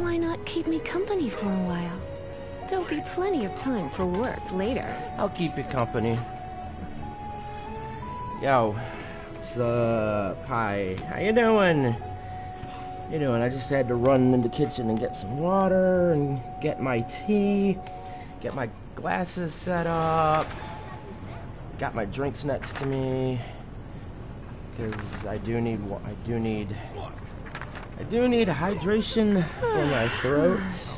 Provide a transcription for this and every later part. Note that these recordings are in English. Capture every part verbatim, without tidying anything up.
Why not keep me company for a while? There'll be plenty of time for work later. I'll keep you company. Yo, what's up? Hi, how you doing? How you doing? I just had to run in the kitchen and get some water and get my tea, get my glasses set up, got my drinks next to me, because I do need, I do need, I do need hydration for my throat.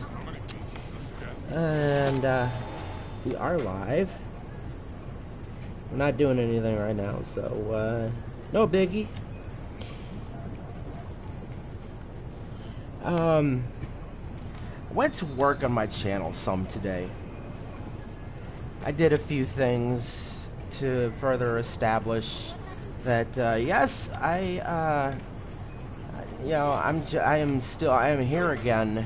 And uh, we are live. We're not doing anything right now, so uh, no biggie. Um, went to work on my channel some today. I did a few things to further establish that uh, yes, I, uh, you know, I'm j I am still I am here again.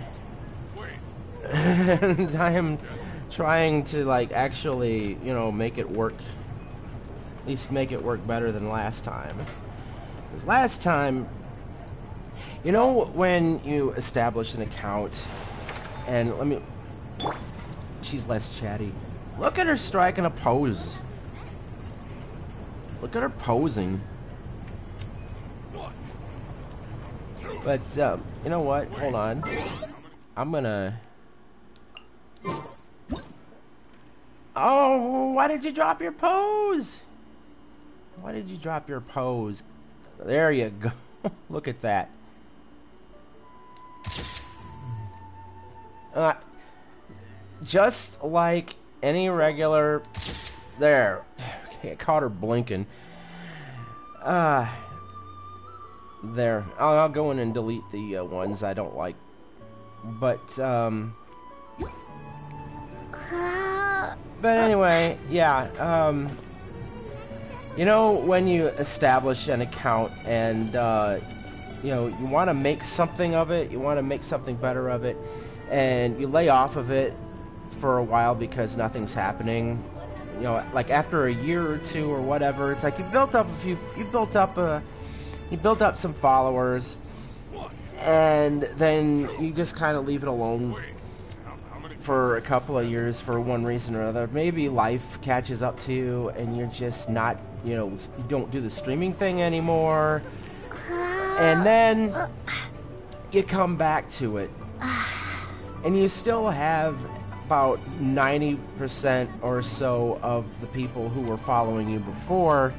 And I am trying to, like, actually, you know, make it work, at least make it work better than last time. Because last time, you know, when you establish an account, and let me, she's less chatty. Look at her striking a pose. Look at her posing. But, um, you know what? Hold on. I'm gonna... Oh, why did you drop your pose? Why did you drop your pose? There you go. Look at that. Uh, just like any regular... There. Okay, I caught her blinking. Ah. Uh, there. I'll, I'll go in and delete the uh, ones I don't like. But, um... But anyway, yeah, um, you know, when you establish an account and, uh, you know, you want to make something of it, you want to make something better of it, and you lay off of it for a while because nothing's happening, you know, like after a year or two or whatever, it's like you built up a few, you built up a, you built up some followers, and then you just kind of leave it alone for a couple of years for one reason or another. Maybe life catches up to you and you're just not, you know, you don't do the streaming thing anymore, and then you come back to it and you still have about ninety percent or so of the people who were following you before,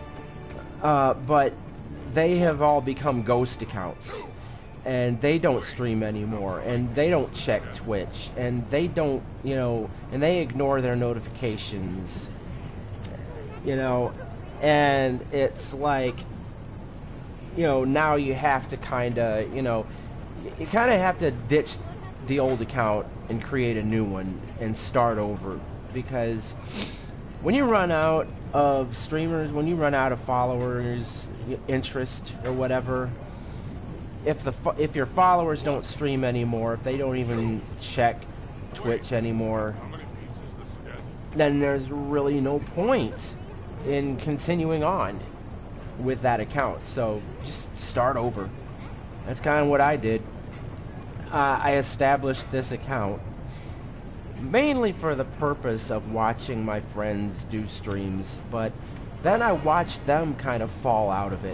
uh, but they have all become ghost accounts. And they don't stream anymore, and they don't check Twitch, and they don't, you know, and they ignore their notifications, you know, and it's like, you know, now you have to kind of, you know, you kind of have to ditch the old account and create a new one and start over, because when you run out of streamers, when you run out of followers, interest, or whatever, if the if your followers don't stream anymore, if they don't even check Twitch anymore, then there's really no point in continuing on with that account. So just start over. That's kind of what I did. Uh, I established this account mainly for the purpose of watching my friends do streams, but then I watched them kind of fall out of it.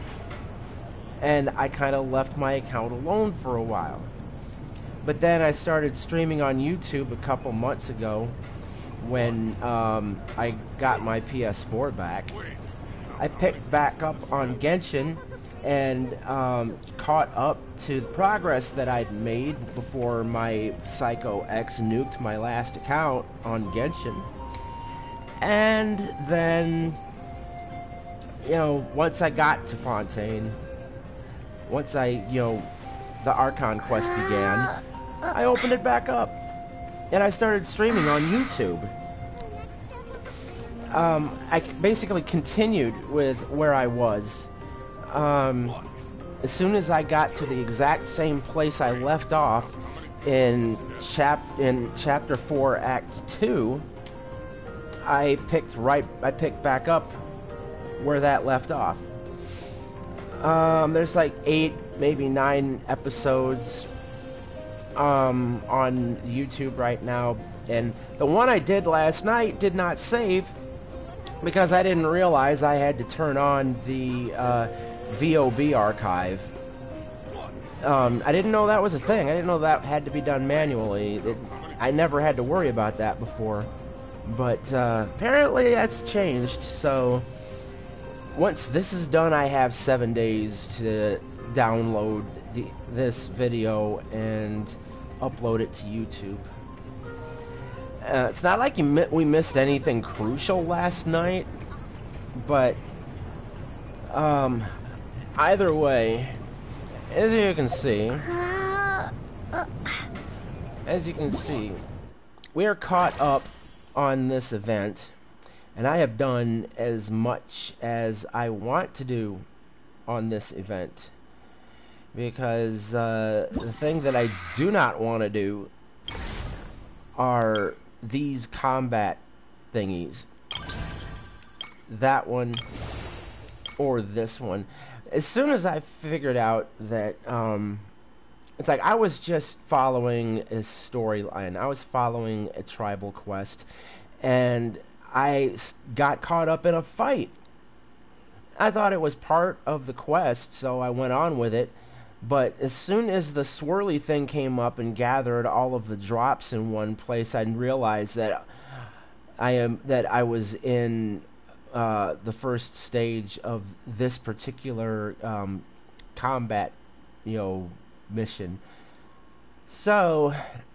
And I kind of left my account alone for a while. But then I started streaming on YouTube a couple months ago when um, I got my P S four back. I picked back up on Genshin and um, caught up to the progress that I'd made before my Psycho X nuked my last account on Genshin. And then, you know, once I got to Fontaine, once I, you know, the Archon quest began, I opened it back up, and I started streaming on YouTube. Um, I basically continued with where I was. Um, as soon as I got to the exact same place I left off in chap in chapter four, act two, I picked right. I picked back up where that left off. Um, there's like eight, maybe nine episodes um, on YouTube right now, and the one I did last night did not save because I didn't realize I had to turn on the uh, V O B archive. Um, I didn't know that was a thing. I didn't know that had to be done manually. It, I never had to worry about that before. But uh, apparently that's changed. So once this is done, I have seven days to download the, this video and upload it to YouTube. Uh, it's not like you mi we missed anything crucial last night, but um, either way, as you can see, as you can see, we are caught up on this event, and I have done as much as I want to do on this event, because uh, the thing that I do not want to do are these combat thingies. That one or this one. As soon as I figured out that um, it's like I was just following a storyline, I was following a tribal quest, and I got caught up in a fight. I thought it was part of the quest, so I went on with it. But as soon as the swirly thing came up and gathered all of the drops in one place, I realized that I am that I was in uh, the first stage of this particular um, combat, you know, mission. So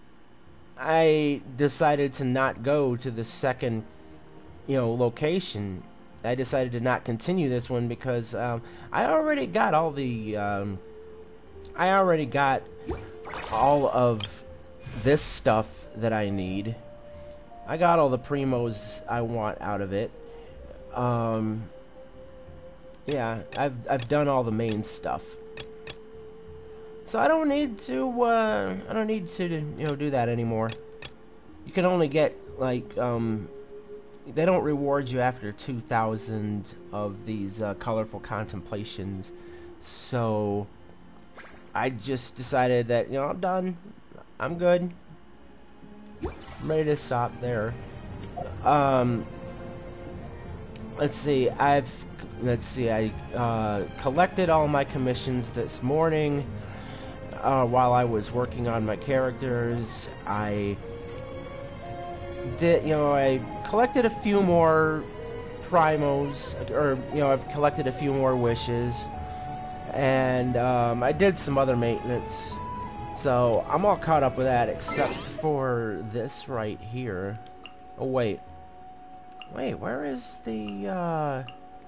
I decided to not go to the second, you know, location. I decided to not continue this one because um, I already got all the. Um, I already got all of this stuff that I need. I got all the primos I want out of it. Um, yeah, I've I've done all the main stuff, so I don't need to. Uh, I don't need to, you know, do that anymore. You can only get like um, they don't reward you after two thousand of these uh, colorful contemplations, so I just decided that, you know, I'm done. I'm good. I'm ready to stop there. Um, let's see. I've let's see. I uh, collected all my commissions this morning uh, while I was working on my characters. I did, you know, I collected a few more primos, or you know, I've collected a few more wishes. And um, I did some other maintenance, so I'm all caught up with that except for this right here. Oh wait, wait, where is the? Uh...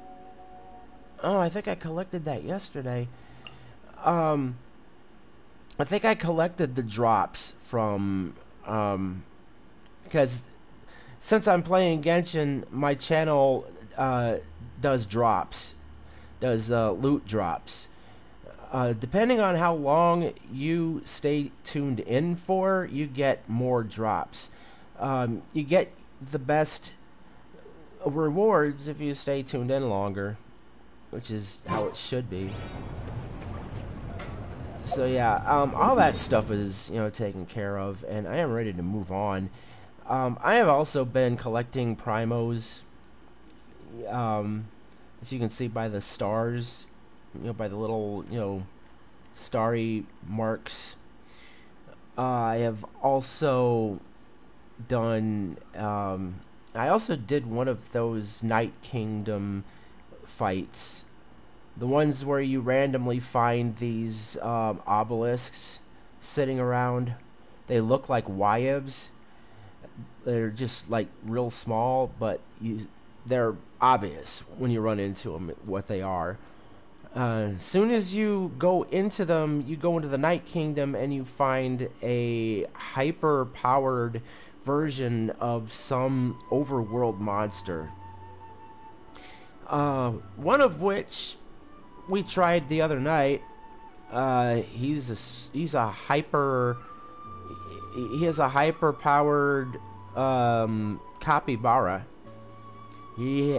Oh, I think I collected that yesterday. Um, I think I collected the drops from um, because since I'm playing Genshin, my channel uh, does drops, does uh, loot drops. Uh, depending on how long you stay tuned in for, you get more drops. Um, you get the best rewards if you stay tuned in longer, which is how it should be. So yeah, um, all that stuff is, you know, taken care of, and I am ready to move on. Um, I have also been collecting primos, um, as you can see by the stars. You know, by the little, you know, starry marks. Uh, I have also done, um, I also did one of those Night Kingdom fights. The ones where you randomly find these um, obelisks sitting around. They look like W A W. They're just like real small, but you, they're obvious when you run into them what they are. Uh, as soon as you go into them, you go into the Night Kingdom and you find a hyper-powered version of some overworld monster. Uh, one of which we tried the other night. Uh, he's a he's a hyper. He has a hyper-powered um, capybara. He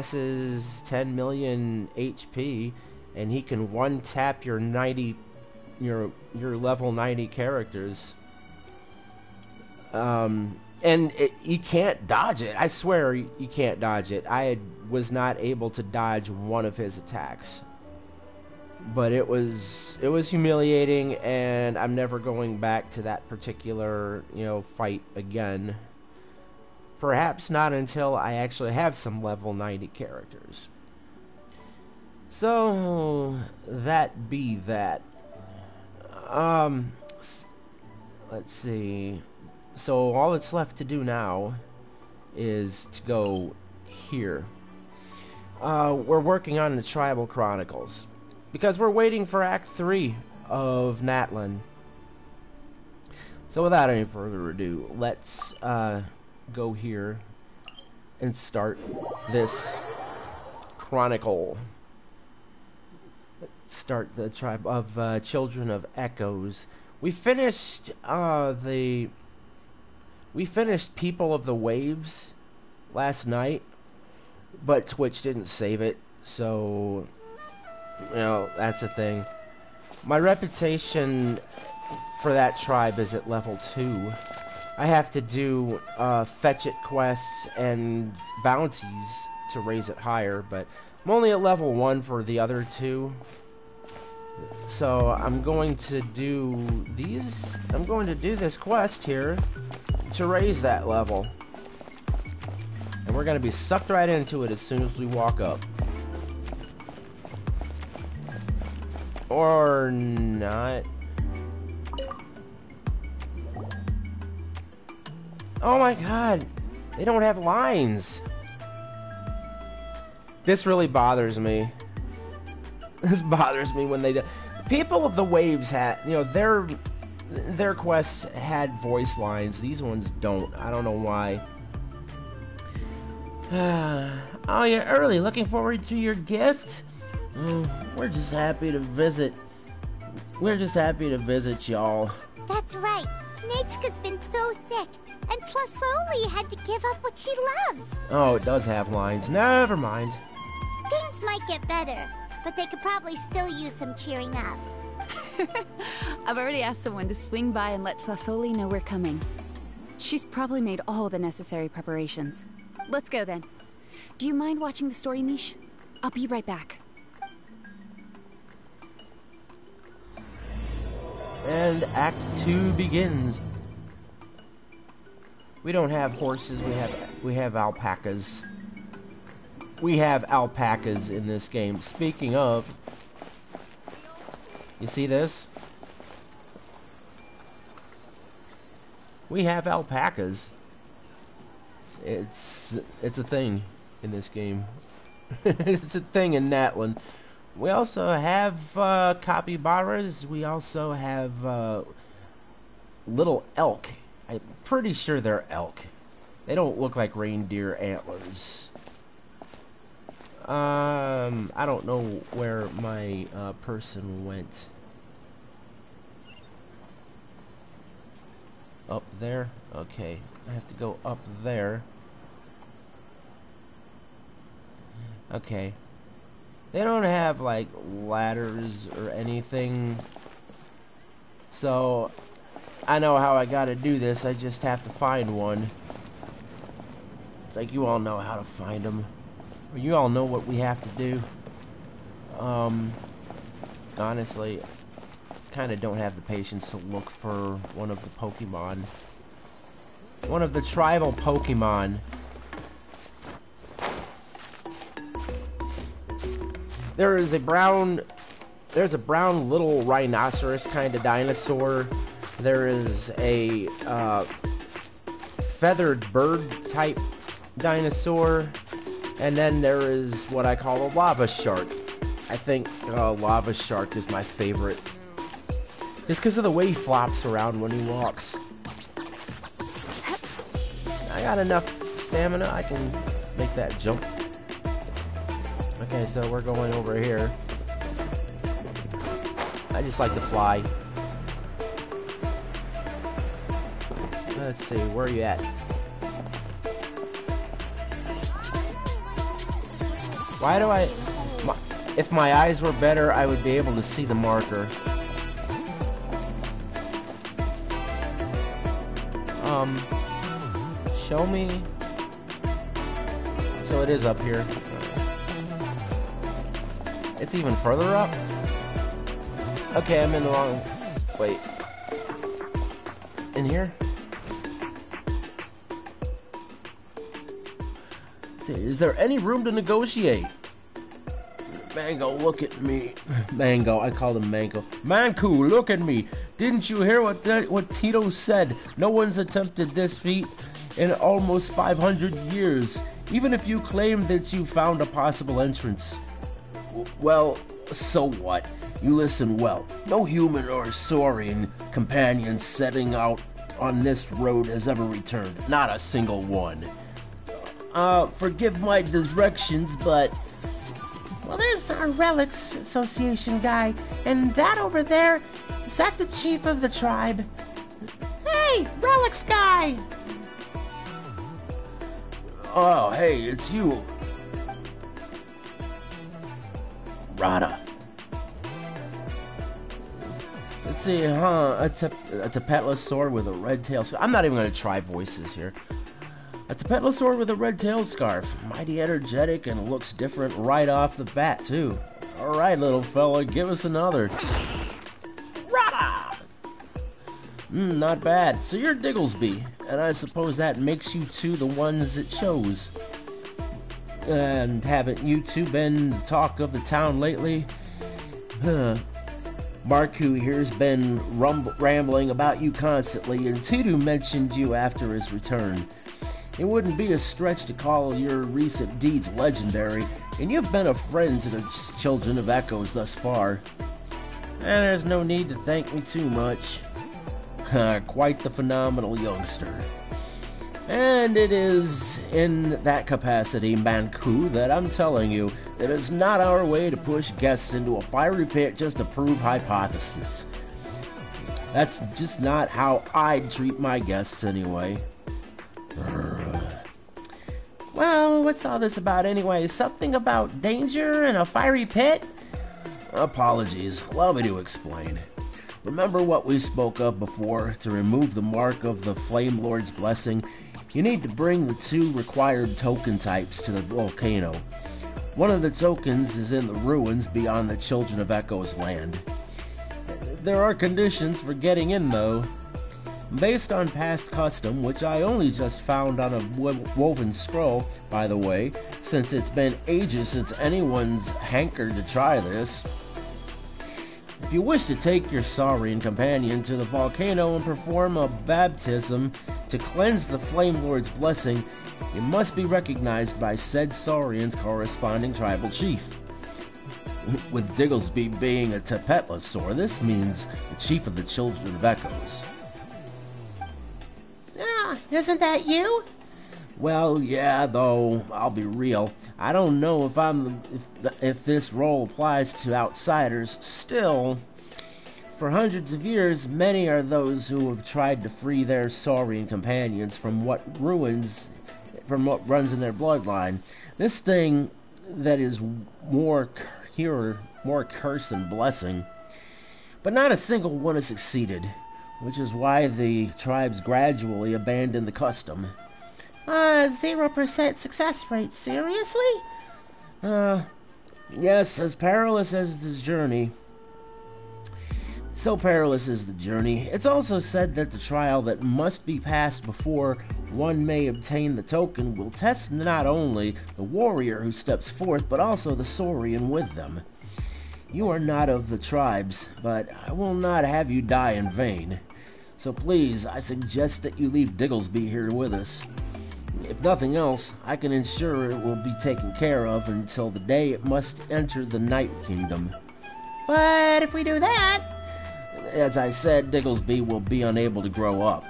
possesses ten million H P, and he can one tap your ninety your your level ninety characters. Um, and it, you can't dodge it. I swear you, you can't dodge it. I had, was not able to dodge one of his attacks. But it was it was humiliating, and I'm never going back to that particular, you know, fight again. Perhaps not until I actually have some level ninety characters. So that be that. Um, let's see. So all that's left to do now is to go here. Uh, we're working on the Tribal Chronicles because we're waiting for Act three of Natlan. So without any further ado, let's uh, go here and start this chronicle. Let's start the tribe of uh, Children of Echoes. We finished uh, the we finished People of the Waves last night, but Twitch didn't save it, so you know that's a thing. My reputation for that tribe is at level two. I have to do uh, fetch it quests and bounties to raise it higher, but I'm only at level one for the other two. So I'm going to do these. I'm going to do this quest here to raise that level, and we're going to be sucked right into it as soon as we walk up, or not. Oh my god, they don't have lines. This really bothers me. This bothers me when they do. People of the Waves had, you know, their their quests had voice lines. These ones don't. I don't know why. Oh, you're early. Looking forward to your gift? Oh, we're just happy to visit. We're just happy to visit y'all. That's right. Nechka's been so sick, and Tlasoli had to give up what she loves. Oh, it does have lines. Never mind. Things might get better, but they could probably still use some cheering up. I've already asked someone to swing by and let Tlasoli know we're coming. She's probably made all the necessary preparations. Let's go then. Do you mind watching the story, Mish? I'll be right back. And Act two begins. We don't have horses, we have we have alpacas. We have alpacas in this game. Speaking of, you see this? We have alpacas. It's it's a thing in this game. It's a thing in Natlan. We also have uh, capybaras. We also have uh, little elk. I'm pretty sure they're elk. They don't look like reindeer antlers. Um, I don't know where my uh, person went. Up there? Okay. I have to go up there. Okay. They don't have, like, ladders or anything. So, I know how I gotta do this. I just have to find one. It's like you all know how to find them. You all know what we have to do. Um, honestly, kind of don't have the patience to look for one of the Pokemon. One of the tribal Pokemon. There is a brown, there's a brown little rhinoceros kind of dinosaur. There is a uh, feathered bird type dinosaur. And then there is what I call a lava shark. I think uh, lava shark is my favorite. Just because of the way he flops around when he walks. I got enough stamina, I can make that jump. Okay, so we're going over here. I just like to fly. Let's see, where are you at? Why do I... My, if my eyes were better, I would be able to see the marker. Um, show me. So it is up here. It's even further up? Okay, I'm in the wrong... Wait. In here? Let's see, is there any room to negotiate? Mango, look at me. Mango, I called him Mango. Manku, look at me. Didn't you hear what the, what Tito said? No one's attempted this feat in almost five hundred years. Even if you claim that you found a possible entrance. W well, so what? You listen well. No human or saurian companion setting out on this road has ever returned. Not a single one. Uh, forgive my directions, but... Well, there's our Relics Association guy, and that over there, is that the chief of the tribe? Hey, Relics guy! Oh, hey, it's you. Rada. Let's see, huh? A, te a Tepetlosaur with a red tail scarf. I'm not even going to try voices here. A Tepetlosaur with a red tail scarf. Mighty energetic and looks different right off the bat, too. Alright, little fella, give us another. Rada! Mm, not bad. So you're Digglesby, and I suppose that makes you two the ones it chose. And haven't you two been the talk of the town lately? Huh. Marku here's been rumble rambling about you constantly, and Tudu mentioned you after his return. It wouldn't be a stretch to call your recent deeds legendary, and you've been a friend to the children of Echoes thus far. And there's no need to thank me too much. Quite the phenomenal youngster. And it is in that capacity, Manku, that I'm telling you, it is not our way to push guests into a fiery pit just to prove hypothesis. That's just not how I'd treat my guests anyway. Well, what's all this about anyway? Something about danger and a fiery pit? Apologies. Allow me to explain. Remember what we spoke of before? To remove the mark of the Flame Lord's blessing, you need to bring the two required token types to the volcano. One of the tokens is in the ruins beyond the Children of Echo's land. There are conditions for getting in, though. Based on past custom, which I only just found on a woven scroll, by the way, since it's been ages since anyone's hankered to try this. If you wish to take your Saurian companion to the volcano and perform a baptism to cleanse the Flame Lord's blessing, you must be recognized by said Saurian's corresponding tribal chief. With Digglesby being a Tepetlosaur, this means the chief of the Children of Echoes. Ah, isn't that you? Well, yeah, though, I'll be real. I don't know if I'm if, if this role applies to outsiders. Still, for hundreds of years, many are those who have tried to free their Saurian companions from what ruins, from what runs in their bloodline. This thing that is more cure, more curse than blessing. But not a single one has succeeded, which is why the tribes gradually abandoned the custom. Uh, zero percent success rate, seriously? Uh, yes, as perilous as the journey. So perilous is the journey. It's also said that the trial that must be passed before one may obtain the token will test not only the warrior who steps forth, but also the Saurian with them. You are not of the tribes, but I will not have you die in vain. So please, I suggest that you leave Digglesby here with us. If nothing else, I can ensure it will be taken care of until the day it must enter the Night Kingdom. But if we do that... As I said, Digglesby will be unable to grow up.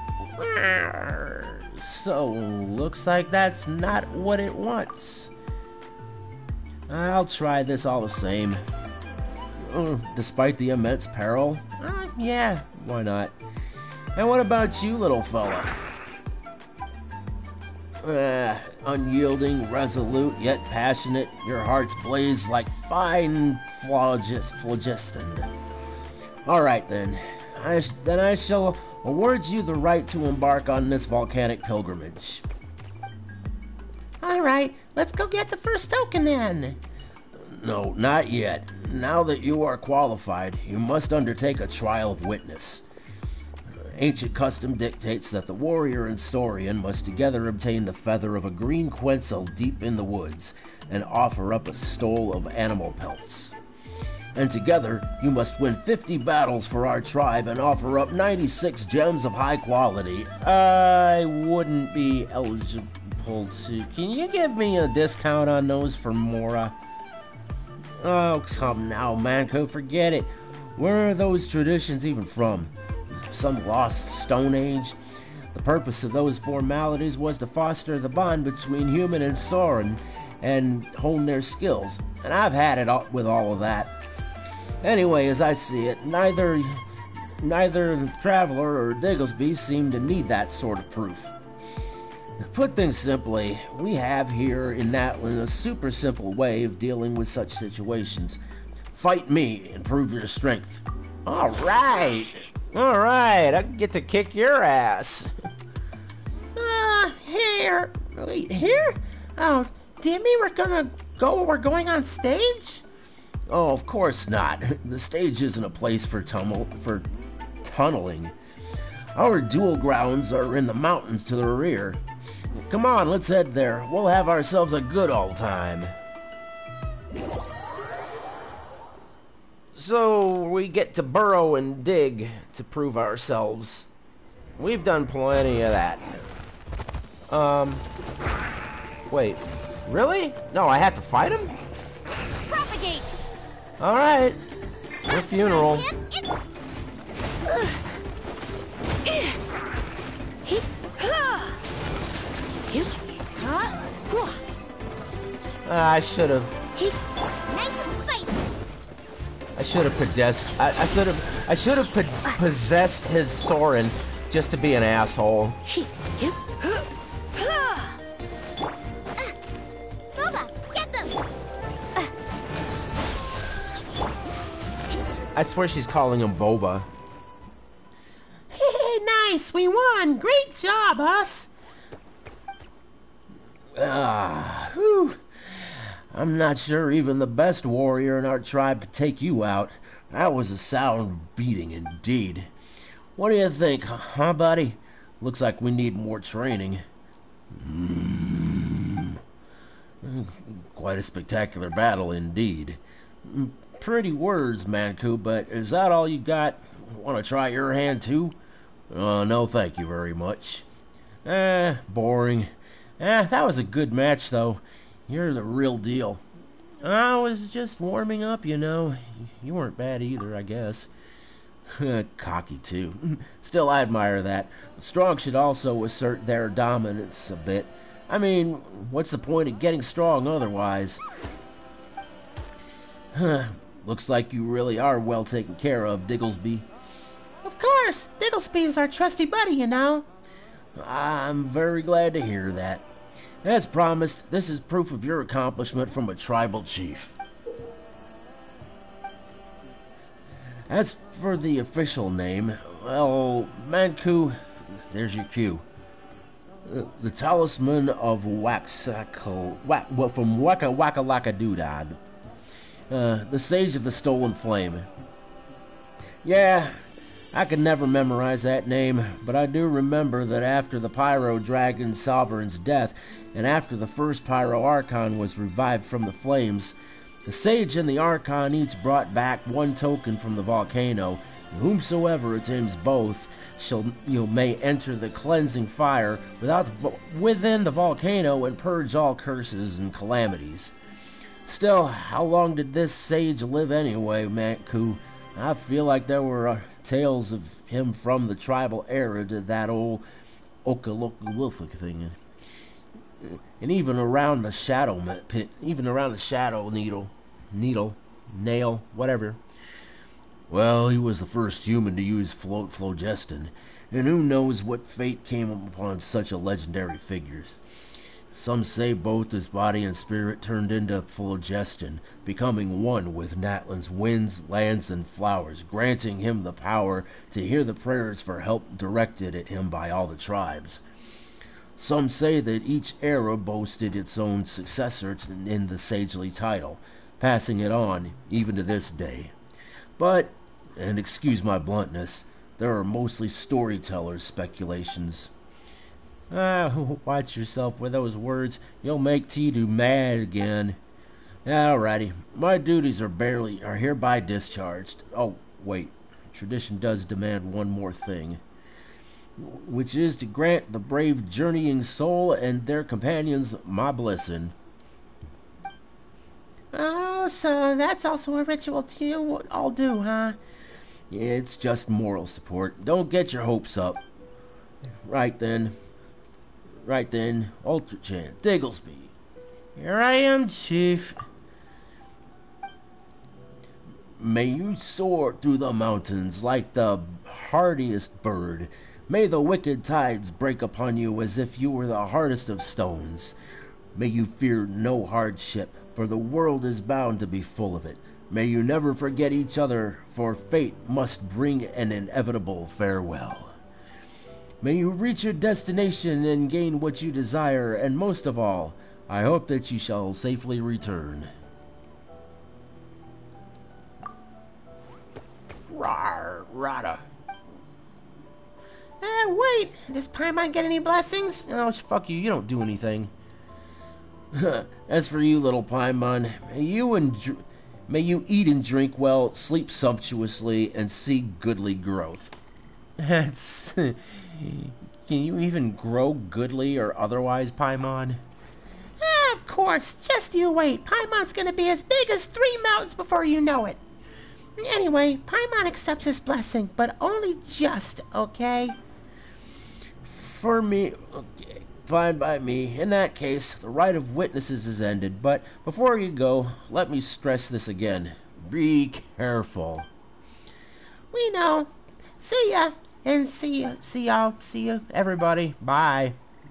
So, looks like that's not what it wants. I'll try this all the same. Uh, despite the immense peril? Uh, yeah, why not? And what about you, little fella? Uh, unyielding, resolute, yet passionate, your hearts blaze like fine phlogiston. Alright then, I sh then I shall award you the right to embark on this volcanic pilgrimage. Alright, let's go get the first token then. No, not yet. Now that you are qualified, you must undertake a trial of witness. Ancient custom dictates that the warrior and saurian must together obtain the feather of a green quetzal deep in the woods and offer up a stole of animal pelts. And together, you must win fifty battles for our tribe and offer up ninety-six gems of high quality. I wouldn't be eligible to... Can you give me a discount on those for Mora? Oh, come now, Manco, forget it. Where are those traditions even from? Some lost Stone Age? The purpose of those formalities was to foster the bond between human and Sauron and hone their skills, and I've had it all, with all of that. Anyway, as I see it, neither neither the Traveler or Digglesby seem to need that sort of proof. To put things simply, we have here in Natlan a super simple way of dealing with such situations. Fight me and prove your strength. All right. All right, I get to kick your ass. Ah, uh, here. Wait, here? Oh, do you mean we're gonna go, we're going on stage? Oh, of course not. The stage isn't a place for tunnel, for tunneling. Our duel grounds are in the mountains to the rear. Come on, let's head there. We'll have ourselves a good old time. So we get to burrow and dig to prove ourselves. We've done plenty of that. Um, wait, really? No, I have to fight him? Propagate! Alright. Your funeral. I should have. Nice and spicy. I should have possessed. I, I should have. I should have po possessed his Soren just to be an asshole. Booba, get them! I swear she's calling him Boba. Hey, nice, we won. Great job, us. Ah, whew. I'm not sure even the best warrior in our tribe could take you out. That was a sound beating indeed. What do you think, huh, buddy? Looks like we need more training. Mm. Quite a spectacular battle indeed. Pretty words, Manku, but is that all you got? Want to try your hand too? Uh, no, thank you very much. Eh, boring. Eh, that was a good match, though. You're the real deal. I was just warming up, you know. You weren't bad either, I guess. Cocky, too. Still, I admire that. Strong should also assert their dominance a bit. I mean, what's the point of getting strong otherwise? Looks like you really are well taken care of, Digglesby. Of course. Digglesby's our trusty buddy, you know. I'm very glad to hear that. As promised, this is proof of your accomplishment from a tribal chief. As for the official name, well, Manku, there's your cue. Uh, the Talisman of Waxaco, Wak, well, from Waka Waka Laka Doodad. Uh, the Sage of the Stolen Flame. Yeah, I could never memorize that name, but I do remember that after the Pyro Dragon Sovereign's death, and after the first Pyro Archon was revived from the flames, the Sage and the Archon each brought back one token from the volcano, and whomsoever attains both shall, you know, may enter the cleansing fire without the, within the volcano and purge all curses and calamities. Still, how long did this Sage live anyway, Manku? I feel like there were uh, tales of him from the tribal era to that old Okalookaloofic thing. And even around the shadow pit, even around the shadow needle, needle, nail, whatever. Well, he was the first human to use float phlogiston, and who knows what fate came upon such a legendary figure. Some say both his body and spirit turned into phlogiston, becoming one with Natlan's winds, lands, and flowers, granting him the power to hear the prayers for help directed at him by all the tribes. Some say that each era boasted its own successor in the sagely title, passing it on even to this day. But, and excuse my bluntness, there are mostly storytellers' speculations. Ah, watch yourself with those words. You'll make T-Do mad again. Alrighty, my duties are barely are hereby discharged. Oh, wait, tradition does demand one more thing, which is to grant the brave journeying soul and their companions my blessing. Oh, so that's also a ritual to you all do, huh? Yeah, it's just moral support. Don't get your hopes up. Right then. Right then, Ultra Chant, Digglesby. Here I am, Chief. May you soar through the mountains like the hardiest bird. May the wicked tides break upon you as if you were the hardest of stones. May you fear no hardship, for the world is bound to be full of it. May you never forget each other, for fate must bring an inevitable farewell. May you reach your destination and gain what you desire, and most of all, I hope that you shall safely return. Rawr, Rada. Ah, wait, does Paimon get any blessings? Oh, fuck you, you don't do anything. As for you, little Paimon, may you and may you eat and drink well, sleep sumptuously, and see goodly growth. That's... Can you even grow goodly or otherwise, Paimon? Ah, of course, just you wait. Paimon's gonna be as big as three mountains before you know it. Anyway, Paimon accepts his blessing, but only just, okay? For me, okay, fine by me. In that case, the right of witnesses is ended, but before you go, let me stress this again. Be careful. We know. See ya. And see ya. See y'all. See you, everybody. Bye.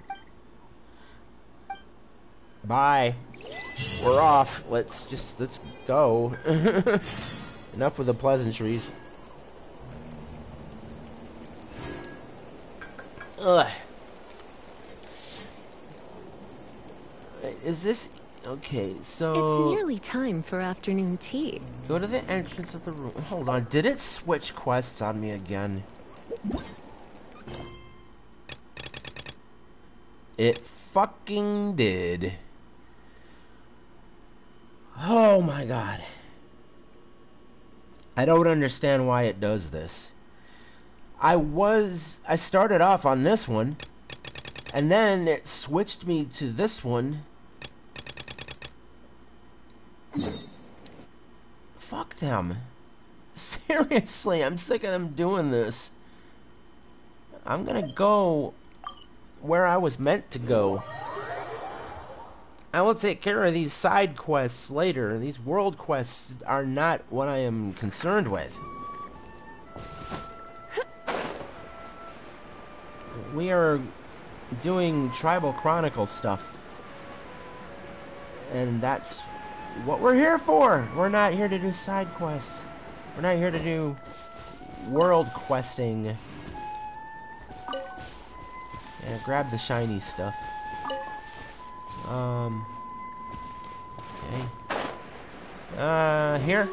Bye. We're off. Let's just, let's go. Enough with the pleasantries. Ugh. Is this... Okay, so... It's nearly time for afternoon tea. Go to the entrance of the room. Hold on, did it switch quests on me again? It fucking did. Oh my god. I don't understand why it does this. I was... I started off on this one, and then it switched me to this one. Fuck them. Seriously, I'm sick of them doing this. I'm gonna go where I was meant to go. I will take care of these side quests later. These world quests are not what I am concerned with. We are doing Tribal Chronicle stuff. And that's what we're here for. We're not here to do side quests. We're not here to do world questing. Yeah, grab the shiny stuff. Um. Okay. Uh, here.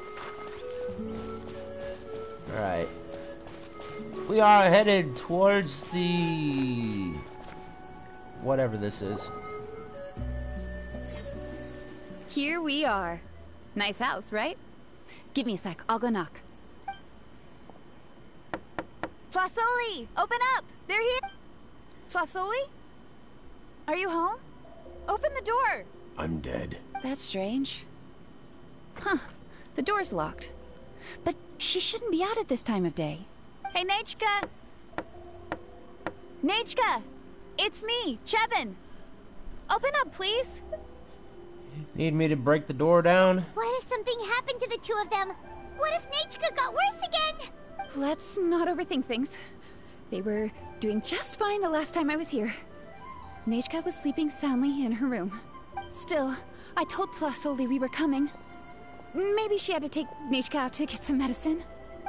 Alright. We are headed towards the... whatever this is. Here we are. Nice house, right? Give me a sec, I'll go knock. Flasoli! Open up! They're here! Flasoli? Are you home? Open the door! I'm dead. That's strange. Huh. The door's locked. But she shouldn't be out at this time of day. Hey, Nechka! Nechka! It's me, Chevin! Open up, please! Need me to break the door down? What if something happened to the two of them? What if Nechka got worse again? Let's not overthink things. They were doing just fine the last time I was here. Neijka was sleeping soundly in her room. Still, I told Tlasoli we were coming. Maybe she had to take Neijka out to get some medicine.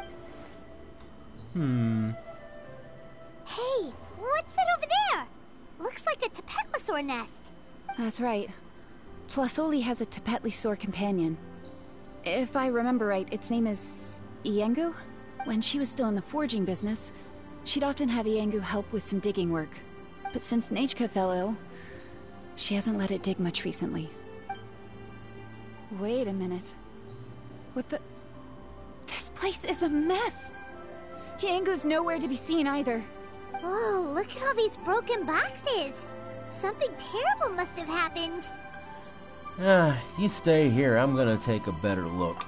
Hmm. Hey, what's that over there? Looks like a Tapetlosaur nest. That's right. Tlasoli has a Tapetlosaur companion. If I remember right, its name is Iengu? When she was still in the forging business, she'd often have Iengu help with some digging work. But since Neijka fell ill, she hasn't let it dig much recently. Wait a minute. What the... This place is a mess! Iengu's nowhere to be seen either. Whoa, look at all these broken boxes. Something terrible must have happened. Ah, you stay here. I'm gonna take a better look.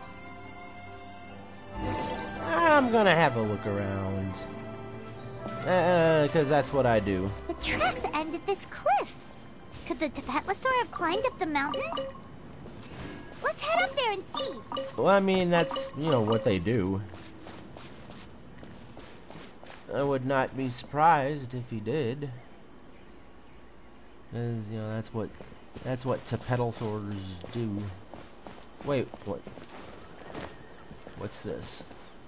I'm gonna have a look around. Uh, cause that's what I do. The tracks end at this cliff. Could the Tapetlosaur have climbed up the mountain? Let's head up there and see. Well, I mean, that's, you know, what they do. I would not be surprised if he did. Cause, you know, that's what, that's what Tapetlosaurs do. Wait, what? What's this?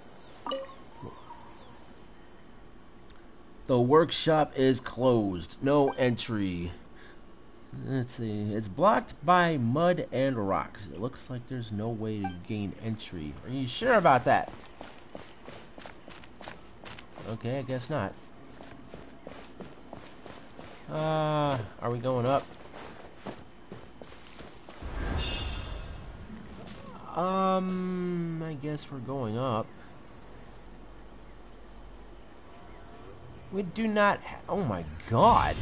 The workshop is closed. No entry. Let's see. It's blocked by mud and rocks. It looks like there's no way to gain entry. Are you sure about that? Okay, I guess not. Uh, are we going up? Um, I guess we're going up. We do not ha- oh my god.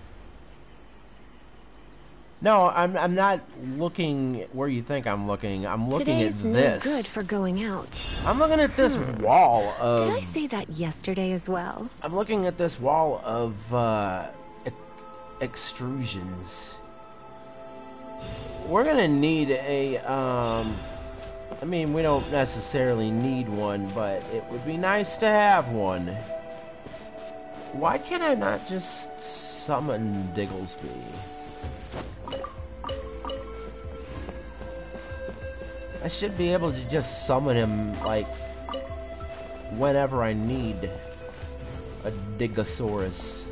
No, I'm I'm not looking where you think I'm looking. I'm looking Today's at no this. good for going out. I'm looking at this Hmm. wall of Did I say that yesterday as well? I'm looking at this wall of uh ex extrusions. We're gonna need a um I mean, we don't necessarily need one, but it would be nice to have one. Why can I not just summon Digglesby? I should be able to just summon him, like, whenever I need a Digosaurus.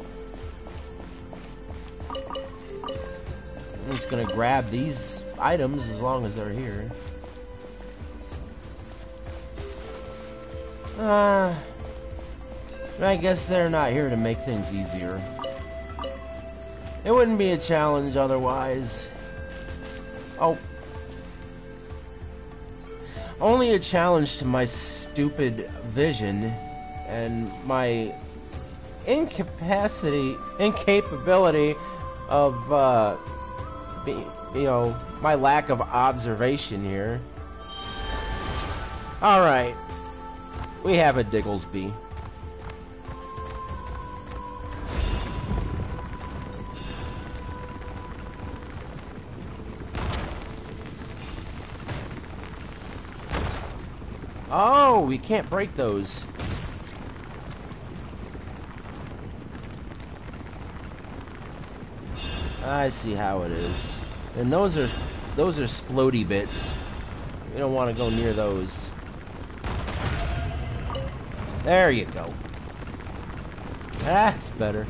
I'm just gonna grab these items as long as they're here. Uh, I guess they're not here to make things easier. It wouldn't be a challenge otherwise. Oh. Only a challenge to my stupid vision and my incapacity, incapability of, uh, be, you know, my lack of observation here. Alright. We have a Digglesby. Oh, we can't break those. I see how it is. And those are those are splody bits. We don't want to go near those. There you go. That's better.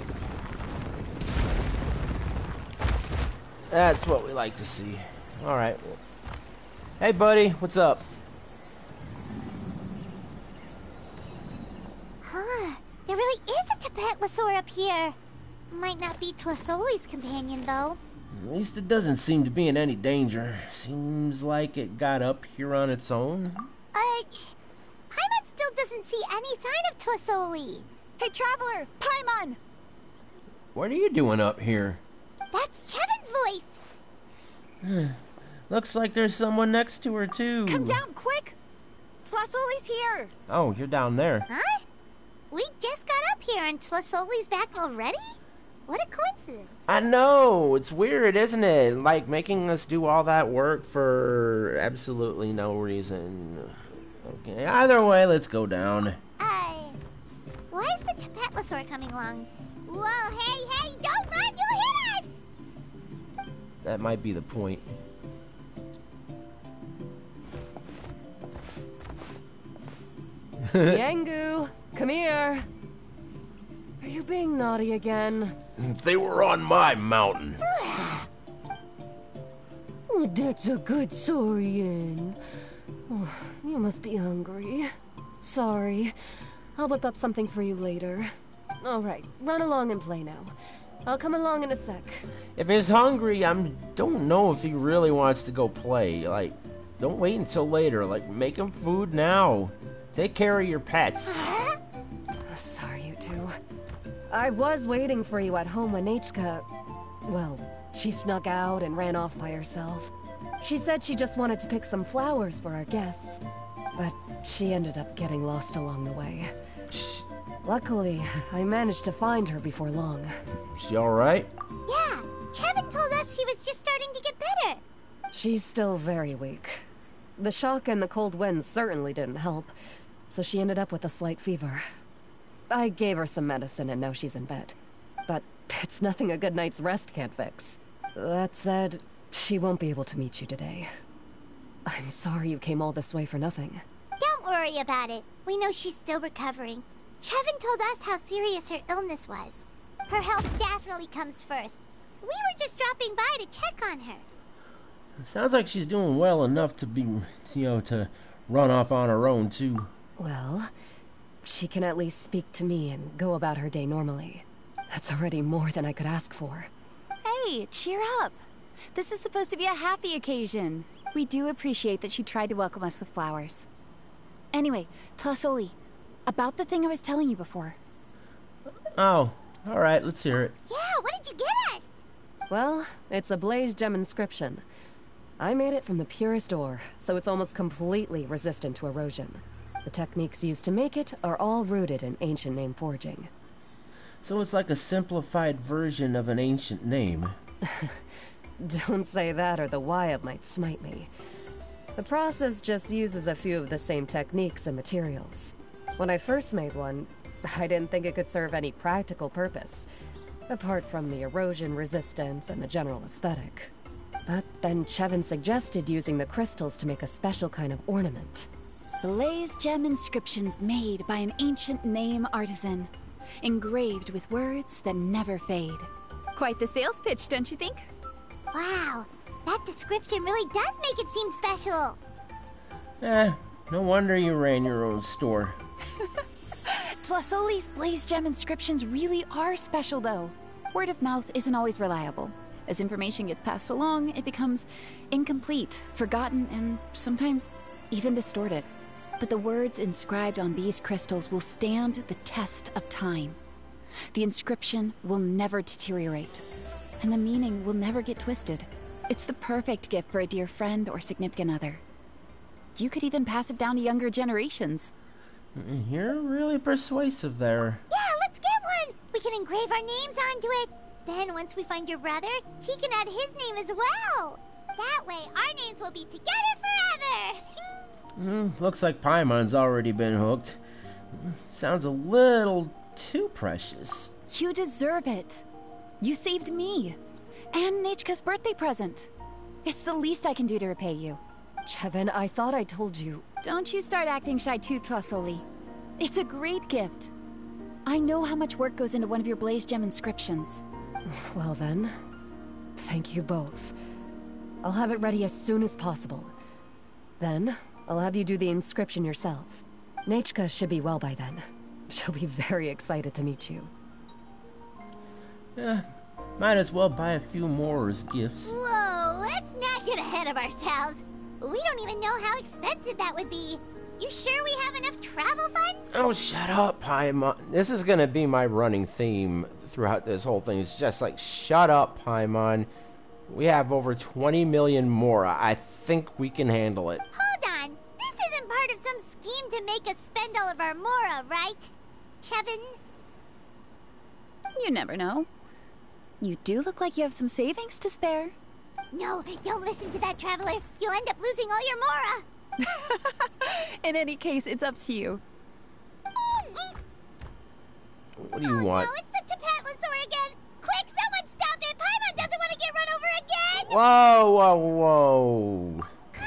That's what we like to see. Alright. Hey buddy, what's up? Huh, there really is a Tapetlosaur up here. Might not be Tlasoli's companion, though. At least it doesn't seem to be in any danger. Seems like it got up here on its own. Uh, Paimon still doesn't see any sign of Tlasoli. Hey, Traveler! Paimon! What are you doing up here? That's Chevin's voice. Looks like there's someone next to her, too. Come down, quick! Tlasoli's here! Oh, you're down there. Huh? We just got up here and Tlasoli's back already? What a coincidence. I know. It's weird, isn't it? Like, making us do all that work for absolutely no reason. Okay, either way, let's go down. Uh, why is the Tapetlosaur coming along? Whoa, hey, hey, don't run, you'll hit that might be the point. Yangu, come here. Are you being naughty again? They were on my mountain. Oh, that's a good Saurian. Oh, you must be hungry. Sorry. I'll whip up something for you later. All right, run along and play now. I'll come along in a sec. If he's hungry, I don't know if he really wants to go play. Like, don't wait until later. Like, make him food now. Take care of your pets. Sorry, you two. I was waiting for you at home when Nachka... Well, she snuck out and ran off by herself. She said she just wanted to pick some flowers for our guests. But she ended up getting lost along the way. Luckily, I managed to find her before long. She alright? Yeah, Chevin told us she was just starting to get better. She's still very weak. The shock and the cold winds certainly didn't help, so she ended up with a slight fever. I gave her some medicine and now she's in bed. But it's nothing a good night's rest can't fix. That said, she won't be able to meet you today. I'm sorry you came all this way for nothing. Don't worry about it. We know she's still recovering. Chevin told us how serious her illness was. Her health definitely comes first. We were just dropping by to check on her. It sounds like she's doing well enough to be, you know, to run off on her own, too. Well, she can at least speak to me and go about her day normally. That's already more than I could ask for. Hey, cheer up. This is supposed to be a happy occasion. We do appreciate that she tried to welcome us with flowers. Anyway, Tlasoli, about the thing I was telling you before. Oh, alright, let's hear it. Yeah, what did you get us? Well, it's a blaze gem inscription. I made it from the purest ore, so it's almost completely resistant to erosion. The techniques used to make it are all rooted in ancient name forging. So it's like a simplified version of an ancient name. Don't say that or the Wyatt might smite me. The process just uses a few of the same techniques and materials. When I first made one, I didn't think it could serve any practical purpose, apart from the erosion resistance and the general aesthetic. But then Chevin suggested using the crystals to make a special kind of ornament. Blaze gem inscriptions made by an ancient name artisan, engraved with words that never fade. Quite the sales pitch, don't you think? Wow, that description really does make it seem special. Eh, no wonder you ran your own store. Tlasoli's blaze gem inscriptions really are special, though. Word of mouth isn't always reliable. As information gets passed along, it becomes incomplete, forgotten, and sometimes even distorted. But the words inscribed on these crystals will stand the test of time. The inscription will never deteriorate, and the meaning will never get twisted. It's the perfect gift for a dear friend or significant other. You could even pass it down to younger generations. You're really persuasive there. Yeah, let's get one! We can engrave our names onto it. Then once we find your brother, he can add his name as well. That way, our names will be together forever. Mm, looks like Paimon's already been hooked. Sounds a little too precious. You deserve it. You saved me. And Nachka's birthday present. It's the least I can do to repay you. Chevin, I thought I told you. Don't you start acting shy too, Tlasoli. It's a great gift. I know how much work goes into one of your blaze gem inscriptions. Well then, thank you both. I'll have it ready as soon as possible. Then, I'll have you do the inscription yourself. Nachka should be well by then. She'll be very excited to meet you. Yeah, might as well buy a few more as gifts. Whoa, let's not get ahead of ourselves. We don't even know how expensive that would be. You sure we have enough travel funds? Oh, shut up, Paimon. This is gonna be my running theme throughout this whole thing. It's just like, shut up, Paimon. We have over twenty million more. I think we can handle it. Hold on. This isn't part of some scheme to make us spend all of our mora, right? Chevin? You never know. You do look like you have some savings to spare. No, don't listen to that, traveler. You'll end up losing all your mora. In any case, it's up to you. What do you oh, want? No, it's the Tapatlosaur again. Quick, someone stop it. Paimon doesn't want to get run over again. Whoa, whoa, whoa.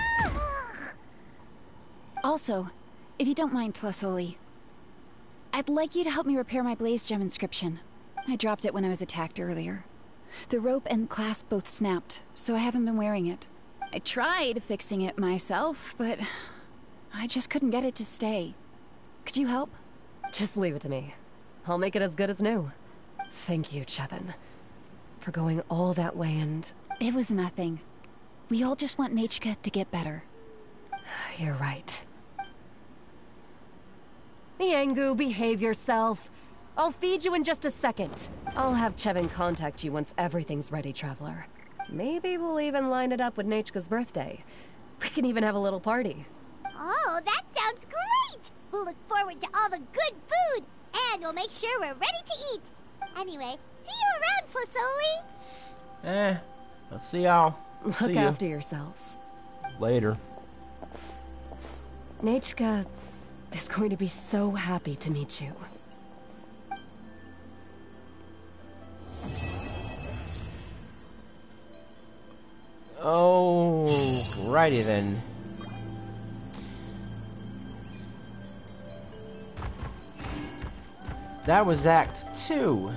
Also, if you don't mind, Tlasoli, I'd like you to help me repair my Blaze Gem inscription. I dropped it when I was attacked earlier. The rope and clasp both snapped, so I haven't been wearing it. I tried fixing it myself, but I just couldn't get it to stay. Could you help? Just leave it to me. I'll make it as good as new. Thank you, Chevin, for going all that way and... It was nothing. We all just want Nachka to get better. You're right. Miangu, behave yourself. I'll feed you in just a second. I'll have Chevin contact you once everything's ready, Traveler. Maybe we'll even line it up with Nachka's birthday. We can even have a little party. Oh, that sounds great! We'll look forward to all the good food, and we'll make sure we're ready to eat. Anyway, see you around, Tlasoli. Eh, I'll see y'all. Look See after you. yourselves. Later. Nachka is going to be so happy to meet you. Oh, righty then. That was Act Two.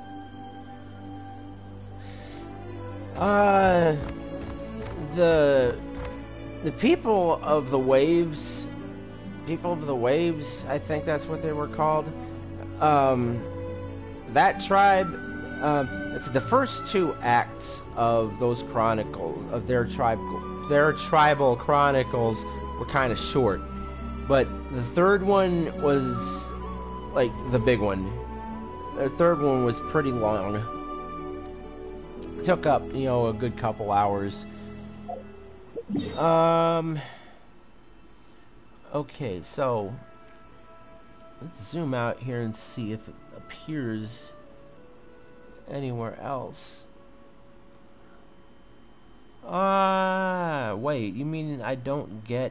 Uh, the the people of the waves, people of the waves, I think that's what they were called. Um, that tribe. Um, it's the first two acts of those chronicles of their tribe. Their tribal chronicles were kind of short, but the third one was like the big one. The third one was pretty long. It took up, you know, a good couple hours. Um. Okay, so let's zoom out here and see if it appears anywhere else. Ah, uh, wait, you mean I don't get...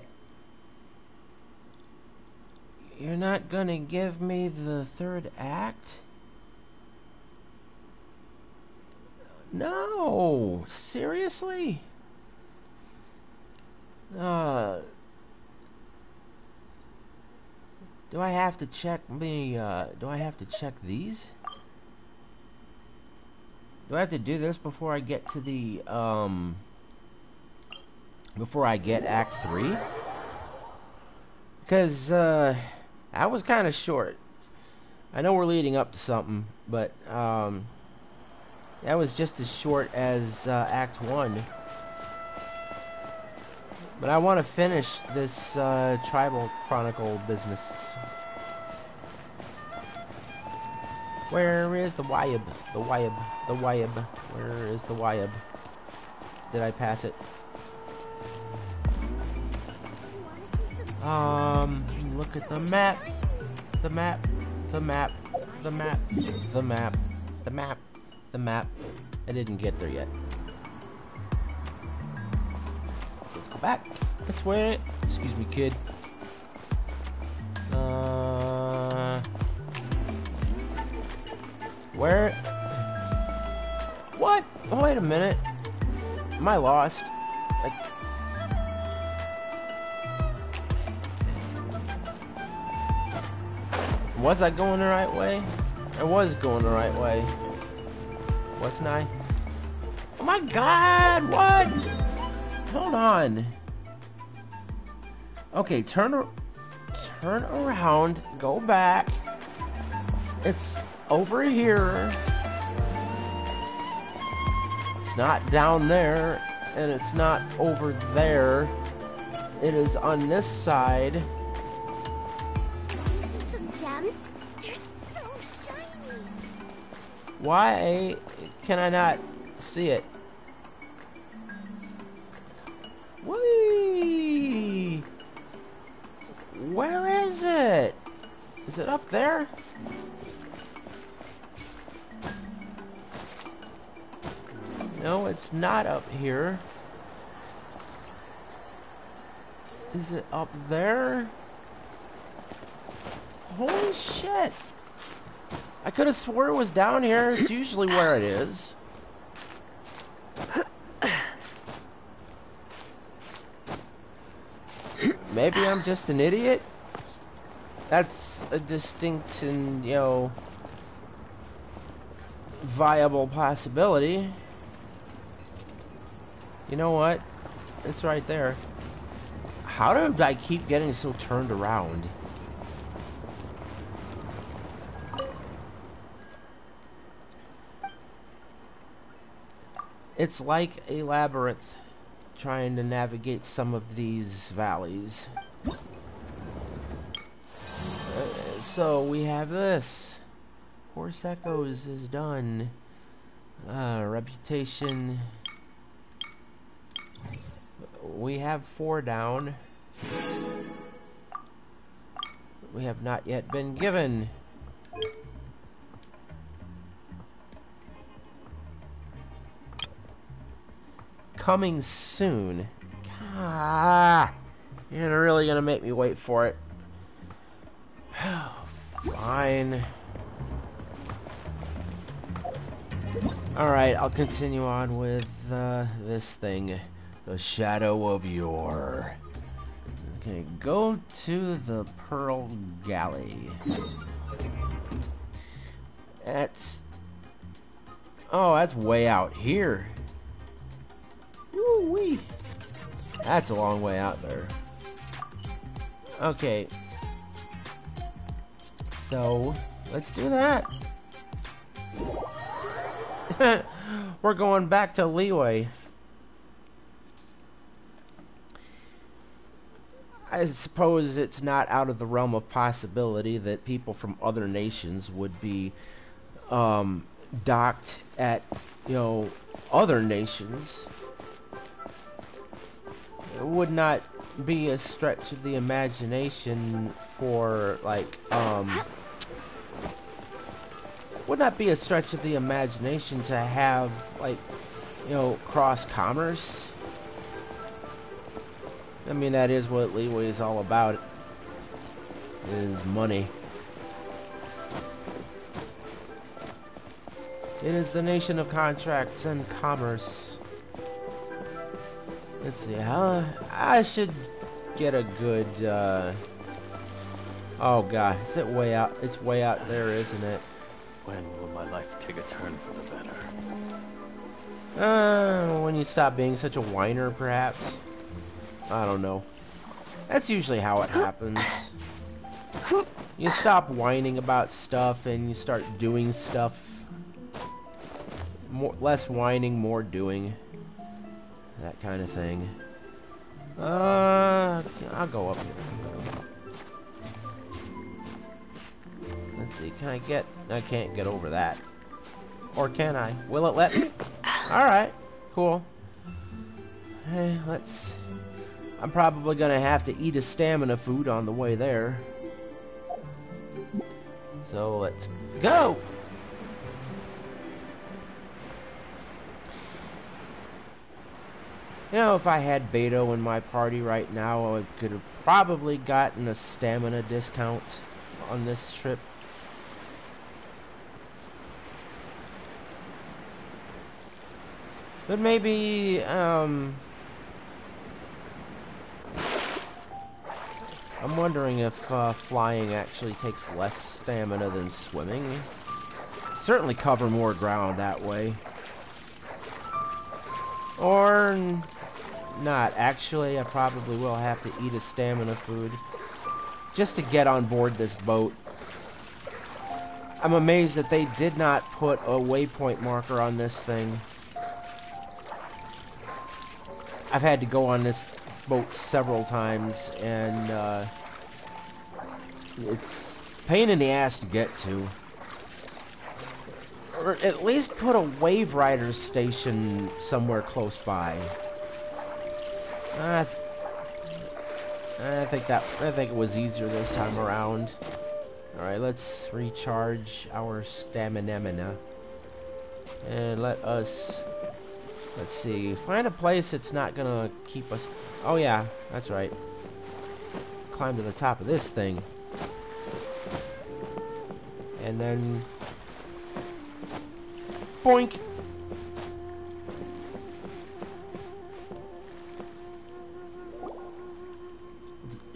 You're not gonna give me the third act? No, seriously? Uh, do I have to check the, uh, do I have to check these? Do I have to do this before I get to the, um, before I get Act three? Because, uh, that was kind of short. I know we're leading up to something, but, um, that was just as short as, uh, Act one. But I want to finish this, uh, Tribal Chronicle business. Where is the W W? The W W? The W W? Where is the W W? Did I pass it? Um, look at the map. The map. The map. The map. The map. The map. The map. I didn't get there yet. So let's go back. This way. Excuse me, kid. Uh... Where? What? Oh, wait a minute. Am I lost? Like... Was I going the right way? I was going the right way. Wasn't I? Oh my god! What? Hold on. Okay, turn ar- turn around. Go back. It's over here. It's not down there, and it's not over there. It is on this side. You see some gems? They're so shiny. Why can I not see it? Whee! Where is it? Is it up there? No, it's not up here. Is it up there? Holy shit! I could have swore it was down here. It's usually where it is. Maybe I'm just an idiot? That's a distinct and, you know, viable possibility. You know what? It's right there. How did I keep getting so turned around? It's like a labyrinth trying to navigate some of these valleys. Uh, so we have this. Horse Echoes is done. Uh, reputation. We have four down. We have not yet been given. Coming soon. Ah, you're really gonna make me wait for it. Fine. Alright, I'll continue on with uh, this thing. The Shadow of Yore. Okay, go to the Pearl Galley. That's... Oh, that's way out here. Woo-wee. That's a long way out there. Okay. So, let's do that. We're going back to Leeway. I suppose it's not out of the realm of possibility that people from other nations would be um, docked at, you know, other nations. It would not be a stretch of the imagination for, like, um... would not be a stretch of the imagination to have, like, you know, cross-commerce. I mean, that is what Leeway is all about. Is money. It is the nation of contracts and commerce. Let's see, huh? I should get a good, uh... oh god, is it way out? It's way out there, isn't it? When will my life take a turn for the better? Uh, when you stop being such a whiner, perhaps? I don't know. That's usually how it happens. You stop whining about stuff and you start doing stuff. More, less whining, more doing. That kind of thing. Uh, I'll go up here. Let's see, can I get... I can't get over that. Or can I? Will it let me? Alright, cool. Hey, let's... I'm probably gonna have to eat a stamina food on the way there. So, let's go! You know, if I had Beto in my party right now, I could have probably gotten a stamina discount on this trip. But maybe, um... I'm wondering if uh, flying actually takes less stamina than swimming. Certainly cover more ground that way. Or not. Actually, I probably will have to eat a stamina food just to get on board this boat. I'm amazed that they did not put a waypoint marker on this thing. I've had to go on this boat several times, and uh, it's a pain in the ass to get to. Or at least put a wave rider station somewhere close by. I, th I think that I think it was easier this time around. All right, let's recharge our stamina, and let us. Let's see. Find a place that's not gonna keep us... Oh yeah, that's right. Climb to the top of this thing. And then... boink!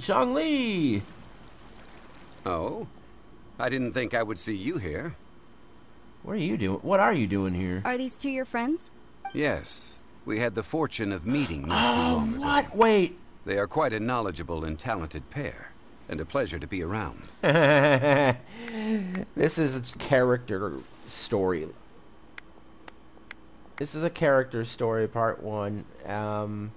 Zhongli! Oh? I didn't think I would see you here. What are you doing? What are you doing here? Are these two your friends? Yes. We had the fortune of meeting not too Oh, long ago. what? Wait. They are quite a knowledgeable and talented pair, and a pleasure to be around. This is a character story. This is a character story, part one. Um,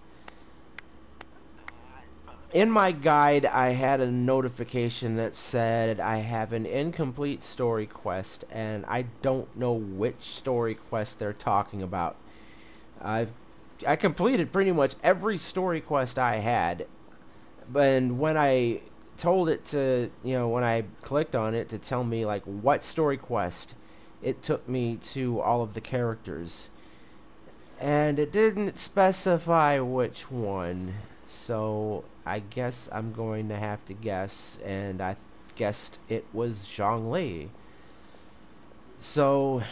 in my guide, I had a notification that said I have an incomplete story quest, and I don't know which story quest they're talking about. I've I completed pretty much every story quest I had, but when I told it to, you know, when I clicked on it to tell me like what story quest, it took me to all of the characters, and it didn't specify which one. So I guess I'm going to have to guess, and I guessed it was Zhongli. So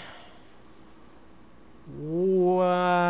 uh,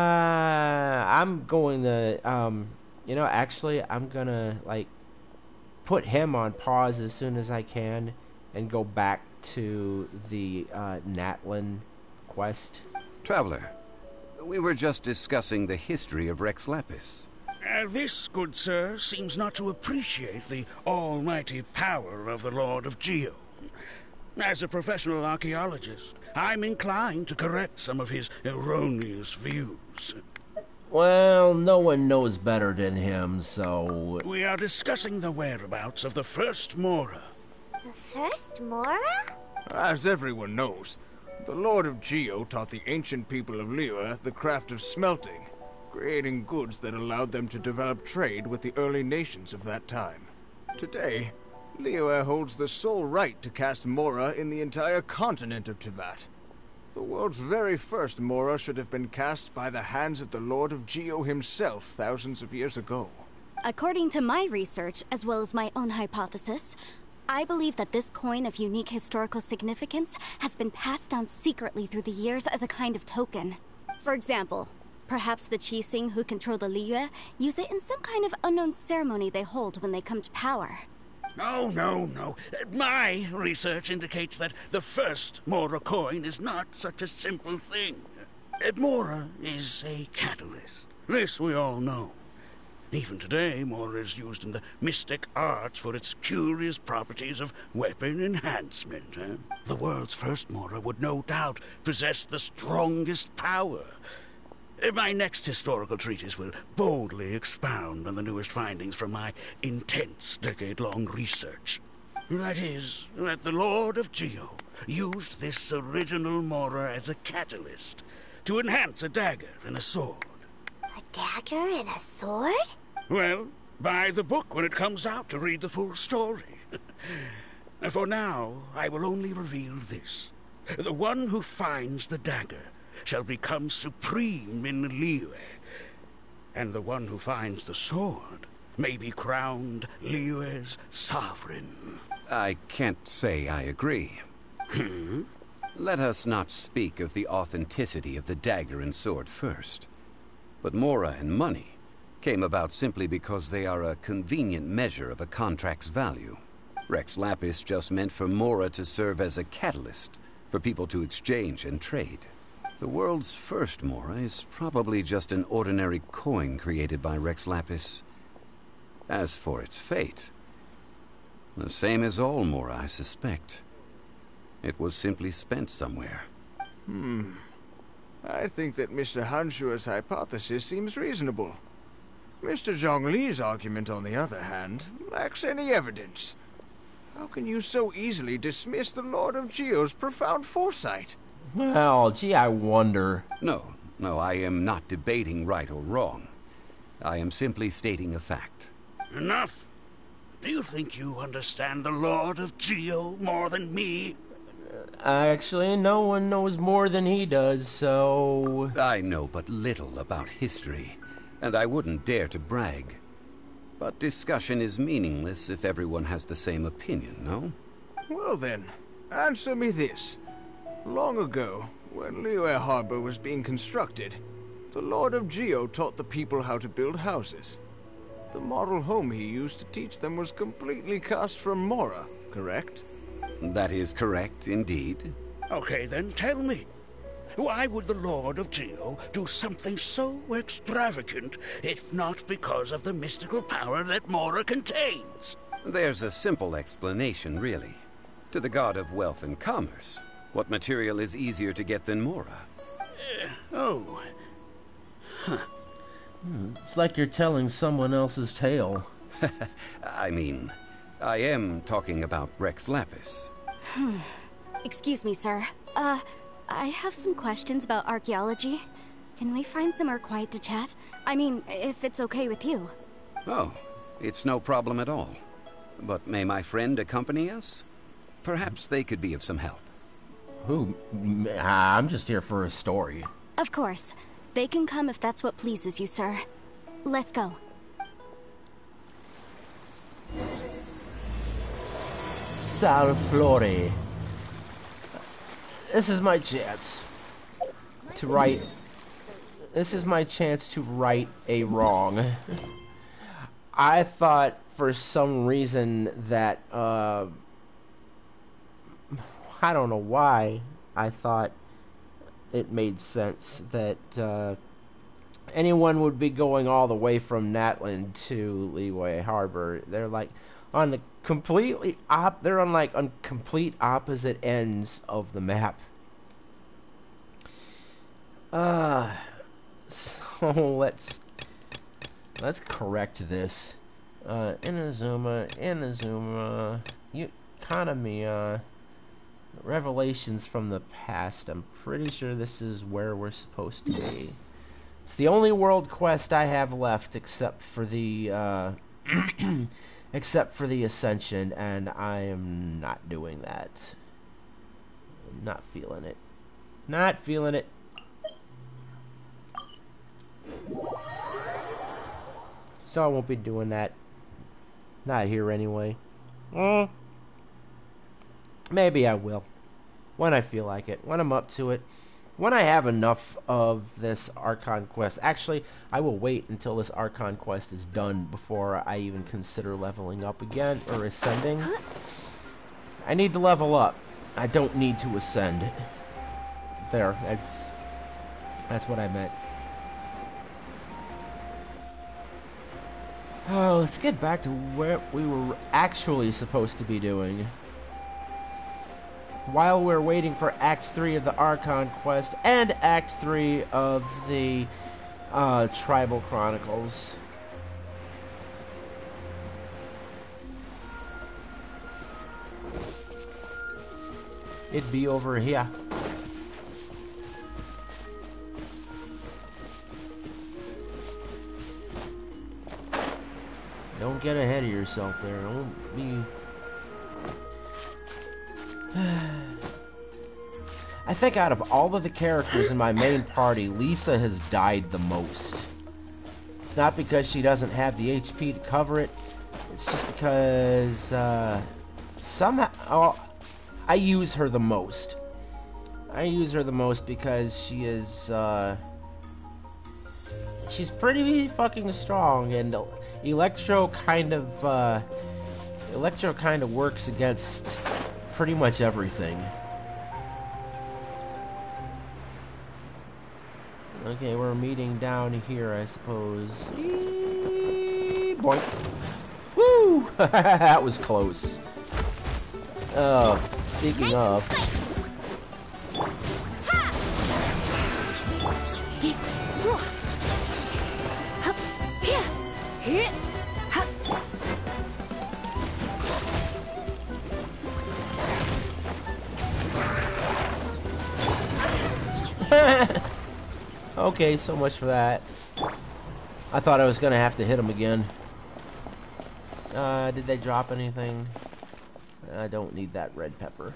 I'm going to, um, you know, actually I'm gonna like put him on pause as soon as I can and go back to the uh, Natlan quest. Traveler, we were just discussing the history of Rex Lapis. Uh, this, good sir, seems not to appreciate the almighty power of the Lord of Geo. As a professional archaeologist, I'm inclined to correct some of his erroneous views. Well, no one knows better than him, so... We are discussing the whereabouts of the first Mora. The first Mora? As everyone knows, the Lord of Geo taught the ancient people of Liyue the craft of smelting, creating goods that allowed them to develop trade with the early nations of that time. Today, Liyue holds the sole right to cast Mora in the entire continent of Teyvat. The world's very first Mora should have been cast by the hands of the Lord of Geo himself thousands of years ago. According to my research, as well as my own hypothesis, I believe that this coin of unique historical significance has been passed down secretly through the years as a kind of token. For example, perhaps the Qixing who control the Liyue use it in some kind of unknown ceremony they hold when they come to power. No, no, no. My research indicates that the first Mora coin is not such a simple thing. Mora is a catalyst. This we all know. Even today, Mora is used in the mystic arts for its curious properties of weapon enhancement. Eh? The world's first Mora would no doubt possess the strongest power. My next historical treatise will boldly expound on the newest findings from my intense decade-long research. That is, that the Lord of Geo used this original Mora as a catalyst to enhance a dagger and a sword. A dagger and a sword? Well, buy the book when it comes out to read the full story. For now, I will only reveal this. The one who finds the dagger shall become supreme in Liyue, and the one who finds the sword may be crowned Liyue's sovereign. I can't say I agree. Hmm? Let us not speak of the authenticity of the dagger and sword first. But Mora and money came about simply because they are a convenient measure of a contract's value. Rex Lapis just meant for Mora to serve as a catalyst for people to exchange and trade. The world's first Mora is probably just an ordinary coin created by Rex Lapis. As for its fate, the same as all Mora, I suspect. It was simply spent somewhere. Hmm. I think that Mister Hanshua's hypothesis seems reasonable. Mister Zhongli's argument, on the other hand, lacks any evidence. How can you so easily dismiss the Lord of Geo's profound foresight? Well, gee, I wonder. No, no, I am not debating right or wrong. I am simply stating a fact. Enough! Do you think you understand the Lord of Geo more than me? Actually, no one knows more than he does, so... I know but little about history, and I wouldn't dare to brag. But discussion is meaningless if everyone has the same opinion, no? Well then, answer me this. Long ago, when Liyue Harbor was being constructed, the Lord of Geo taught the people how to build houses. The model home he used to teach them was completely cast from Mora, correct? That is correct, indeed. Okay, then tell me. Why would the Lord of Geo do something so extravagant, if not because of the mystical power that Mora contains? There's a simple explanation, really. To the god of wealth and commerce, what material is easier to get than Mora? Uh, oh. Huh. Hmm, it's like you're telling someone else's tale. I mean, I am talking about Rex Lapis. Hmm. Excuse me, sir. Uh, I have some questions about archaeology. Can we find somewhere quiet to chat? I mean, if it's okay with you. Oh, it's no problem at all. But may my friend accompany us? Perhaps they could be of some help. Who? I'm just here for a story. Of course. They can come if that's what pleases you, sir. Let's go. Salflore. This is my chance to right. This is my chance to right a wrong. I thought for some reason that uh, I don't know why I thought it made sense that uh, anyone would be going all the way from Natlan to Liyue Harbor. They're like on the completely op. They're on like on complete opposite ends of the map. Uh, so let's let's correct this. Uh, Inazuma, Inazuma, you Kanamiya. Revelations from the past. I'm pretty sure this is where we're supposed to be. It's the only world quest I have left, except for the uh, except for the Ascension, and I am not doing that. I'm not feeling it. Not feeling it. So I won't be doing that. Not here anyway. Mm. Maybe I will. When I feel like it. When I'm up to it. When I have enough of this Archon quest. Actually, I will wait until this Archon quest is done before I even consider leveling up again or ascending. I need to level up. I don't need to ascend. There. That's, that's what I meant. Oh, let's get back to where we were actually supposed to be doing. While we're waiting for Act three of the Archon quest and Act three of the uh, Tribal Chronicles. It'd be over here. Don't get ahead of yourself there. Don't be... I think out of all of the characters in my main party, Lisa has died the most. It's not because she doesn't have the H P to cover it. It's just because uh, somehow oh, I use her the most. I use her the most because she is uh, she's pretty fucking strong, and Electro kind of uh, Electro kind of works against pretty much everything. Okay, we're meeting down here, I suppose. Eee, boink. Woo! That was close. Oh, speaking nice of. Okay, so much for that. I thought I was gonna have to hit him again. Uh, did they drop anything? I don't need that red pepper.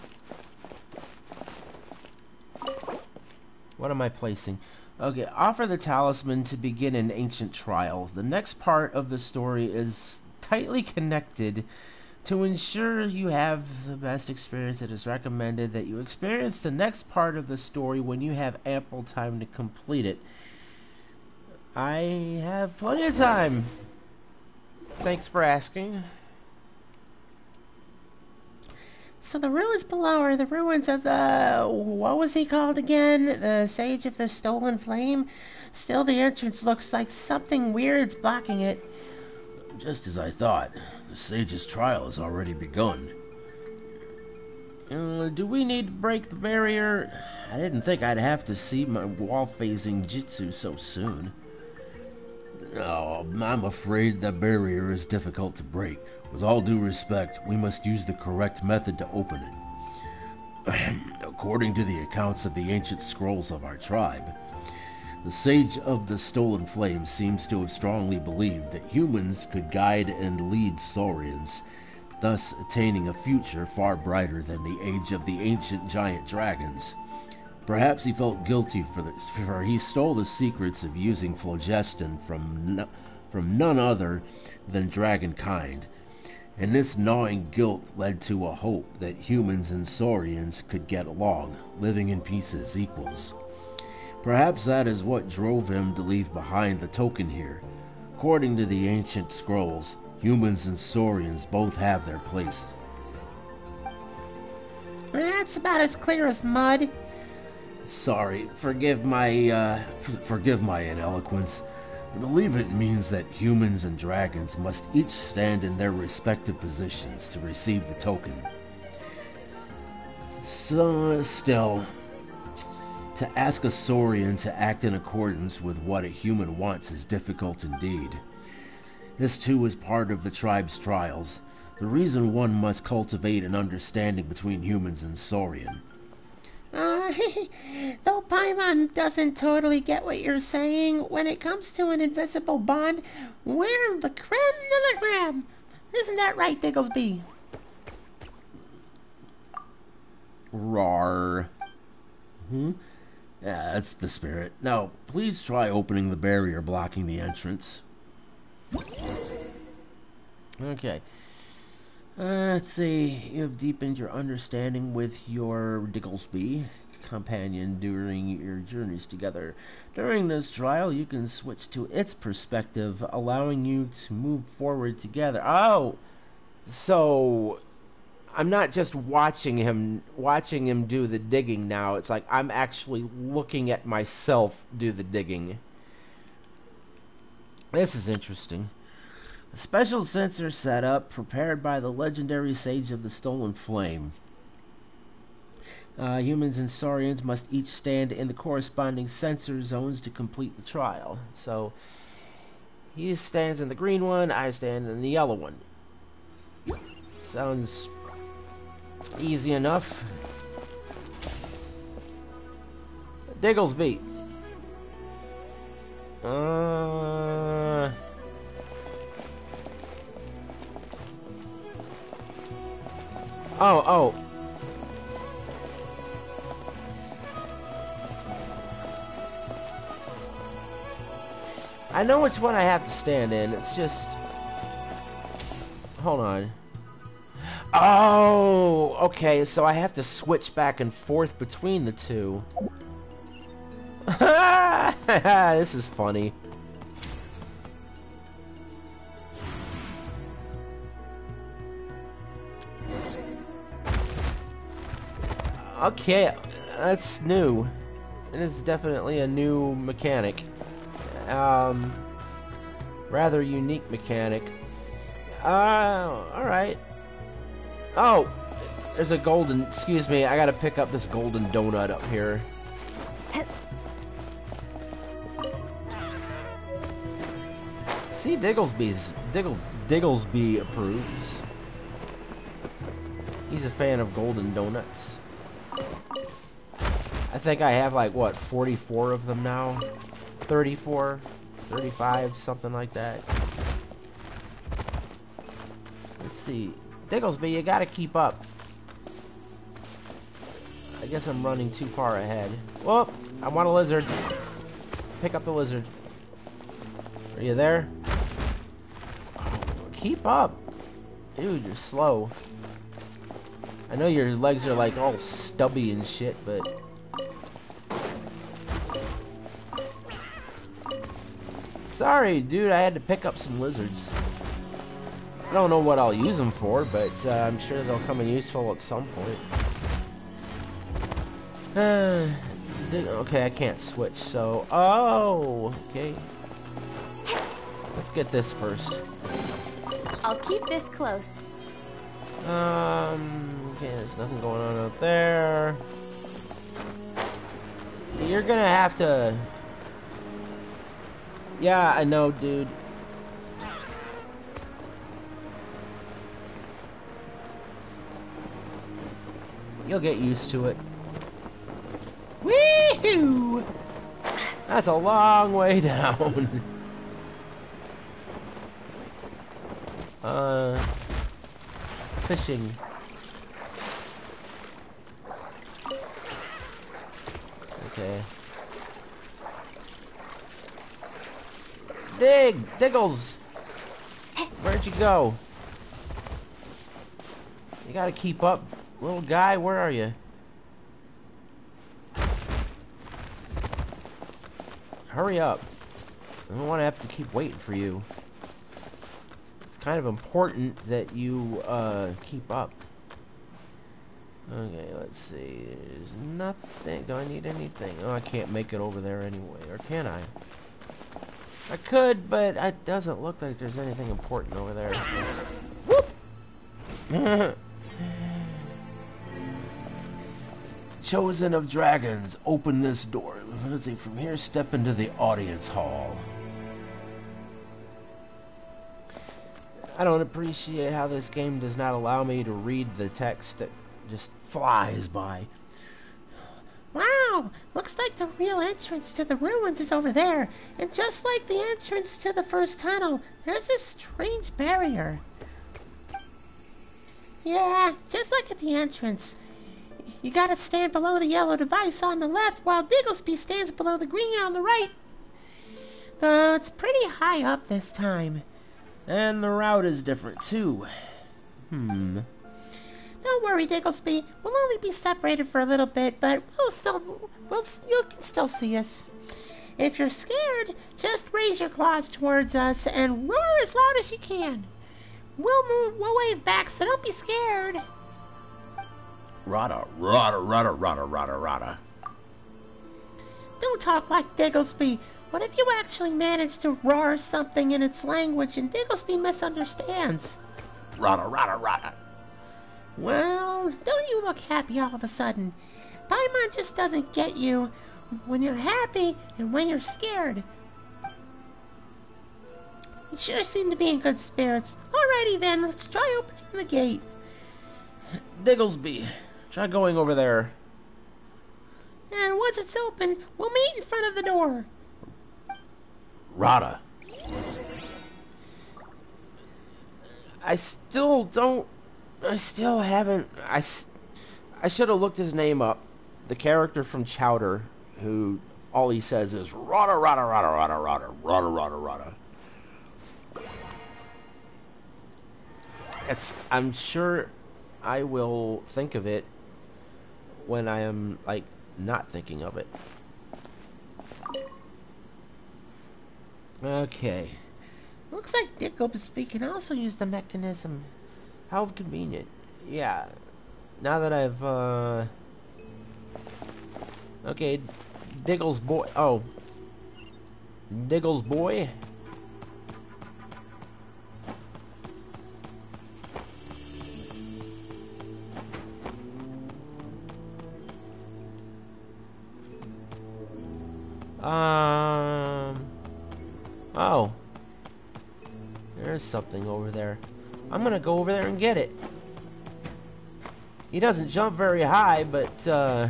What am I placing? Okay, offer the talisman to begin an ancient trial. The next part of the story is tightly connected. To ensure you have the best experience, it is recommended that you experience the next part of the story when you have ample time to complete it. I have plenty of time. Thanks for asking. So the ruins below are the ruins of the... what was he called again? The Sage of the Stolen Flame? Still, the entrance looks like something weird's blocking it. Just as I thought. The Sage's trial has already begun. Uh, do we need to break the barrier? I didn't think I'd have to see my wall-phasing jutsu so soon. Oh, I'm afraid the barrier is difficult to break. With all due respect, we must use the correct method to open it. According to the accounts of the ancient scrolls of our tribe, the Sage of the Stolen Flame seems to have strongly believed that humans could guide and lead Saurians, thus attaining a future far brighter than the age of the ancient giant dragons. Perhaps he felt guilty for this, for he stole the secrets of using phlogiston from, no, from none other than dragonkind, and this gnawing guilt led to a hope that humans and Saurians could get along, living in peace as equals. Perhaps that is what drove him to leave behind the token here. According to the ancient scrolls, humans and Saurians both have their place. That's about as clear as mud. Sorry, forgive my, uh, f forgive my ineloquence. I believe it means that humans and dragons must each stand in their respective positions to receive the token. So, still, to ask a Saurian to act in accordance with what a human wants is difficult indeed. This too is part of the tribe's trials, the reason one must cultivate an understanding between humans and Saurian. Uh, though Paimon doesn't totally get what you're saying, when it comes to an invisible bond, we're the creme de la creme. Isn't that right, Digglesby? Rawr. Hmm? Yeah, that's the spirit. Now, please try opening the barrier blocking the entrance. Okay. Uh, let's see. You have deepened your understanding with your Digglesby companion during your journeys together. During this trial, you can switch to its perspective, allowing you to move forward together. Oh! So, I'm not just watching him watching him do the digging now. It's like I'm actually looking at myself do the digging. This is interesting. A special sensor setup prepared by the legendary Sage of the Stolen Flame. Uh, humans and Saurians must each stand in the corresponding sensor zones to complete the trial. So, he stands in the green one, I stand in the yellow one. Sounds easy enough. Digglesby. Uh... Oh, oh. I know which one I have to stand in. It's just... Hold on. Oh, okay. So I have to switch back and forth between the two. This is funny. Okay, that's new. It is definitely a new mechanic. Um, rather unique mechanic. Uh, alright. Oh, there's a golden, excuse me, I gotta pick up this golden donut up here. See, Digglesby's, Diggle, Digglesby approves. He's a fan of golden donuts. I think I have like, what, forty-four of them now? thirty-four, thirty-five, something like that. Let's see. Digglesby, you gotta keep up. I guess I'm running too far ahead. Whoop! I want a lizard. Pick up the lizard. Are you there? Keep up! Dude, you're slow. I know your legs are like all stubby and shit, but... Sorry, dude, I had to pick up some lizards. don't know what I'll use them for, but uh, I'm sure they'll come in useful at some point. Uh, okay, I can't switch, so... Oh, okay. Let's get this first. I'll keep this close. Um, okay, there's nothing going on out there. You're gonna have to... Yeah, I know, dude. You'll get used to it. Wee-hoo! That's a long way down. uh, fishing. Okay. Dig! Diggles! Where'd you go? You gotta keep up. Little guy, where are you? Hurry up. I don't want to have to keep waiting for you. It's kind of important that you uh, keep up. Okay, let's see. There's nothing. Do I need anything? Oh, I can't make it over there anyway. Or can I? I could, but it doesn't look like there's anything important over there. Whoop! Chosen of dragons, open this door. Let's see, from here, step into the audience hall. I don't appreciate how this game does not allow me to read the text that just flies by. Wow, looks like the real entrance to the ruins is over there. And just like the entrance to the first tunnel, there's a strange barrier. Yeah, just like at the entrance. You gotta stand below the yellow device on the left, while Digglesby stands below the green on the right. Though it's pretty high up this time. And the route is different, too. Hmm. Don't worry, Digglesby. We'll only be separated for a little bit, but we'll still, we'll, you can still see us. If you're scared, just raise your claws towards us and roar as loud as you can. We'll move, we'll wave back, so don't be scared. Rada, rada, rada, rada, rada, rada. Don't talk like Digglesby. What if you actually manage to roar something in its language and Digglesby misunderstands? Rada, rada, rada. Well, don't you look happy all of a sudden. Paimon just doesn't get you when you're happy and when you're scared. You sure seem to be in good spirits. Alrighty then, let's try opening the gate. Digglesby, try going over there. And once it's open, we'll meet in front of the door. Rada. I still don't... I still haven't... I, I should have looked his name up. The character from Chowder, who all he says is Rada, Rada, Rada, Rada, Rada, Rada, Rada, Rada. It's... I'm sure I will think of it when I am, like, not thinking of it. Okay. Looks like Digglesby can also use the mechanism. How convenient. Yeah. Now that I've, uh... Okay. Diggles boy. Oh. Diggles boy. Um... Oh. There's something over there. I'm gonna go over there and get it. He doesn't jump very high, but, uh...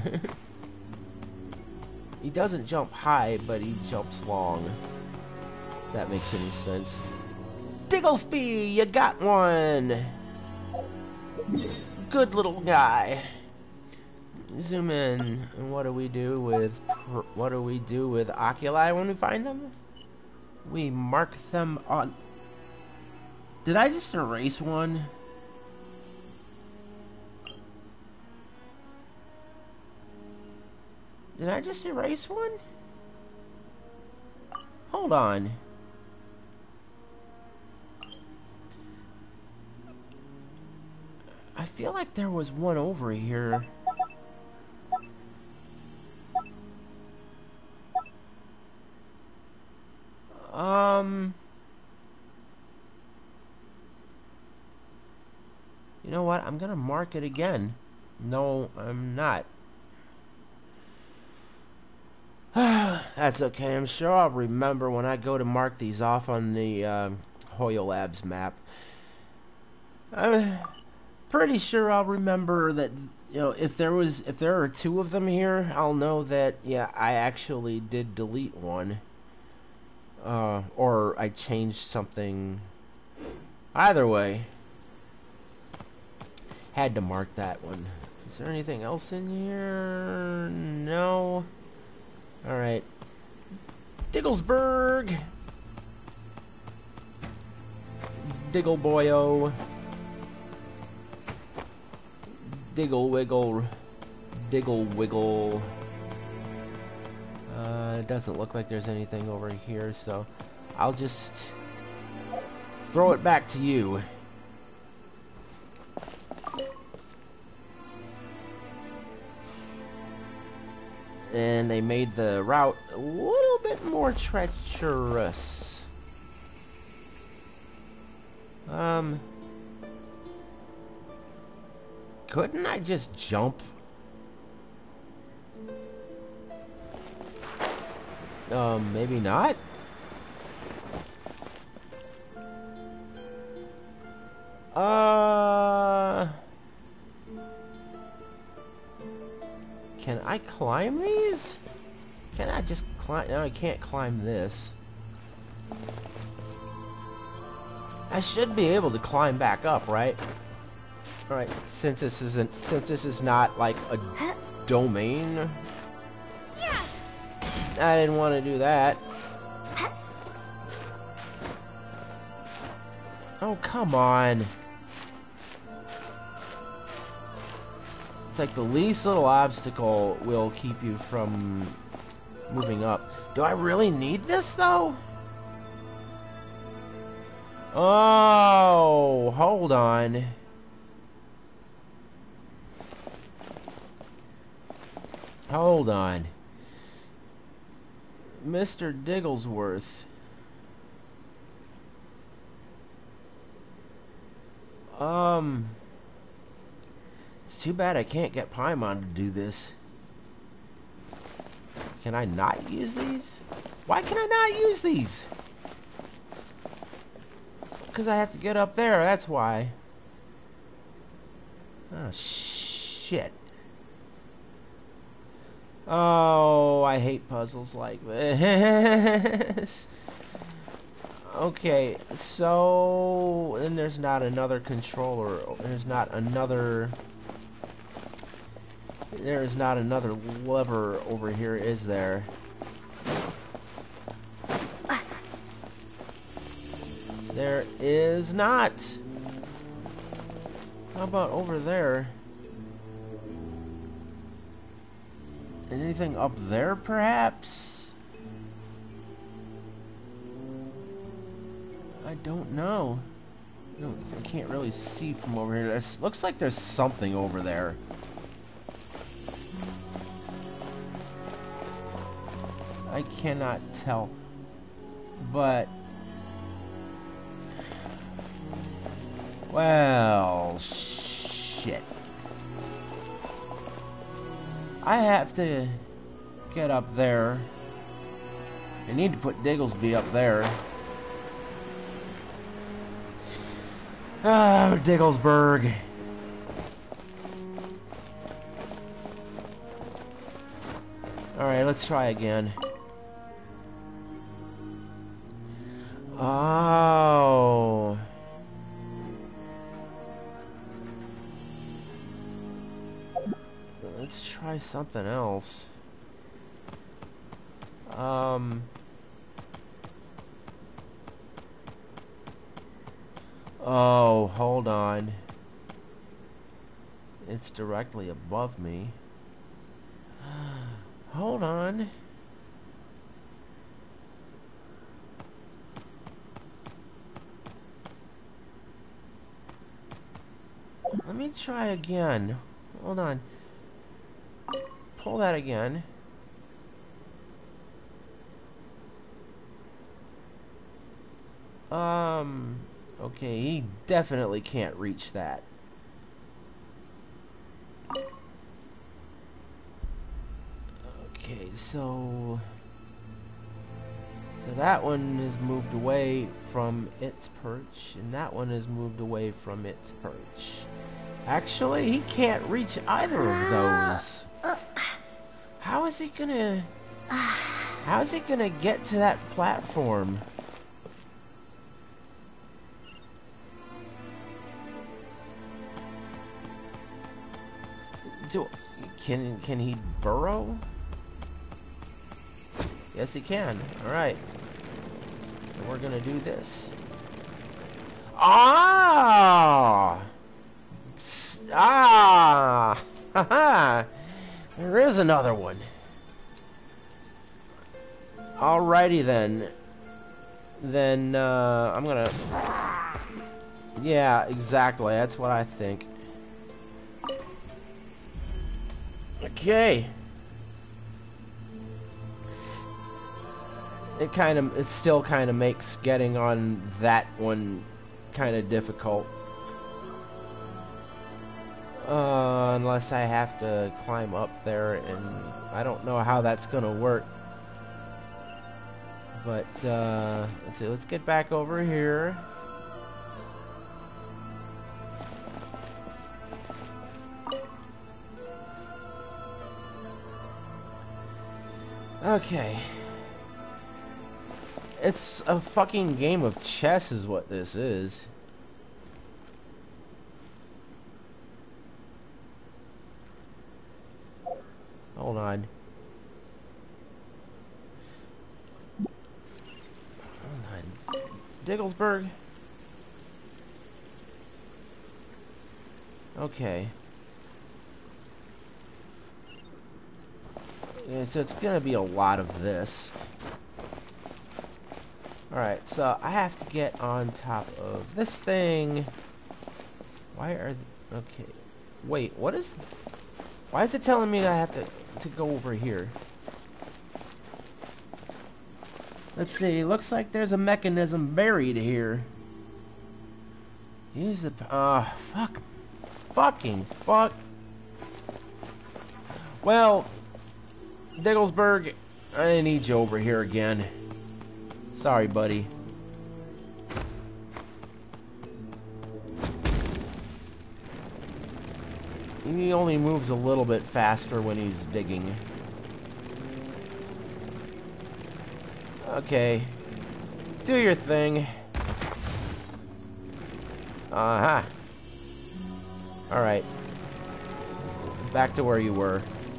he doesn't jump high, but he jumps long. If that makes any sense. Digglesby, you got one! Good little guy. Zoom in. And what do we do with... What do we do with oculi when we find them? We mark them on... Did I just erase one? Did I just erase one? Hold on. I feel like there was one over here. Um... You know what? I'm gonna mark it again. No, I'm not. That's okay. I'm sure I'll remember when I go to mark these off on the um, Hoyo Labs map. I'm pretty sure I'll remember that, you know, if there was, if there are two of them here, I'll know that, yeah, I actually did delete one. Uh, or I changed something. Either way, had to mark that one. Is there anything else in here? No. Alright. Digglesburg! Diggle boyo. Diggle wiggle. Diggle wiggle. Uh, it doesn't look like there's anything over here, so I'll just throw it back to you. And they made the route a little bit more treacherous. Um, couldn't I just jump? Um, maybe not? Uh... Can I climb these? Can I just climb? No, I can't climb this. I should be able to climb back up, right? Alright, since this isn't, since this is not like a domain. I didn't want to do that. Oh, come on. It's like the least little obstacle will keep you from moving up. Do I really need this, though? Oh, hold on. Hold on. Mister Digglesworth. Um... It's too bad I can't get Paimon to do this. Can I not use these? Why can I not use these? Because I have to get up there, that's why. Oh, shit. Oh, I hate puzzles like this. Okay, so... then there's not another controller. There's not another... There is not another lever over here, is there? There is not. How about over there? Anything up there, perhaps? I don't know. I, don't, I can't really see from over here. It looks like there's something over there. I cannot tell, but well, shit. I have to get up there. I need to put Digglesby up there. Ah, Digglesburg. Alright, let's try again. Oh. Let's try something else. Um. Oh, hold on. It's directly above me. Hold on. let me try again. Hold on. Pull that again. Um, okay, he definitely can't reach that. Okay, so... So that one is moved away from its perch, and that one is moved away from its perch. Actually, he can't reach either of those. How is he gonna... How is he gonna get to that platform? Do, can, can he burrow? Yes, he can. Alright. And we're gonna do this. Ah! Ah! Haha! There is another one. Alrighty then. Then, uh, I'm gonna... Yeah, exactly. That's what I think. Okay. It kind of, it still kind of makes getting on that one kind of difficult. Uh, unless I have to climb up there, and I don't know how that's gonna work. But, uh, let's see, let's get back over here. Okay. It's a fucking game of chess is what this is. Hold on. Hold on. Digglesby. Okay. Yeah, so it's gonna be a lot of this. Alright, so I have to get on top of this thing. Why are... Okay. Wait, what is... Why is it telling me I have to, to go over here? Let's see, looks like there's a mechanism buried here. Use the... Ah, uh, fuck. Fucking fuck. Well, Digglesby, I need you over here again. Sorry, buddy. He only moves a little bit faster when he's digging. Okay. Do your thing. Uh-huh. Alright. Back to where you were.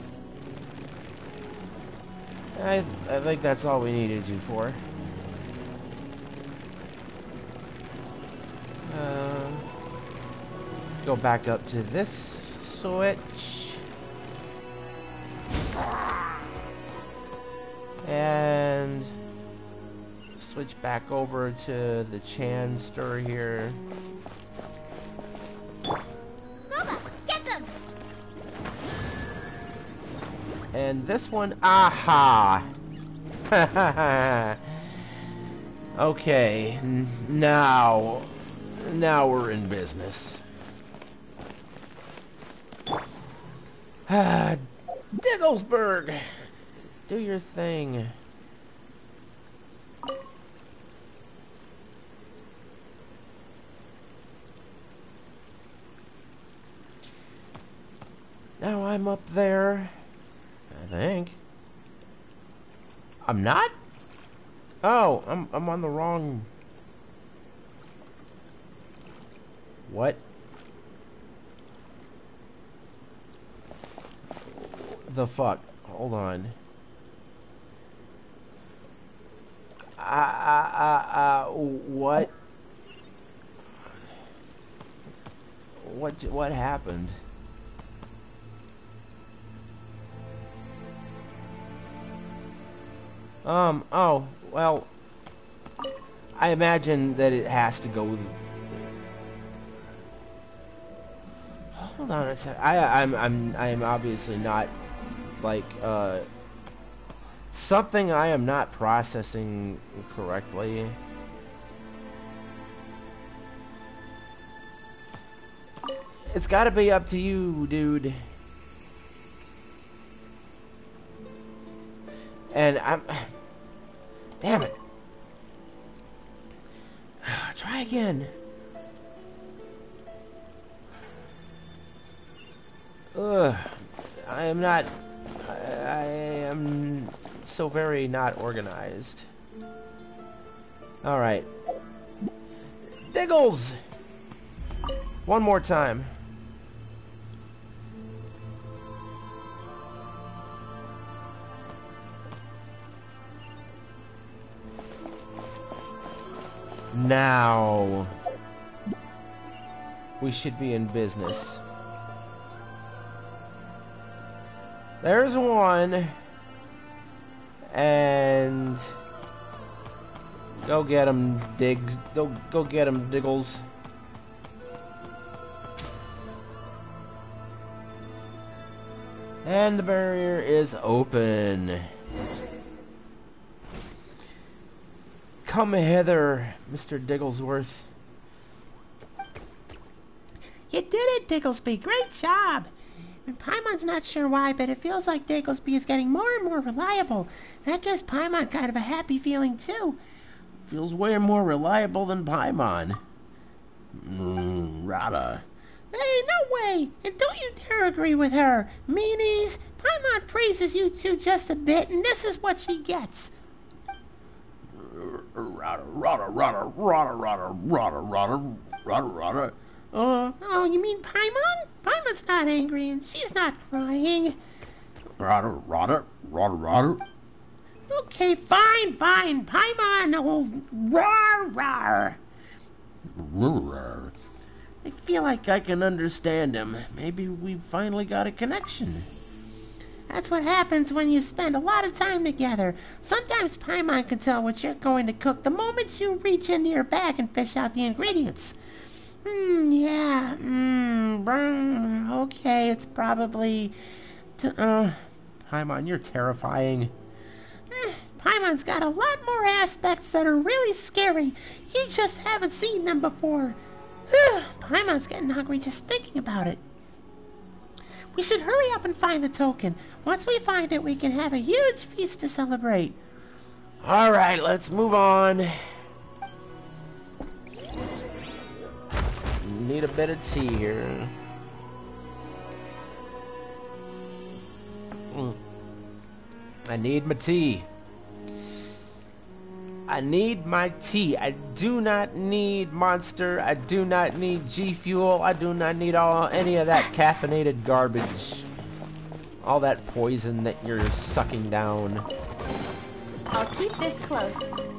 I, I think that's all we needed you for. Uh, go back up to this switch. And switch back over to the Chanster here. Gooba, get them! And this one, aha! Okay, n now, now we're in business. Ah, Digglesby, do your thing. Now I'm up there, I think. I'm not? Oh, I'm I'm on the wrong. What? The fuck? Hold on. Uh, uh, uh, uh, what? What? What happened? Um, oh, well, I imagine that it has to go Hold on a sec. I, I'm, I'm, I am obviously not, like, uh, something I am not processing correctly. It's got to be up to you, dude. And I'm... Damn it. Try again. Ugh. I am not... I, I am so very not organized. Alright. Diggles! One more time. Now we should be in business. There's one, and go get him, Diggs. Go, go get him, Diggles. And the barrier is open. Come hither, Mister Digglesworth. You did it, Digglesby. Great job. And Paimon's not sure why, but it feels like Digglesby is getting more and more reliable. That gives Paimon kind of a happy feeling, too. Feels way more reliable than Paimon. Mmm, Rada. Hey, no way! And don't you dare agree with her. Meanies, Paimon praises you two just a bit, and this is what she gets. Rada, rada, rada, rada, rada, rada, rada, rada, rada. Uh, oh, you mean Paimon? Paimon's not angry, and she's not crying. Rada, rada, rada, rada. Okay, fine, fine. Paimon, old rawr, rawr. Rawr. I feel like I can understand him. Maybe we finally got a connection. That's what happens when you spend a lot of time together. Sometimes Paimon can tell what you're going to cook the moment you reach into your bag and fish out the ingredients. Hmm, yeah, hmm, okay, it's probably... T uh, Paimon, you're terrifying. Eh, Paimon's got a lot more aspects that are really scary. You just haven't seen them before. Paimon's getting hungry just thinking about it. We should hurry up and find the token. Once we find it, we can have a huge feast to celebrate. Alright, let's move on. Need a bit of tea here. Mm. I need my tea. I need my tea. I do not need Monster. I do not need G Fuel. I do not need all any of that caffeinated garbage. All that poison that you're sucking down. I'll keep this close.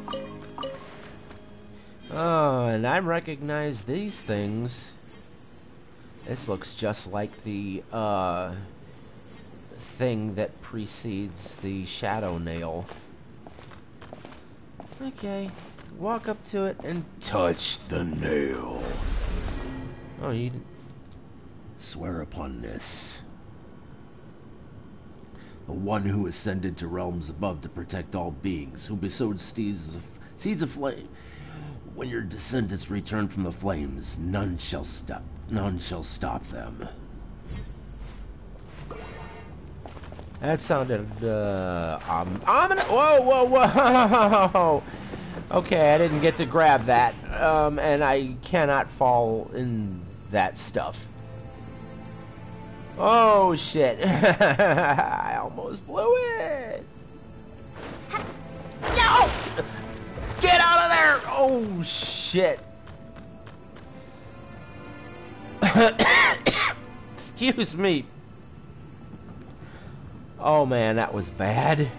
Oh, and I recognize these things. This looks just like the uh, thing that precedes the shadow nail. Okay, walk up to it and touch the nail. Oh, you didn't. Swear upon this. The one who ascended to realms above to protect all beings, who bestowed seeds of, seeds of flame. When your descendants return from the flames, none shall stop. None shall stop them. That sounded uh, um, ominous. Whoa, whoa, whoa! Okay, I didn't get to grab that, um, and I cannot fall in that stuff. Oh shit! I almost blew it. No! Get out of there! Oh shit! Excuse me. Oh man, that was bad.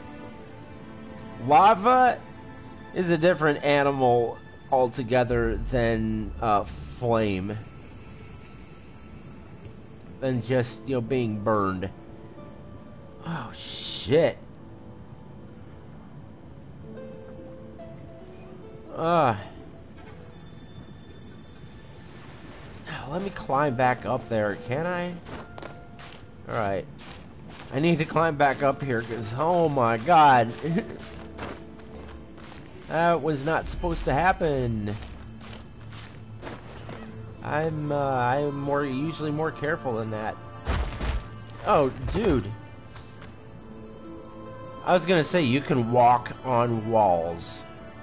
Lava is a different animal altogether than uh, flame. Than just, you know, being burned. Oh shit. Ah. let me climb back up there, can I? Alright. I need to climb back up here, because, oh my god. That was not supposed to happen. I'm, uh, I'm more, usually more careful than that. Oh, dude. I was gonna say, you can walk on walls.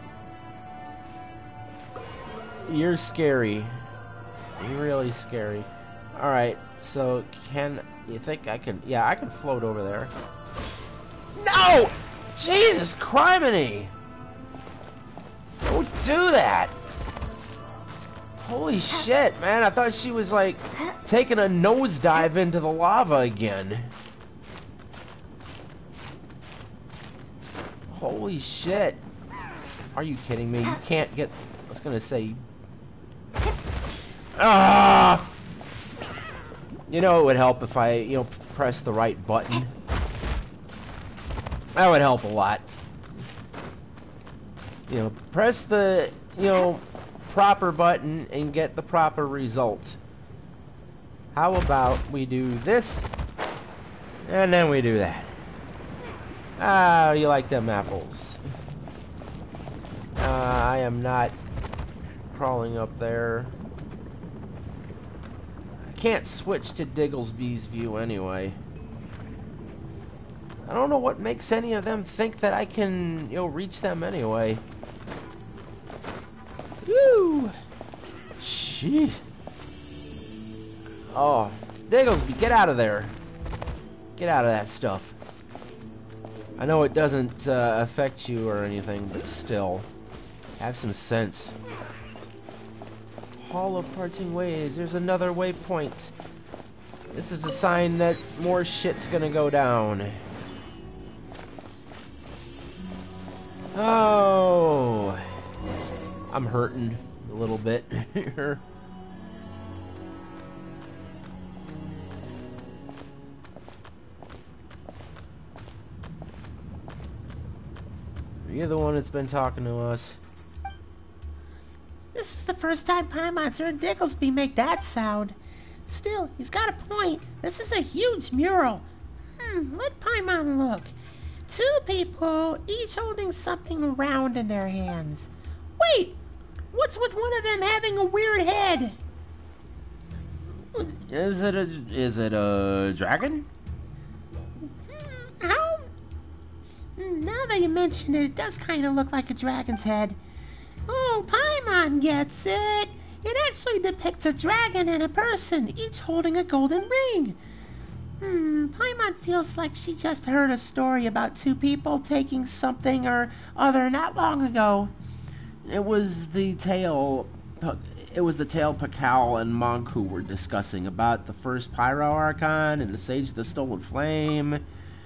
You're scary. You're really scary. Alright, so can you think I can... Yeah, I can float over there. No! Jesus criminy! Don't do that! Holy shit, man. I thought she was, like, taking a nosedive into the lava again. Holy shit. Are you kidding me? You can't get... I was gonna say... Ah! You know, it would help if I, you know, press the right button. That would help a lot. You know, press the, you know, proper button and get the proper result. How about we do this, and then we do that. Ah, you like them apples. Uh, I am not crawling up there. I can't switch to Digglesby's view anyway. I don't know what makes any of them think that I can, you know, reach them anyway. Woo! Shit. Oh, Digglesby, get out of there. Get out of that stuff. I know it doesn't uh, affect you or anything, but still. Have some sense. Hall of Parting Ways. There's another waypoint. This is a sign that more shit's gonna go down. Oh, I'm hurting a little bit here. You're the one that's been talking to us. This is the first time Paimon's heard Digglesby make that sound. Still, he's got a point. This is a huge mural. Hmm, let Paimon look. Two people, each holding something round in their hands. Wait! What's with one of them having a weird head? Is it a... is it a dragon? Hmm, how... Now that you mention it, it does kind of look like a dragon's head. Oh, Paimon gets it. It actually depicts a dragon and a person, each holding a golden ring. Hmm, Paimon feels like she just heard a story about two people taking something or other not long ago. It was the tale... It was the tale Pakal and Monku were discussing about the first Pyro Archon and the Sage of the Stolen Flame.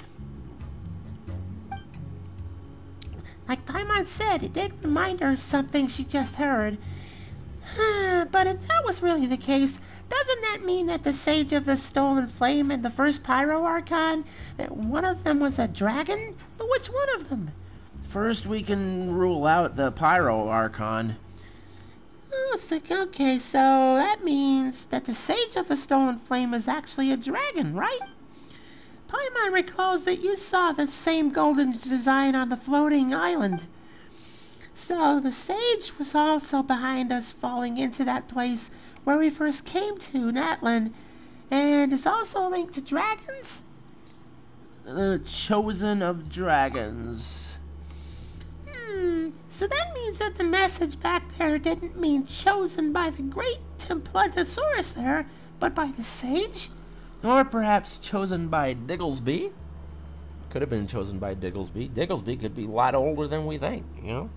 Like Paimon said, it did remind her of something she just heard. But if that was really the case, doesn't that mean that the Sage of the Stolen Flame and the first Pyro Archon, that one of them was a dragon? But which one of them? First, we can rule out the Pyro Archon. Oh, it's like, okay, so that means that the Sage of the Stolen Flame is actually a dragon, right? Paimon recalls that you saw the same golden design on the floating island. So the Sage was also behind us falling into that place where we first came to, Natlan, and is also linked to dragons? The Chosen of Dragons. Hmm, so that means that the message back there didn't mean chosen by the great Templantosaurus there, but by the Sage? Or perhaps chosen by Digglesby. Could have been chosen by Digglesby. Digglesby could be a lot older than we think, you know?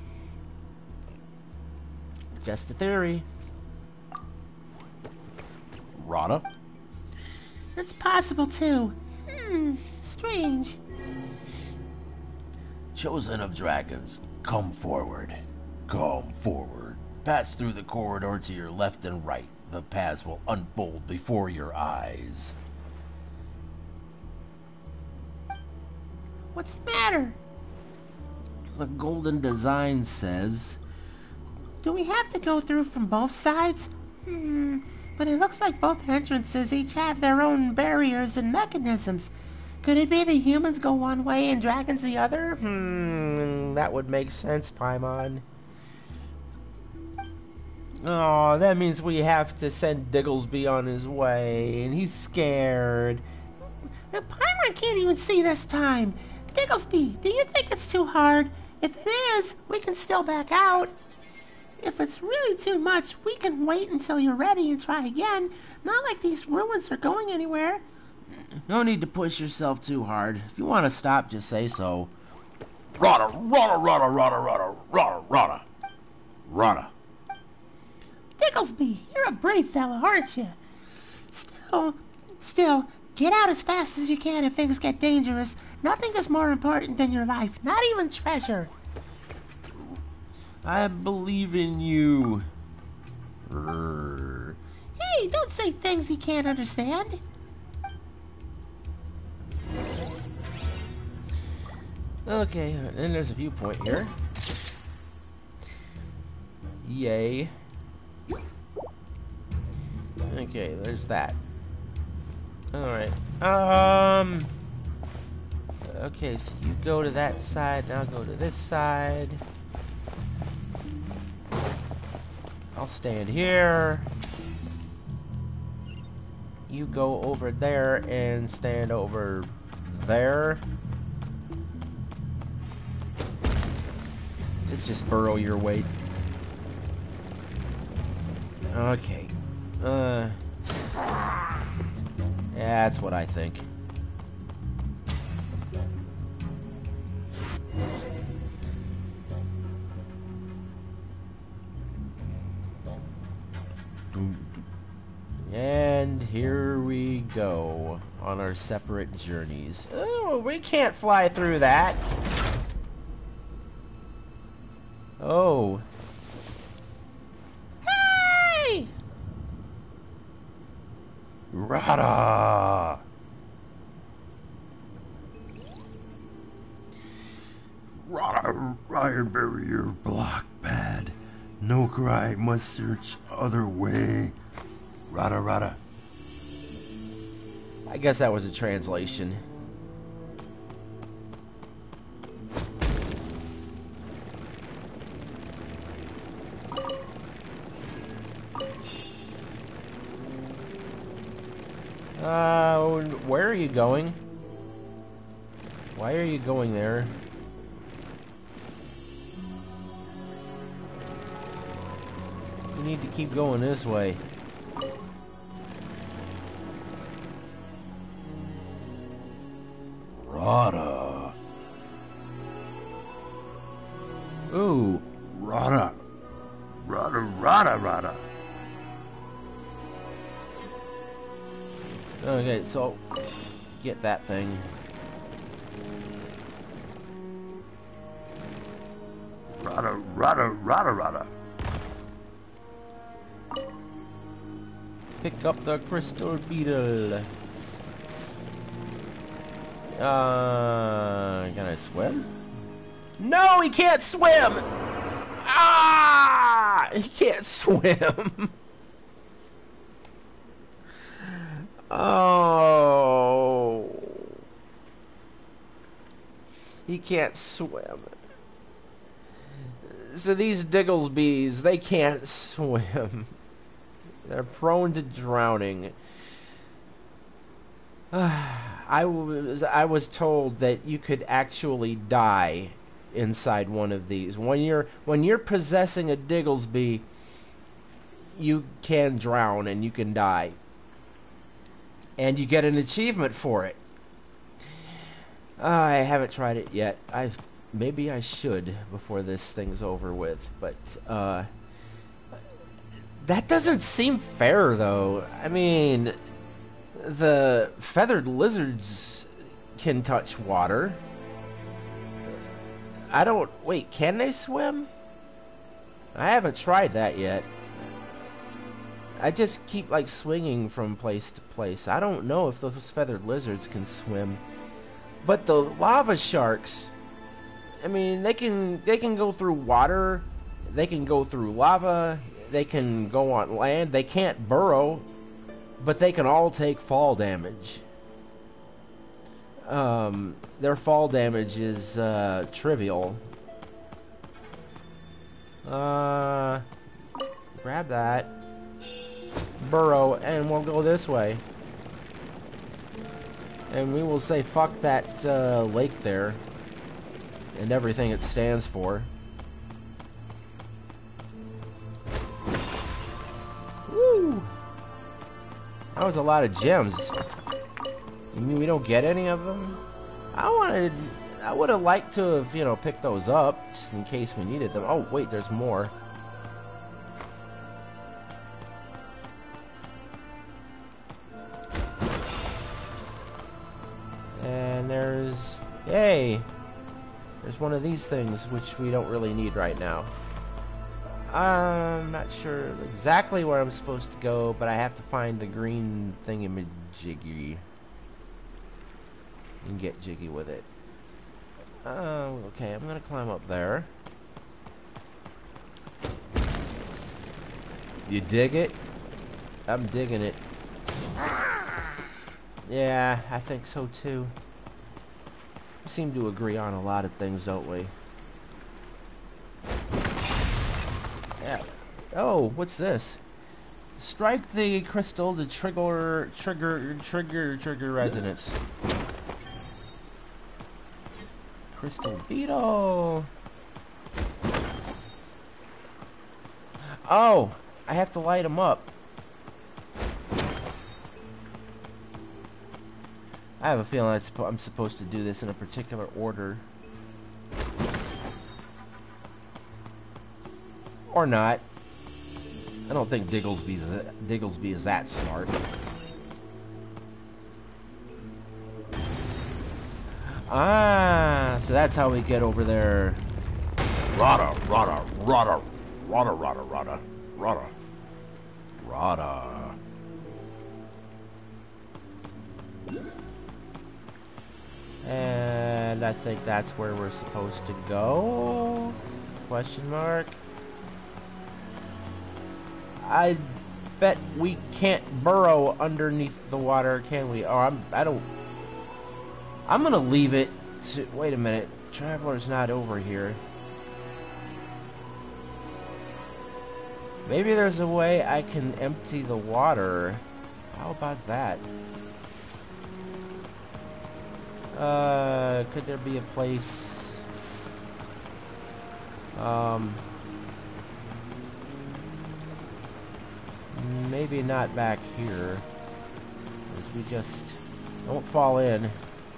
Just a theory. Rada? That's possible too. Hmm, strange. Chosen of Dragons, come forward. Come forward. Pass through the corridor to your left and right. The paths will unfold before your eyes. What's the matter? The golden design says... Do we have to go through from both sides? Hmm, but it looks like both entrances each have their own barriers and mechanisms. Could it be the humans go one way and dragons the other? Hmm, that would make sense, Paimon. Oh, that means we have to send Digglesby on his way, and he's scared. The Paimon can't even see this time. Digglesby, do you think it's too hard? If it is, we can still back out. If it's really too much, we can wait until you're ready and try again. Not like these ruins are going anywhere. No need to push yourself too hard. If you want to stop, just say so. Rada, rada, rada, rada, rada, rada, rada. Rada. Digglesby, you're a brave fella, aren't you? Still, still, get out as fast as you can if things get dangerous. Nothing is more important than your life, not even treasure. I believe in you. Hey, don't say things he can't understand. Okay, and there's a viewpoint here. Yay. Okay, there's that. Alright. Um... Okay, so you go to that side, and I'll go to this side. I'll stand here. You go over there and stand over there. Let's just burrow your way. Okay. Uh. Yeah, that's what I think. And here we go on our separate journeys. Oh, we can't fly through that. Oh. Hey! Rada! Rada, iron barrier block bad. No cry, must search other way. Rada, rada. I guess that was a translation. Uh, where are you going? Why are you going there? You need to keep going this way. Rada. Ooh. Rada. Rada, rada, rada. Okay, so get that thing. Rada, rada, rada, rada. Pick up the crystal beetle. Uh, can I swim? No, he can't swim! Ah! He can't swim. Oh. He can't swim. So these Digglesbys, they can't swim. They're prone to drowning. I was I was told that you could actually die inside one of these. When you're when you're possessing a Digglesby, you can drown and you can die. And you get an achievement for it. Uh, I haven't tried it yet. I maybe I should before this thing's over with, but uh that doesn't seem fair though. I mean, the feathered lizards can touch water. I don't... Wait, can they swim? I haven't tried that yet. I just keep, like, swinging from place to place. I don't know if those feathered lizards can swim. But the lava sharks... I mean, they can, they can go through water. They can go through lava. they can go on land. They can't burrow, but they can all take fall damage. Um, their fall damage is uh, trivial. Uh, grab that. Burrow, and we'll go this way. And we will say fuck that uh, lake there and everything it stands for. Woo! That was a lot of gems. You mean we don't get any of them? I wanted, I would have liked to have, you know, picked those up just in case we needed them. Oh wait, there's more. And there's, yay! There's one of these things which we don't really need right now. I'm not sure exactly where I'm supposed to go, but I have to find the green thingamajiggy and get jiggy with it. Oh, okay, I'm gonna climb up there. You dig it? I'm digging it. Yeah, I think so too. We seem to agree on a lot of things, don't we? Yeah. Oh, what's this? Strike the crystal to trigger, trigger, trigger, trigger resonance. Crystal beetle. Oh, I have to light them up. I have a feeling I suppo I'm supposed to do this in a particular order. Or not. I don't think Digglesby's Digglesby is that smart. Ah, so that's how we get over there. Rada, rada, rada, rada, rada, rada, rada, rada. And I think that's where we're supposed to go? Question mark. I bet we can't burrow underneath the water, can we? Oh, I'm, I don't... I'm gonna leave it to... Wait a minute. Traveler's not over here. Maybe there's a way I can empty the water. How about that? Uh, could there be a place... Um... Maybe not back here. Because we just don't fall in.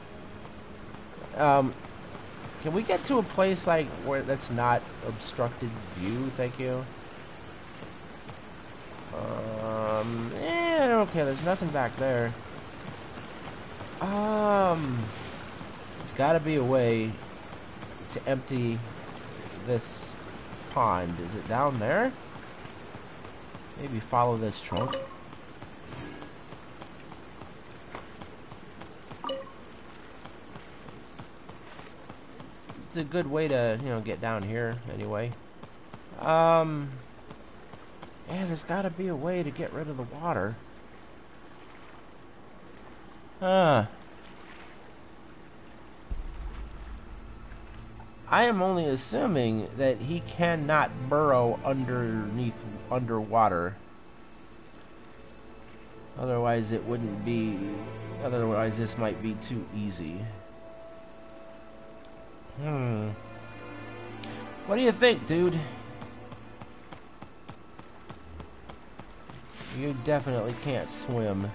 Um, can we get to a place like where that's not obstructed view? Thank you. Um, eh, okay, there's nothing back there. Um, there's gotta be a way to empty this pond. Is it down there? Maybe follow this trunk. It's a good way to, you know, get down here anyway. Um, yeah, there's gotta be a way to get rid of the water. Huh. I am only assuming that he cannot burrow underneath, underwater. Otherwise it wouldn't be, otherwise this might be too easy. Hmm. What do you think, dude? You definitely can't swim.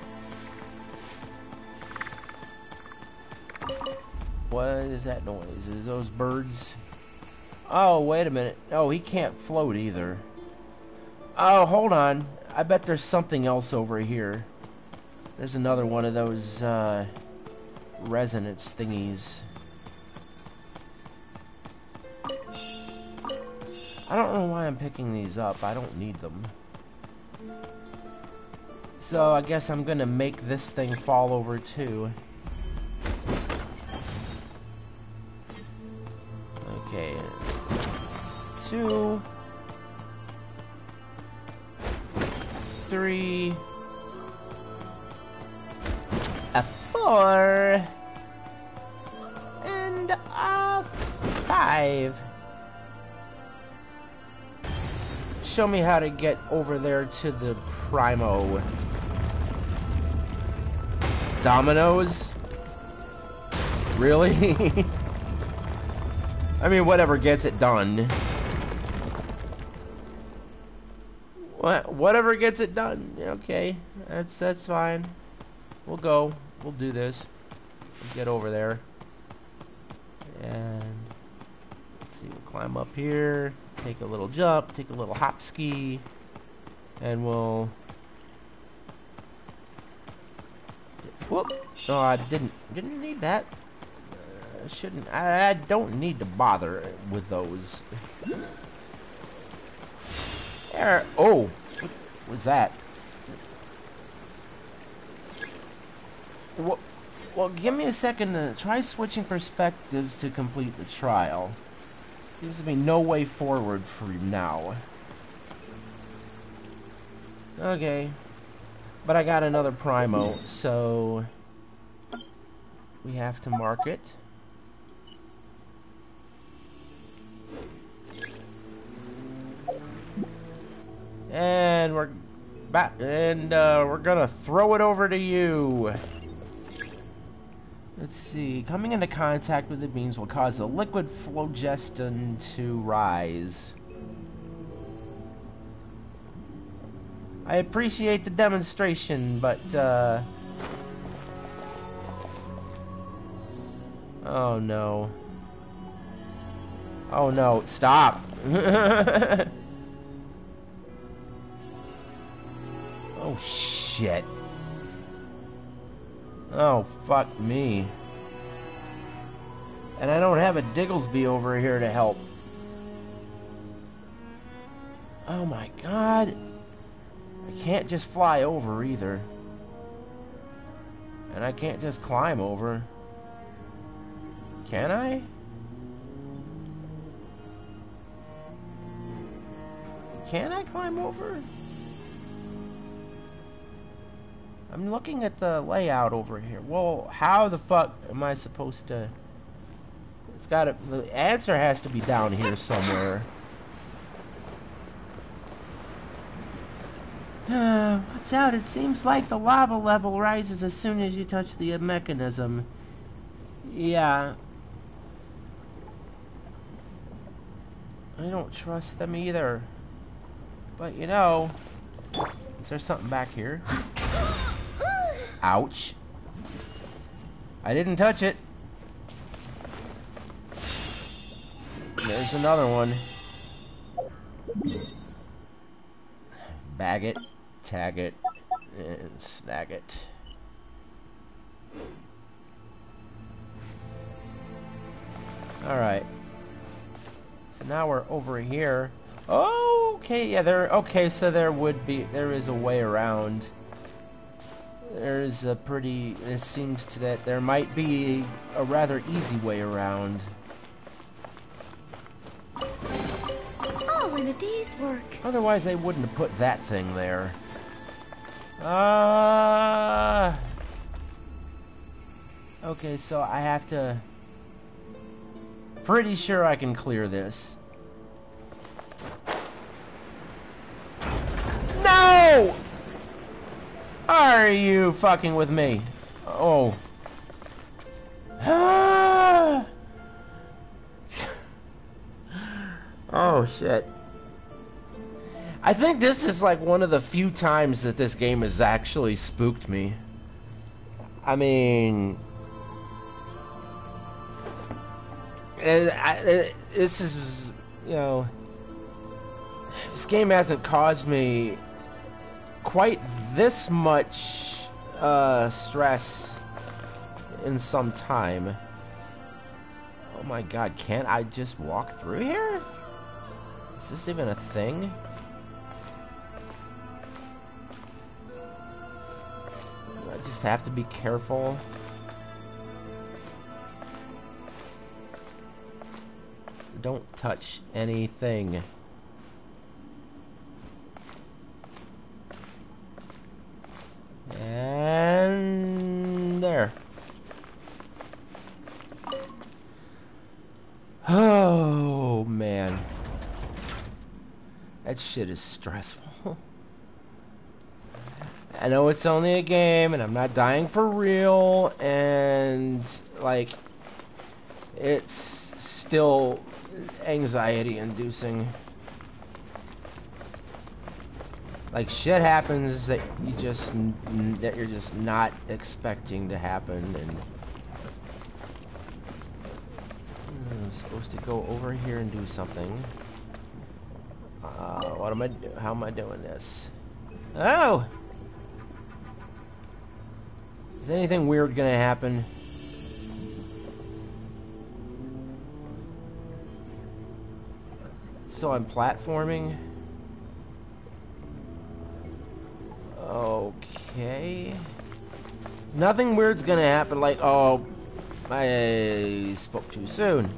What is that noise? Is those birds? Oh, wait a minute. Oh, he can't float either. Oh, hold on. I bet there's something else over here. There's another one of those uh, resonance thingies. I don't know why I'm picking these up. I don't need them. So I guess I'm gonna make this thing fall over too. Okay. Two. three, a four, and a five. Show me how to get over there to the Primo. Dominoes? Really? I mean, whatever gets it done. What? Whatever gets it done. Okay, that's that's fine. We'll go. We'll do this. We'll get over there. And let's see. We'll climb up here. Take a little jump. Take a little hop ski. And we'll. Whoop! No, I didn't. Didn't need that. Uh, shouldn't. I, I don't need to bother with those. There. Oh, what was that? Well, well, give me a second to try switching perspectives to complete the trial. Seems to be no way forward for now. Okay. But I got another Primo, so we have to mark it. And we're back, and uh, we're gonna throw it over to you. Let's see. Coming into contact with the beams will cause the liquid phlogiston to rise. I appreciate the demonstration, but, uh... oh, no. Oh, no. Stop! Oh, shit. Oh, fuck me. And I don't have a Digglesby over here to help. Oh, my God. I can't just fly over either. And I can't just climb over. Can I? Can I climb over? I'm looking at the layout over here. Well, how the fuck am I supposed to... It's gotta... The answer has to be down here somewhere. Uh, watch out, it seems like the lava level rises as soon as you touch the mechanism. Yeah. I don't trust them either. But you know... Is there something back here? Ouch. I didn't touch it. There's another one. Bag it. Tag it, and snag it. Alright. So now we're over here. Oh, okay, yeah, there, okay, so there would be, there is a way around. There's a pretty, it seems to that there might be a rather easy way around. Oh, in a day's work. Otherwise they wouldn't have put that thing there. Uh, okay, so I have to... Pretty sure I can clear this. No! Are you fucking with me? Oh. Oh, shit. I think this is like one of the few times that this game has actually spooked me. I mean... It, I, it, this is, you know... This game hasn't caused me quite this much uh, stress in some time. Oh my god, can't I just walk through here? Is this even a thing? I just have to be careful. Don't touch anything. That shit is stressful. I know it's only a game, and I'm not dying for real, and, like, it's still anxiety-inducing. Like, shit happens that you just, that you're just not expecting to happen, and I'm supposed to go over here and do something. Uh, what am I do? How am I doing this? Oh! Is anything weird gonna happen? So I'm platforming. Okay. Nothing weird's gonna happen, like, oh, I spoke too soon.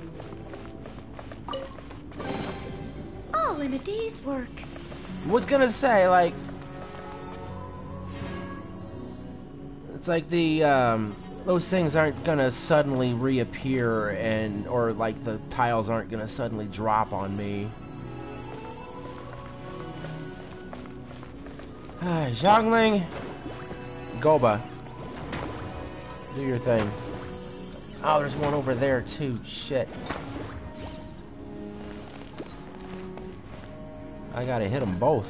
All in a day's work. Was gonna say, like, it's like the, um, those things aren't gonna suddenly reappear, and, or like the tiles aren't gonna suddenly drop on me. Zhongling, Goba, do your thing. Oh, there's one over there too. Shit. I gotta hit them both.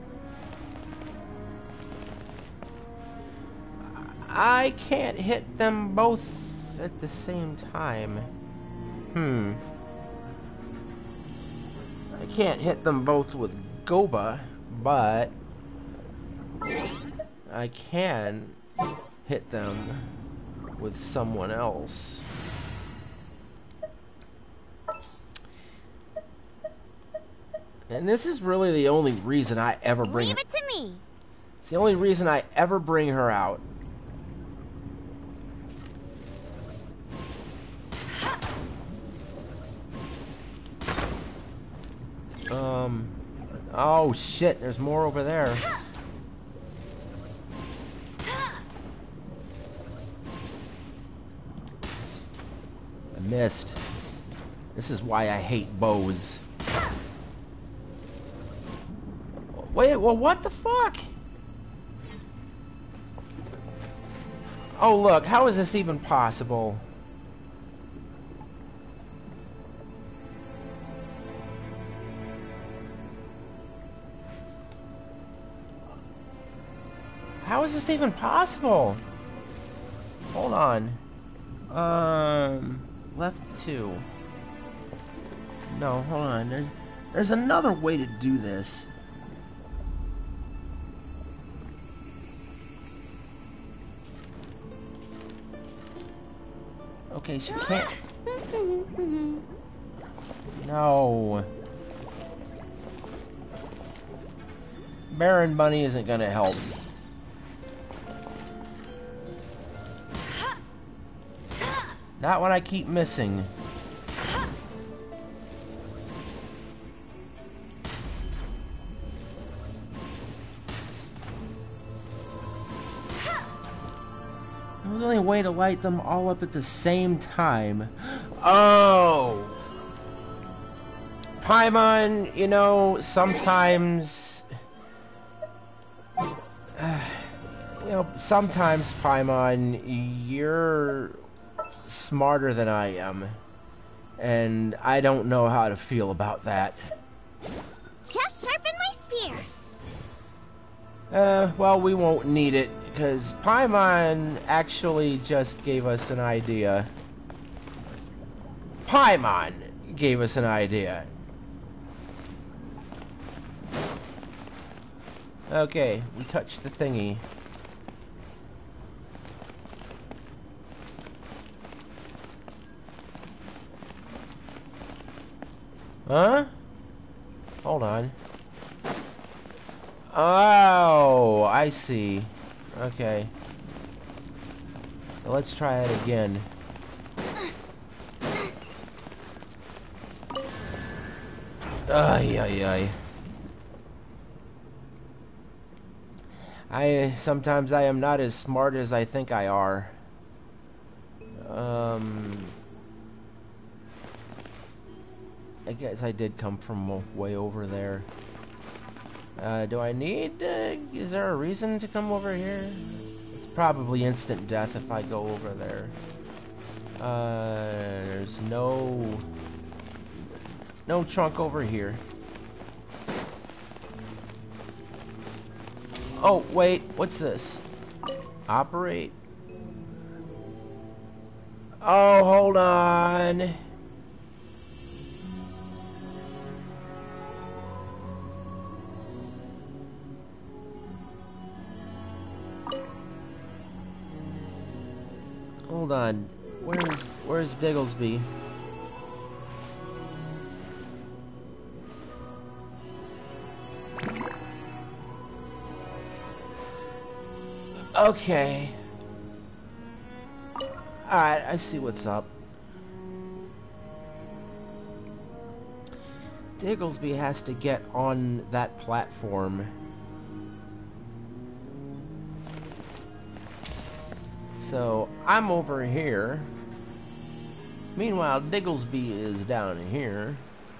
I can't hit them both at the same time. Hmm. I can't hit them both with Goba, but I can hit them with someone else. And this is really the only reason I ever bring Leave it to me. It's the only reason I ever bring her out. Um oh shit, there's more over there. I missed. This is why I hate bows. Wait, well, what the fuck? Oh, look, how is this even possible? How is this even possible? Hold on. Um, left two. No, hold on. There's, there's another way to do this. Okay, she can't. No. Baron Bunny isn't gonna help. Not when I keep missing. There's only a way to light them all up at the same time. Oh! Paimon, you know, sometimes... Uh, you know, sometimes, Paimon, you're smarter than I am. And I don't know how to feel about that. Just sharpen my spear. Uh, well, we won't need it, because Paimon actually just gave us an idea. Paimon gave us an idea. Okay, we touched the thingy. Huh? Hold on. Oh, I see. Okay. So let's try it again. Ay, ay, ay. I sometimes I am not as smart as I think I are. Um, I guess I did come from way over there. Uh, do I need... Uh, is there a reason to come over here? It's probably instant death if I go over there. Uh, there's no... No trunk over here. Oh, wait. What's this? Operate? Oh, hold on. Hold on. Where's where's Digglesby? Okay. Alright, I see what's up. Digglesby has to get on that platform. So, I'm over here. Meanwhile, Digglesby is down here.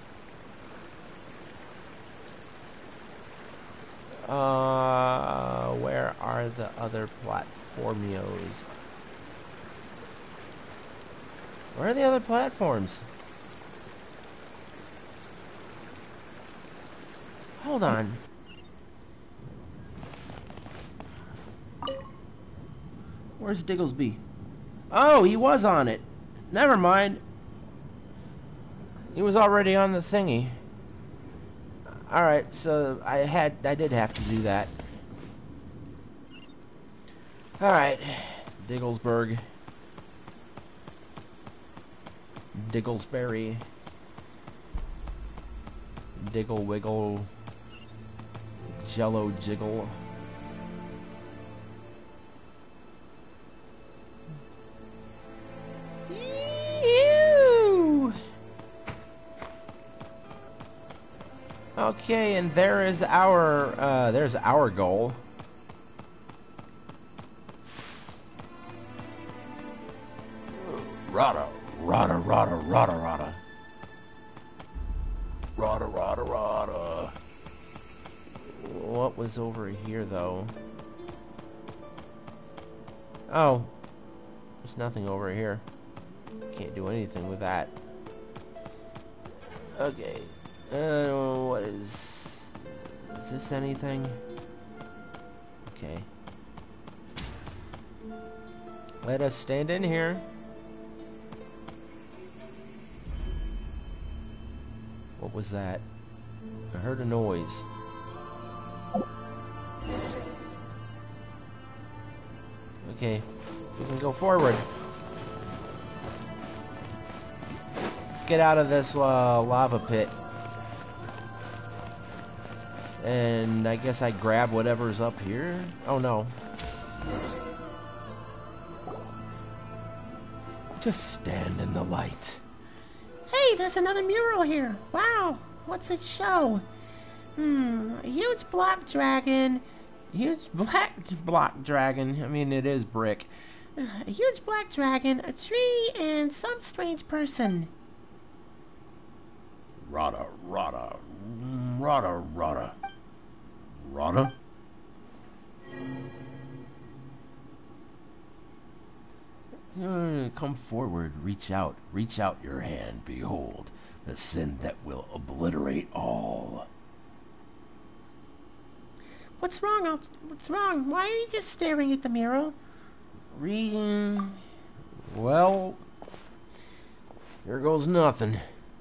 Uh, where are the other platformios? Where are the other platforms? Hold on. Where's Digglesby? Oh, he was on it. Never mind. He was already on the thingy. Alright, so I had I did have to do that. Alright. Digglesburg. Digglesberry. Diggle wiggle. Jello jiggle. Ew. Okay, and there is our uh, there's our goal. Rada, rada, rada, rada, rada. Rada, rada, rada. What was over here, though? Oh. There's nothing over here. Can't do anything with that. Okay. Uh, what is... Is this anything? Okay. Let us stand in here. What was that? I heard a noise. Okay, we can go forward. Let's get out of this uh, lava pit. And I guess I grab whatever's up here. Oh no. Just stand in the light. Hey, there's another mural here. Wow, what's it show? Hmm, a huge block dragon. Huge black block dragon. I mean, it is brick. Uh, a huge black dragon, a tree, and some strange person. Rada, rada, rada, rada. Rada? Uh, come forward, reach out, reach out your hand, behold, the sin that will obliterate all. What's wrong? Al- What's wrong? Why are you just staring at the mural? Reading... Well... Here goes nothing.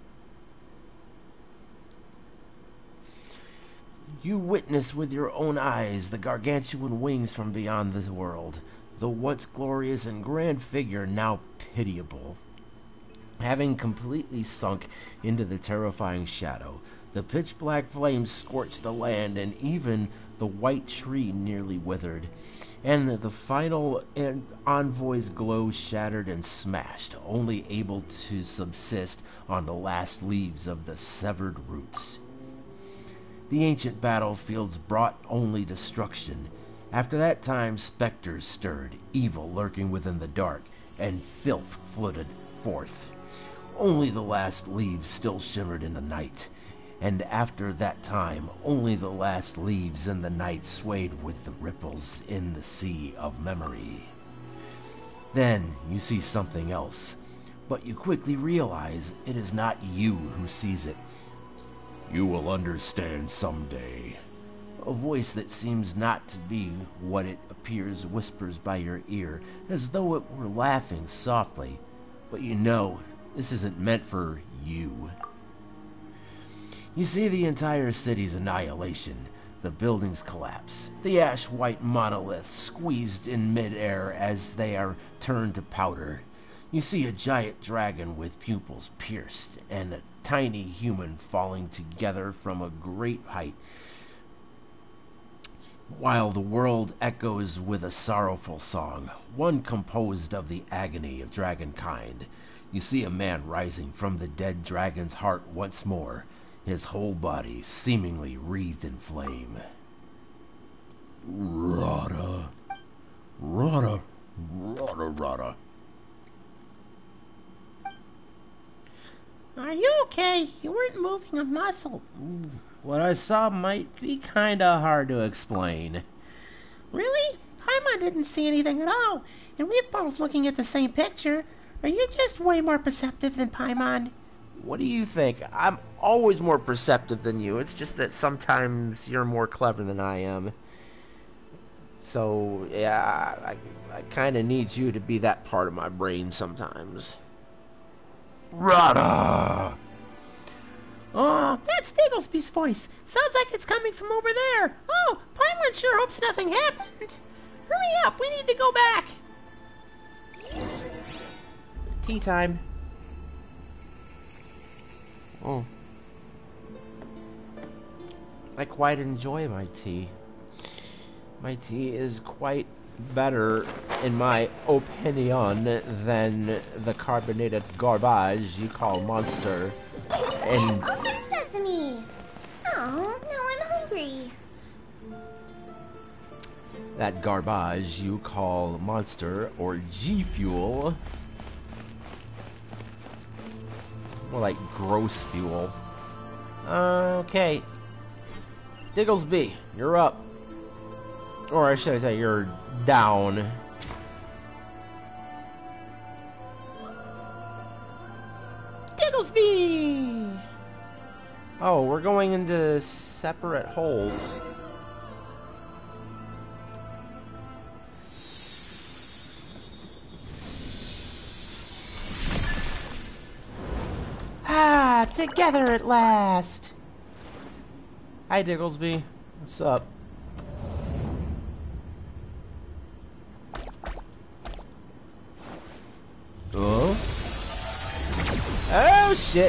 You witness with your own eyes the gargantuan wings from beyond the world, the once glorious and grand figure now pitiable. Having completely sunk into the terrifying shadow, the pitch-black flames scorched the land, and even the white tree nearly withered, and the final envoy's glow shattered and smashed, only able to subsist on the last leaves of the severed roots. The ancient battlefields brought only destruction. After that time, specters stirred, evil lurking within the dark, and filth floated forth. Only the last leaves still shimmered in the night, and after that time only the last leaves in the night swayed with the ripples in the sea of memory. Then you see something else, but you quickly realize it is not you who sees it. You will understand someday. A voice that seems not to be what it appears whispers by your ear, as though it were laughing softly, but you know this isn't meant for you. You see the entire city's annihilation. The buildings collapse, the ash-white monoliths squeezed in mid-air as they are turned to powder. You see a giant dragon with pupils pierced, and a tiny human falling together from a great height, while the world echoes with a sorrowful song, one composed of the agony of dragonkind. You see a man rising from the dead dragon's heart once more, his whole body seemingly wreathed in flame. Rada. Rada. Rada, rada. Are you okay? You weren't moving a muscle. Ooh, what I saw might be kinda hard to explain. Really? Paimon didn't see anything at all, and we're both looking at the same picture. Are you just way more perceptive than Paimon? What do you think? I'm always more perceptive than you. It's just that sometimes you're more clever than I am. So, yeah, I, I kind of need you to be that part of my brain sometimes. Rada! Oh, that's Digglesby's voice. Sounds like it's coming from over there. Oh, Paimon sure hopes nothing happened. Hurry up, we need to go back. Tea time. Oh. I quite enjoy my tea. My tea is quite better, in my opinion, than the carbonated garbage you call Monster. And Open sesame! Oh, now I'm hungry. that garbage you call Monster or G Fuel. More like gross fuel. Okay. Digglesby, you're up. Or I should say you're down. Digglesby! Oh, we're going into separate holes. Ah, together at last. Hi, Digglesby. What's up? Oh? Oh, shit.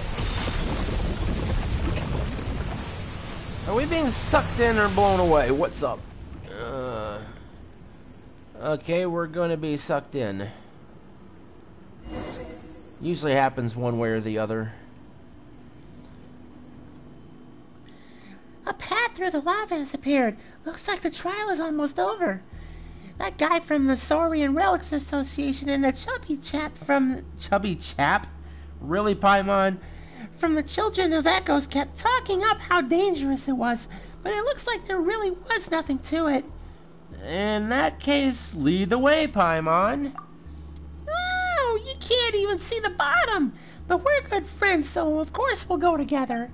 Are we being sucked in or blown away? What's up? Uh, okay, we're going to be sucked in. Usually happens one way or the other. A path through the lava has appeared. Looks like the trial is almost over. That guy from the Saurian Relics Association and the chubby chap from... Chubby chap? Really, Paimon? From the Children of Echoes kept talking up how dangerous it was, but it looks like there really was nothing to it. In that case, lead the way, Paimon. Oh, you can't even see the bottom. But we're good friends, so of course we'll go together.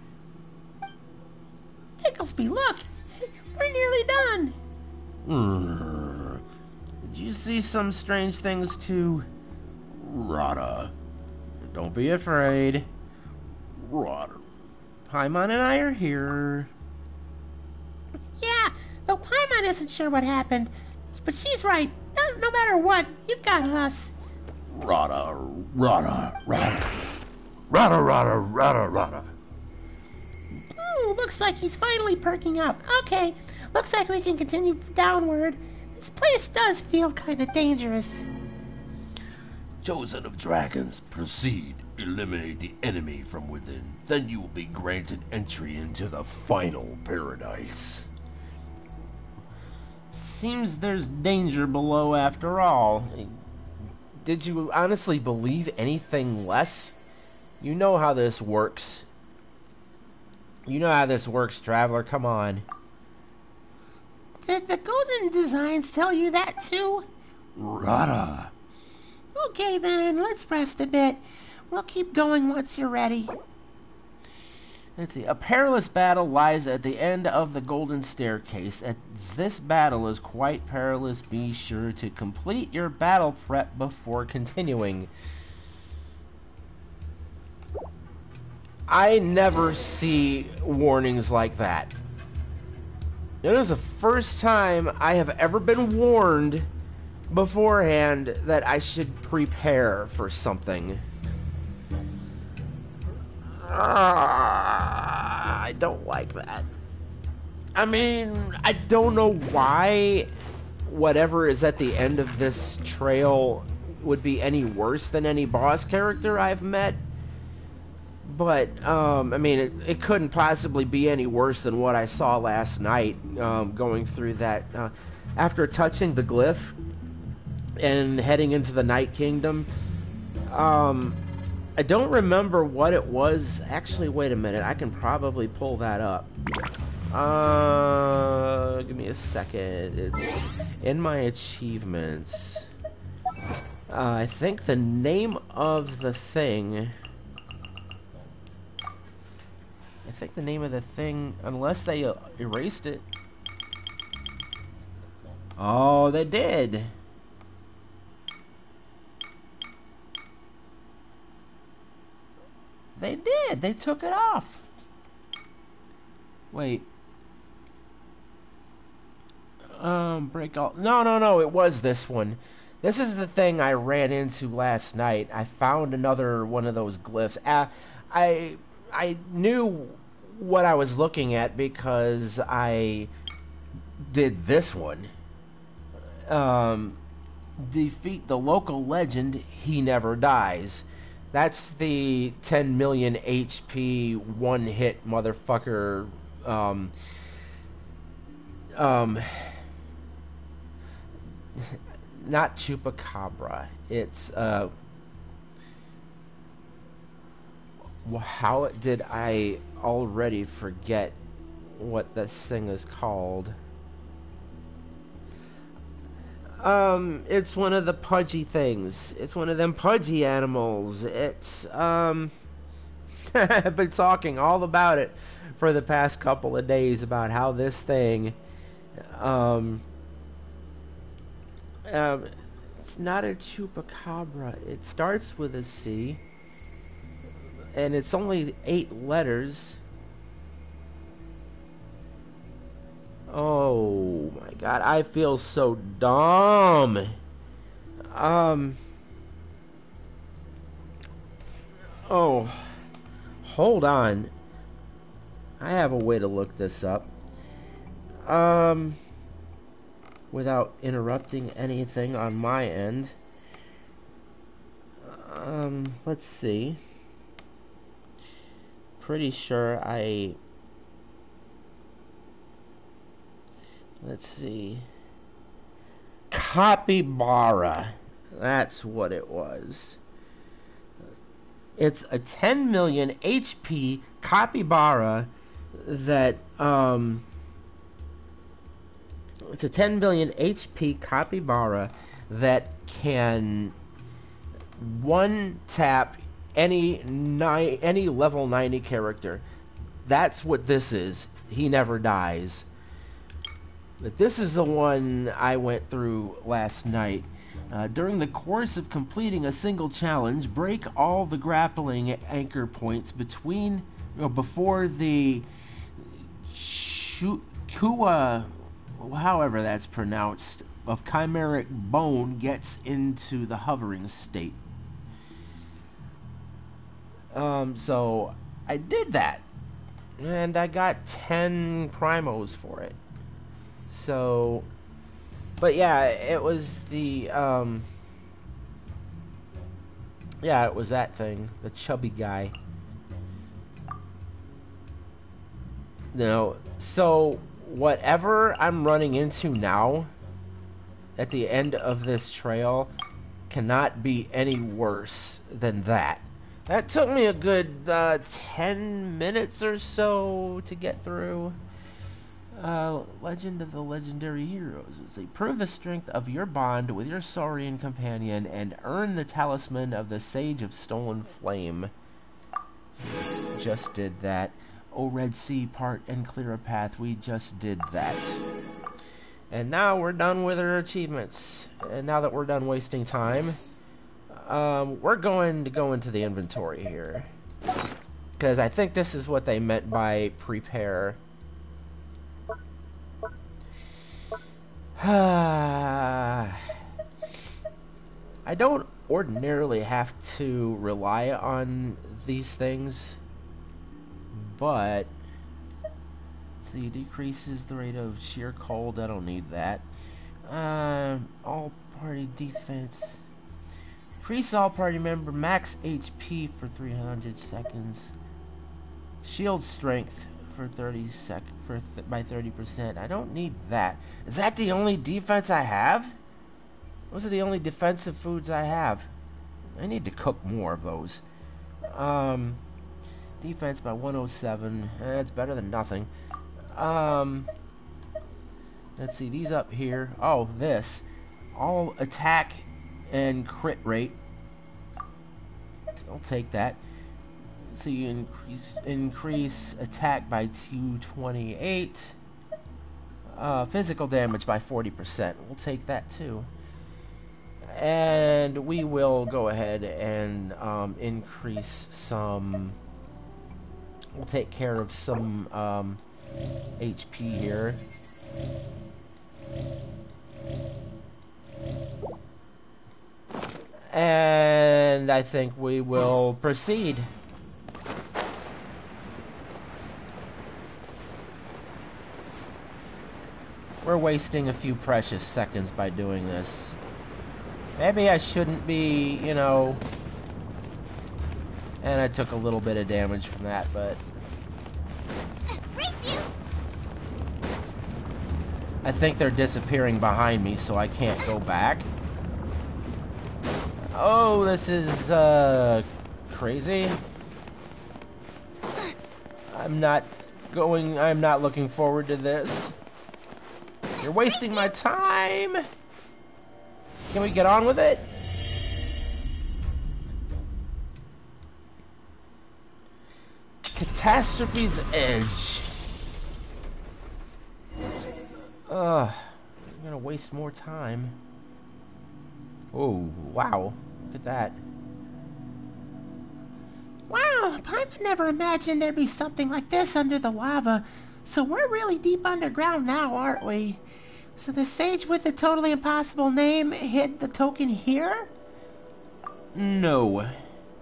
Digglesby, look! We're nearly done. Mm. Did you see some strange things too? Rada. Don't be afraid. Rada. Paimon and I are here. Yeah, though Paimon isn't sure what happened. But she's right. No, no matter what, you've got us. Rada, rada, rada. Rada, rada, rada, rada. Ooh, looks like he's finally perking up. Okay, looks like we can continue downward. This place does feel kind of dangerous. Chosen of dragons, proceed. Eliminate the enemy from within. Then you will be granted entry into the final paradise. Seems there's danger below after all. Did you honestly believe anything less? You know how this works. You know how this works, Traveler. Come on. Did the golden designs tell you that too? Rada. Okay then, let's rest a bit. We'll keep going once you're ready. Let's see. A perilous battle lies at the end of the golden staircase. As this battle is quite perilous, be sure to complete your battle prep before continuing. I never see warnings like that. It is the first time I have ever been warned beforehand that I should prepare for something. Uh, I don't like that. I mean, I don't know why whatever is at the end of this trail would be any worse than any boss character I've met. But, um, I mean, it, it couldn't possibly be any worse than what I saw last night, um, going through that. Uh, after touching the glyph and heading into the Night Kingdom, um, I don't remember what it was. Actually, wait a minute. I can probably pull that up. Uh, give me a second. It's in my achievements. Uh, I think the name of the thing... I think the name of the thing, unless they uh, erased it. Oh, they did. They did. They took it off. Wait. Um, break all. No, no, no. It was this one. This is the thing I ran into last night. I found another one of those glyphs. Uh, I. I knew what I was looking at because I did this one. Um, defeat the local legend, he never dies. That's the ten million H P one-hit motherfucker. Um, um, not Chupacabra. It's, uh... how did I already forget what this thing is called? Um, it's one of the pudgy things. It's one of them pudgy animals. It's, um... I've been talking all about it for the past couple of days about how this thing, um... um it's not a Chupacabra. It starts with a C. And it's only eight letters. Oh my god, I feel so dumb. Um. Oh. Hold on. I have a way to look this up. Um. Without interrupting anything on my end. Um, let's see. Pretty sure I... Let's see. Capybara. That's what it was. It's a ten million H P capybara that, um... It's a ten million H P capybara that can one-tap any ni any level ninety character. That's what this is. He never dies. But this is the one I went through last night. Uh, during the course of completing a single challenge, break all the grappling anchor points between or before the Kua, however that's pronounced, of chimeric bone gets into the hovering state. Um, so I did that, and I got ten primos for it. So, but yeah, it was the, um, yeah, it was that thing, the chubby guy. No, so whatever I'm running into now, at the end of this trail, cannot be any worse than that. That took me a good uh, ten minutes or so to get through. Uh, Legend of the Legendary Heroes. Say, prove the strength of your bond with your Saurian companion and earn the talisman of the Sage of Stolen Flame. Just did that. O Red Sea, part and clear a path. We just did that. And now we're done with our achievements. And now that we're done wasting time, um, we're going to go into the inventory here. Because I think this is what they meant by prepare. I don't ordinarily have to rely on these things, but let's see, decreases the rate of sheer cold. I don't need that. Uh, all party defense. Increase all party member max H P for three hundred seconds. Shield strength for thirty sec for th by thirty percent. I don't need that. Is that the only defense I have? Those are the only defensive foods I have. I need to cook more of those. Um, defense by one oh seven. That's better than nothing. Um, let's see these up here. Oh, this all attack and crit rate. I'll take that. So you increase increase attack by two twenty-eight, uh, physical damage by forty percent. We'll take that too, and we will go ahead and um, increase some. We'll take care of some um, H P here. And I think we will proceed. We're wasting a few precious seconds by doing this. Maybe I shouldn't be, you know... And I took a little bit of damage from that, but... Race you! I think they're disappearing behind me, so I can't go back. Oh, this is, uh... crazy. I'm not going... I'm not looking forward to this. You're wasting my time. Can we get on with it? Catastrophe's Edge. Ugh. I'm gonna waste more time. Oh, wow. Look at that. Wow, I never imagined there'd be something like this under the lava. So we're really deep underground now, aren't we? So the sage with the totally impossible name hid the token here? No.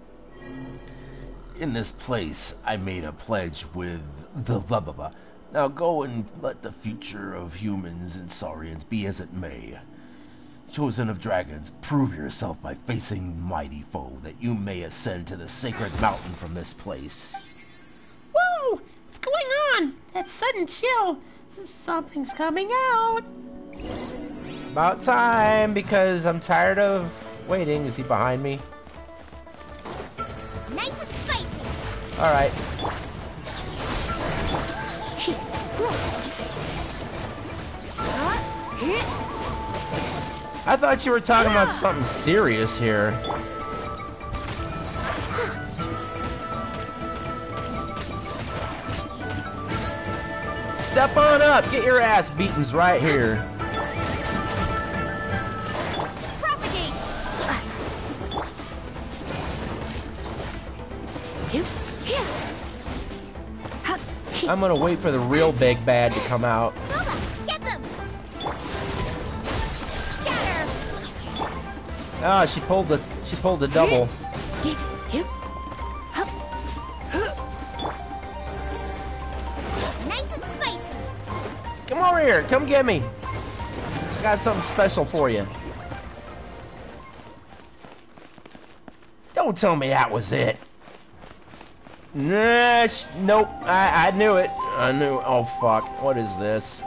In this place, I made a pledge with the blah blah blah. Now go and let the future of humans and saurians be as it may. Chosen of dragons, prove yourself by facing mighty foe, that you may ascend to the sacred mountain from this place. Whoa! What's going on? That sudden chill. Something's coming out. It's about time, because I'm tired of waiting. Is he behind me? Nice and spicy. All right. I thought you were talking about something serious here. Step on up. Get your ass beatings right here. Propagate. I'm gonna wait for the real big bad to come out. Get them. Get her. Ah, she pulled the she pulled the double. Nice and spicy. Come over here. Come get me. I got something special for you. Don't tell me that was it. Nah, sh nope. I, I knew it. I knew. Oh, fuck. What is this?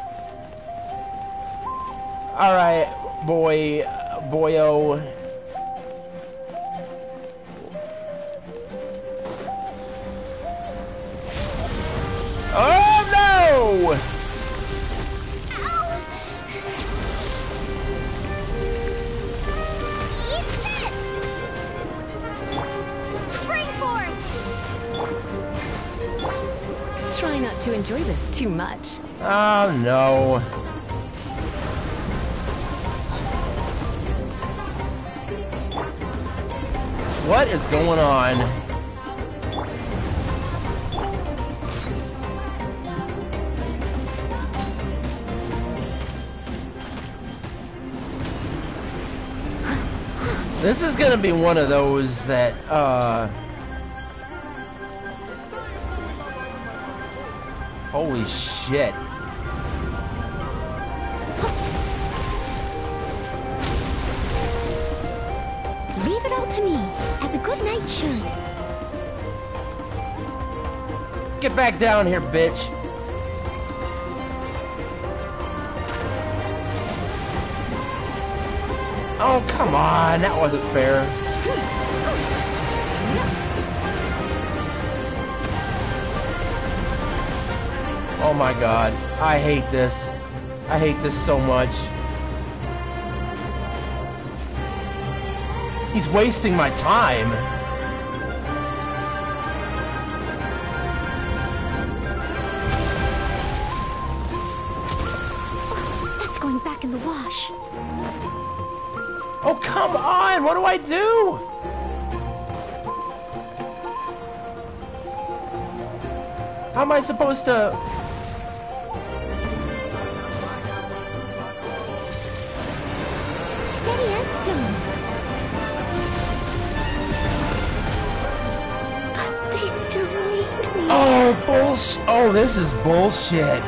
Alright, boy. Boyo. Try not to enjoy this too much. Oh no. What is going on? This is gonna be one of those that, uh... holy shit. Leave it all to me, as a good knight should. Get back down here, bitch. Oh, come on, that wasn't fair. Oh my god, I hate this. I hate this so much. He's wasting my time. That's going back in the wash. Oh, come on! What do I do? How am I supposed to... Steady as stone. But they still need me. Oh, bullshit. Oh, this is bullshit.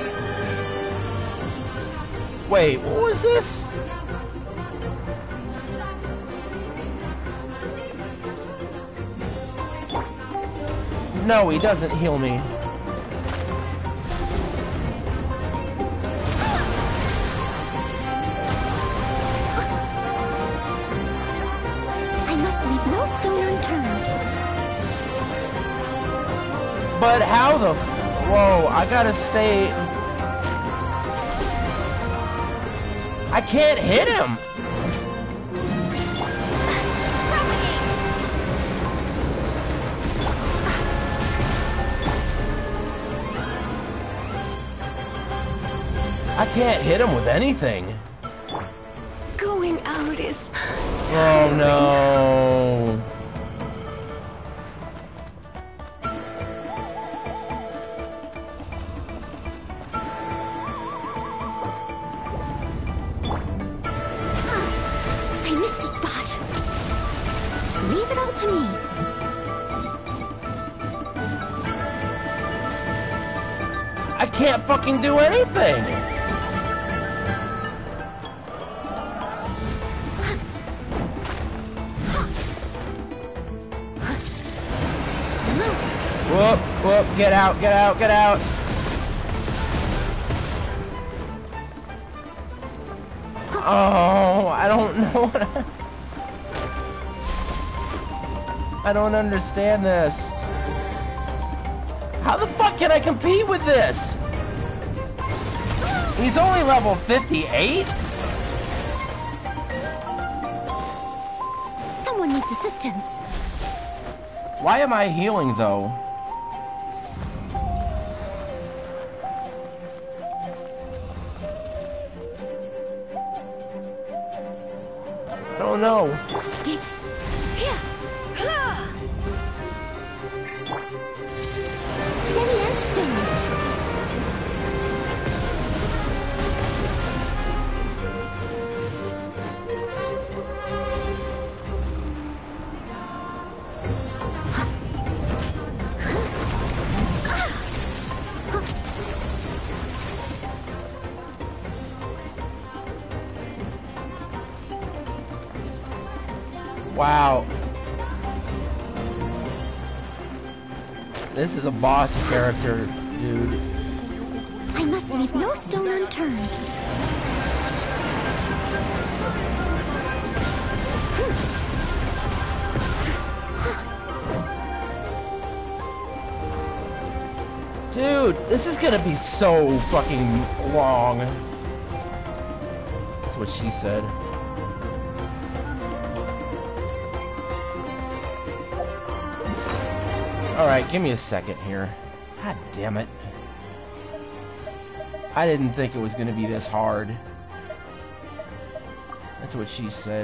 Wait, what was this? No, he doesn't heal me. I must leave no stone unturned. But how the... F Whoa, I gotta stay... I can't hit him! I can't hit him with anything. Going out is... Oh no. I missed a spot. Leave it all to me. I can't fucking do anything. Whoop, whoop, get out, get out, get out. Oh, I don't know what I... I don't understand this. How the fuck can I compete with this? He's only level fifty-eight? Someone needs assistance. Why am I healing though? I don't know. Steady as stone. Wow. This is a boss character, dude. I must leave no stone unturned. Dude, this is gonna be so fucking long. That's what she said. Alright, give me a second here. God damn it. I didn't think it was going to be this hard. That's what she said.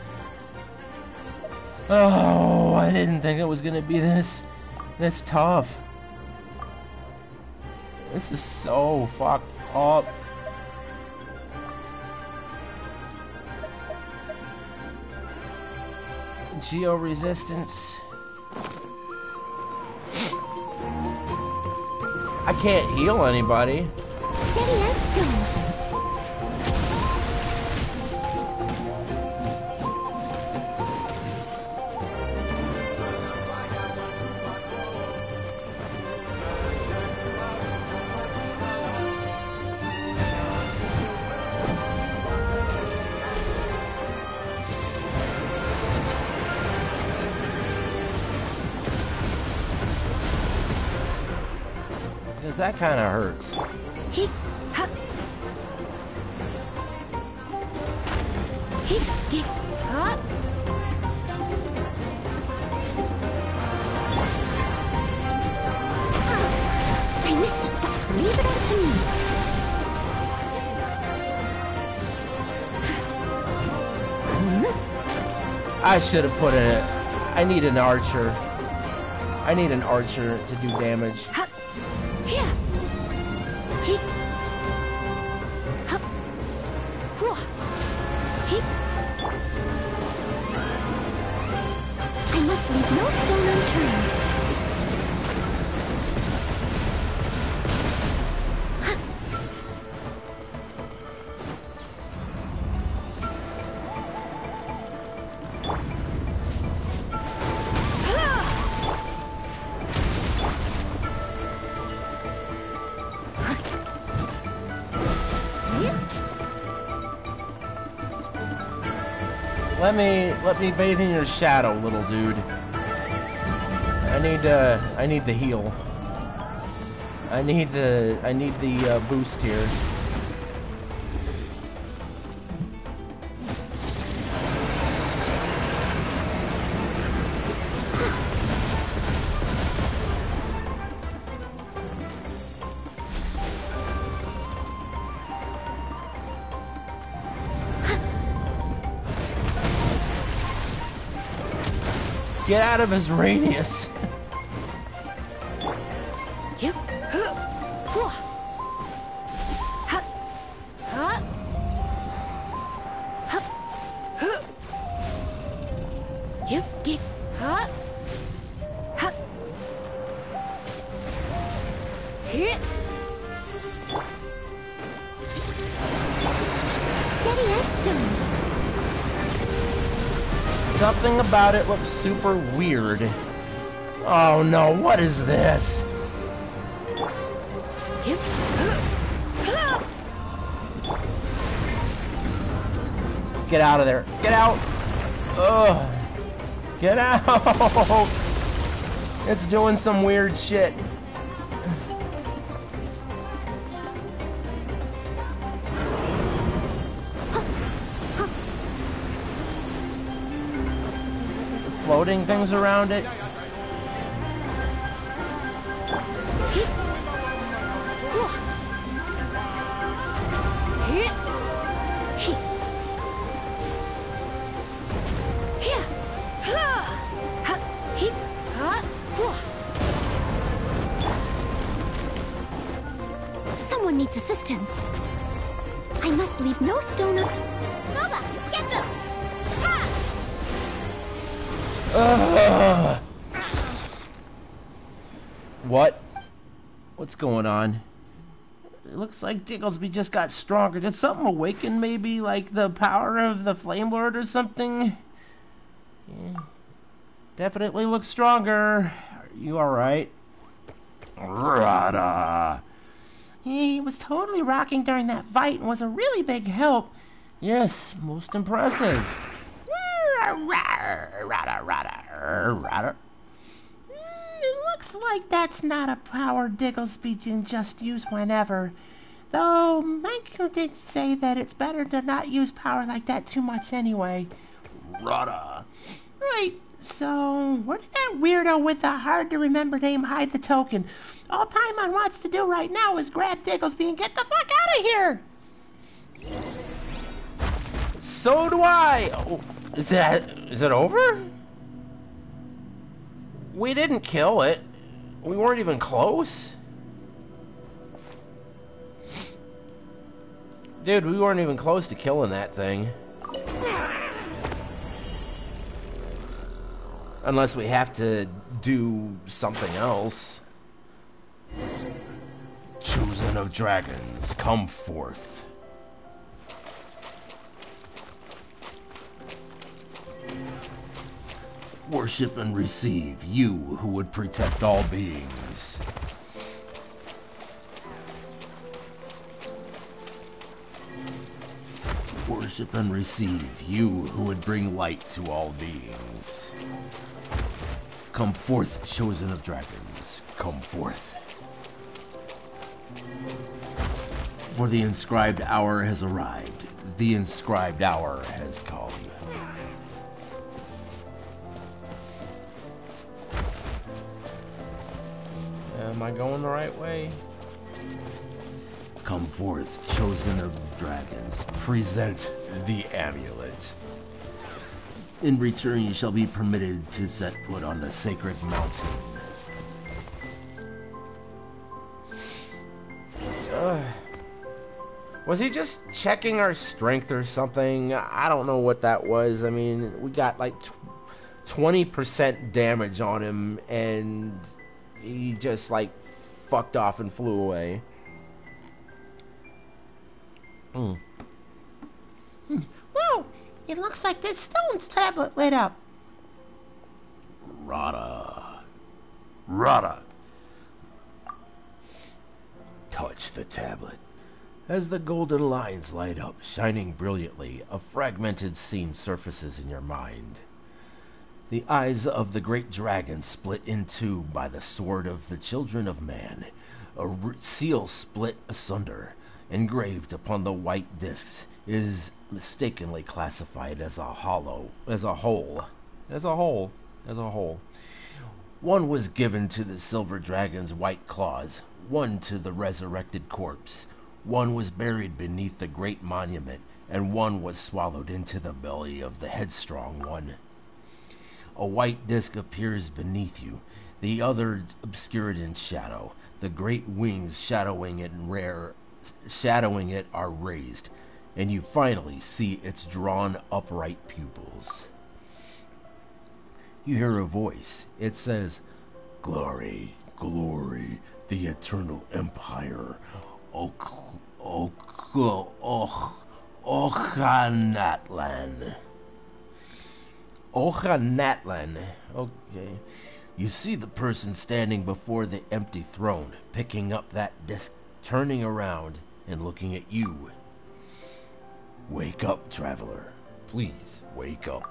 Oh, I didn't think it was going to be this, this tough. This is so fucked up. Geo resistance. I can't heal anybody. Steady as stone. Because that kind of hurts. He, ha. He, he, ha. I missed a spot. Leave it up to me. I should have put it. I need an archer. I need an archer to do damage. Ha. Here. He. Ha. Hua. He. I must leave no stone unturned. Let me let me bathe in your shadow, little dude. I need uh I need the heal. I need the I need the uh, boost here. Get out of his radius. You. Hua. Ha. Ha. Ha. Huh. You did. Ha. Ha. Hit. Steady as stone. Something about it looks super weird. Oh no, what is this? Get out of there. Get out. Ugh. Get out. It's doing some weird shit. Floating things around it. Someone needs assistance. I must leave no stone up. Nova, get them! Ha! Ugh. What? What's going on? It looks like Digglesby just got stronger. Did something awaken, maybe? Like the power of the Flame Lord or something? Yeah. Definitely looks stronger. Are you alright? Rada. He was totally rocking during that fight and was a really big help. Yes, most impressive. Rada, rada, rada. It looks like that's not a power Digglesby can just use whenever. Though Manko did say that it's better to not use power like that too much anyway. Rada. Right, So, where did that weirdo with the hard-to-remember name hide the token? All Paimon wants to do right now is grab Digglesby and get the fuck out of here! So do I! Oh, is that... is it over? We didn't kill it. We weren't even close. Dude, we weren't even close to killing that thing. Unless we have to do something else. Chosen of dragons, come forth. Worship and receive, you who would protect all beings. Worship and receive, you who would bring light to all beings. Come forth, chosen of dragons, come forth. For the inscribed hour has arrived. The inscribed hour has come. Am I going the right way? Come forth, chosen of dragons. Present the amulet. In return, you shall be permitted to set foot on the sacred mountain. Uh, was he just checking our strength or something? I don't know what that was. I mean, we got like twenty percent damage on him, and he just like fucked off and flew away. Hmm. Whoa! It looks like this stone's tablet lit up. Rada. Rada. Touch the tablet. As the golden lines light up, shining brilliantly, a fragmented scene surfaces in your mind. The eyes of the great dragon split in two by the sword of the children of man. A seal split asunder. Engraved upon the white discs is mistakenly classified as a hollow, as a hole, as a hole, as a hole. One was given to the silver dragon's white claws, one to the resurrected corpse. One was buried beneath the great monument, and one was swallowed into the belly of the headstrong one. A white disc appears beneath you, the other obscured in shadow. The great wings shadowing it in rare shadowing it are raised, and you finally see its drawn upright pupils. You hear a voice. It says, "Glory, glory, the eternal empire. Oh, oh, oh, oh, Ocha Natlan." Ocha Natlan. Okay. You see the person standing before the empty throne, picking up that disc, turning around and looking at you. Wake up, traveler. Please, wake up.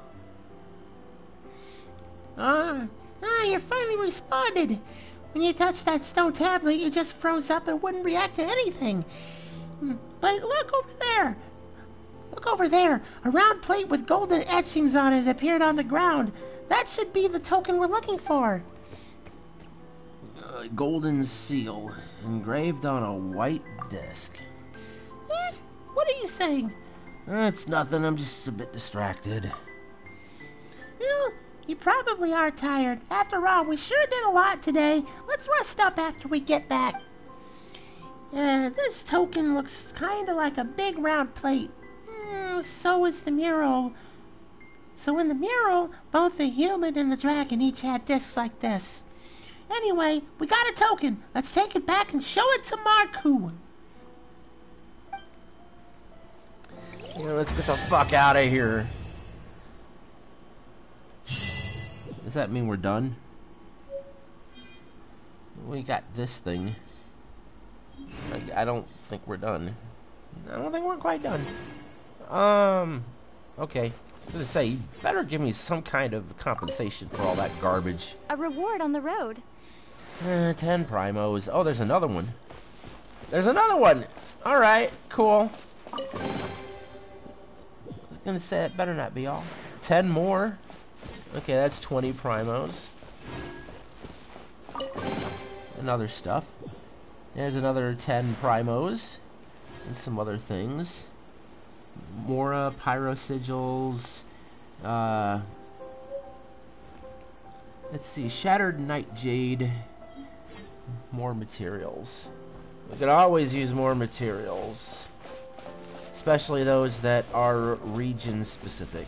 Ah, ah, you finally responded. When you touched that stone tablet, you just froze up and wouldn't react to anything. But look over there. Look over there. A round plate with golden etchings on it appeared on the ground. That should be the token we're looking for. A golden seal engraved on a white disc. Eh, what are you saying? Uh, it's nothing. I'm just a bit distracted. You know, you probably are tired. After all, we sure did a lot today. Let's rest up after we get back. Uh, this token looks kind of like a big round plate. Mm, so is the mural. So in the mural, both the human and the dragon each had discs like this. Anyway, we got a token. Let's take it back and show it to Marku. Yeah, let's get the fuck out of here. Does that mean we're done? We got this thing. I, I don't think we're done. I don't think we're quite done. Um, okay. I was gonna say, you better give me some kind of compensation for all that garbage. A reward on the road. Uh, ten primos. Oh, there's another one. There's another one! Alright, cool. I was gonna say, it better not be all. Ten more. Okay, that's twenty primos. And other stuff. There's another ten primos. And some other things. Mora, pyro sigils. Uh, let's see, shattered night jade. More materials. We could always use more materials. Especially those that are region specific.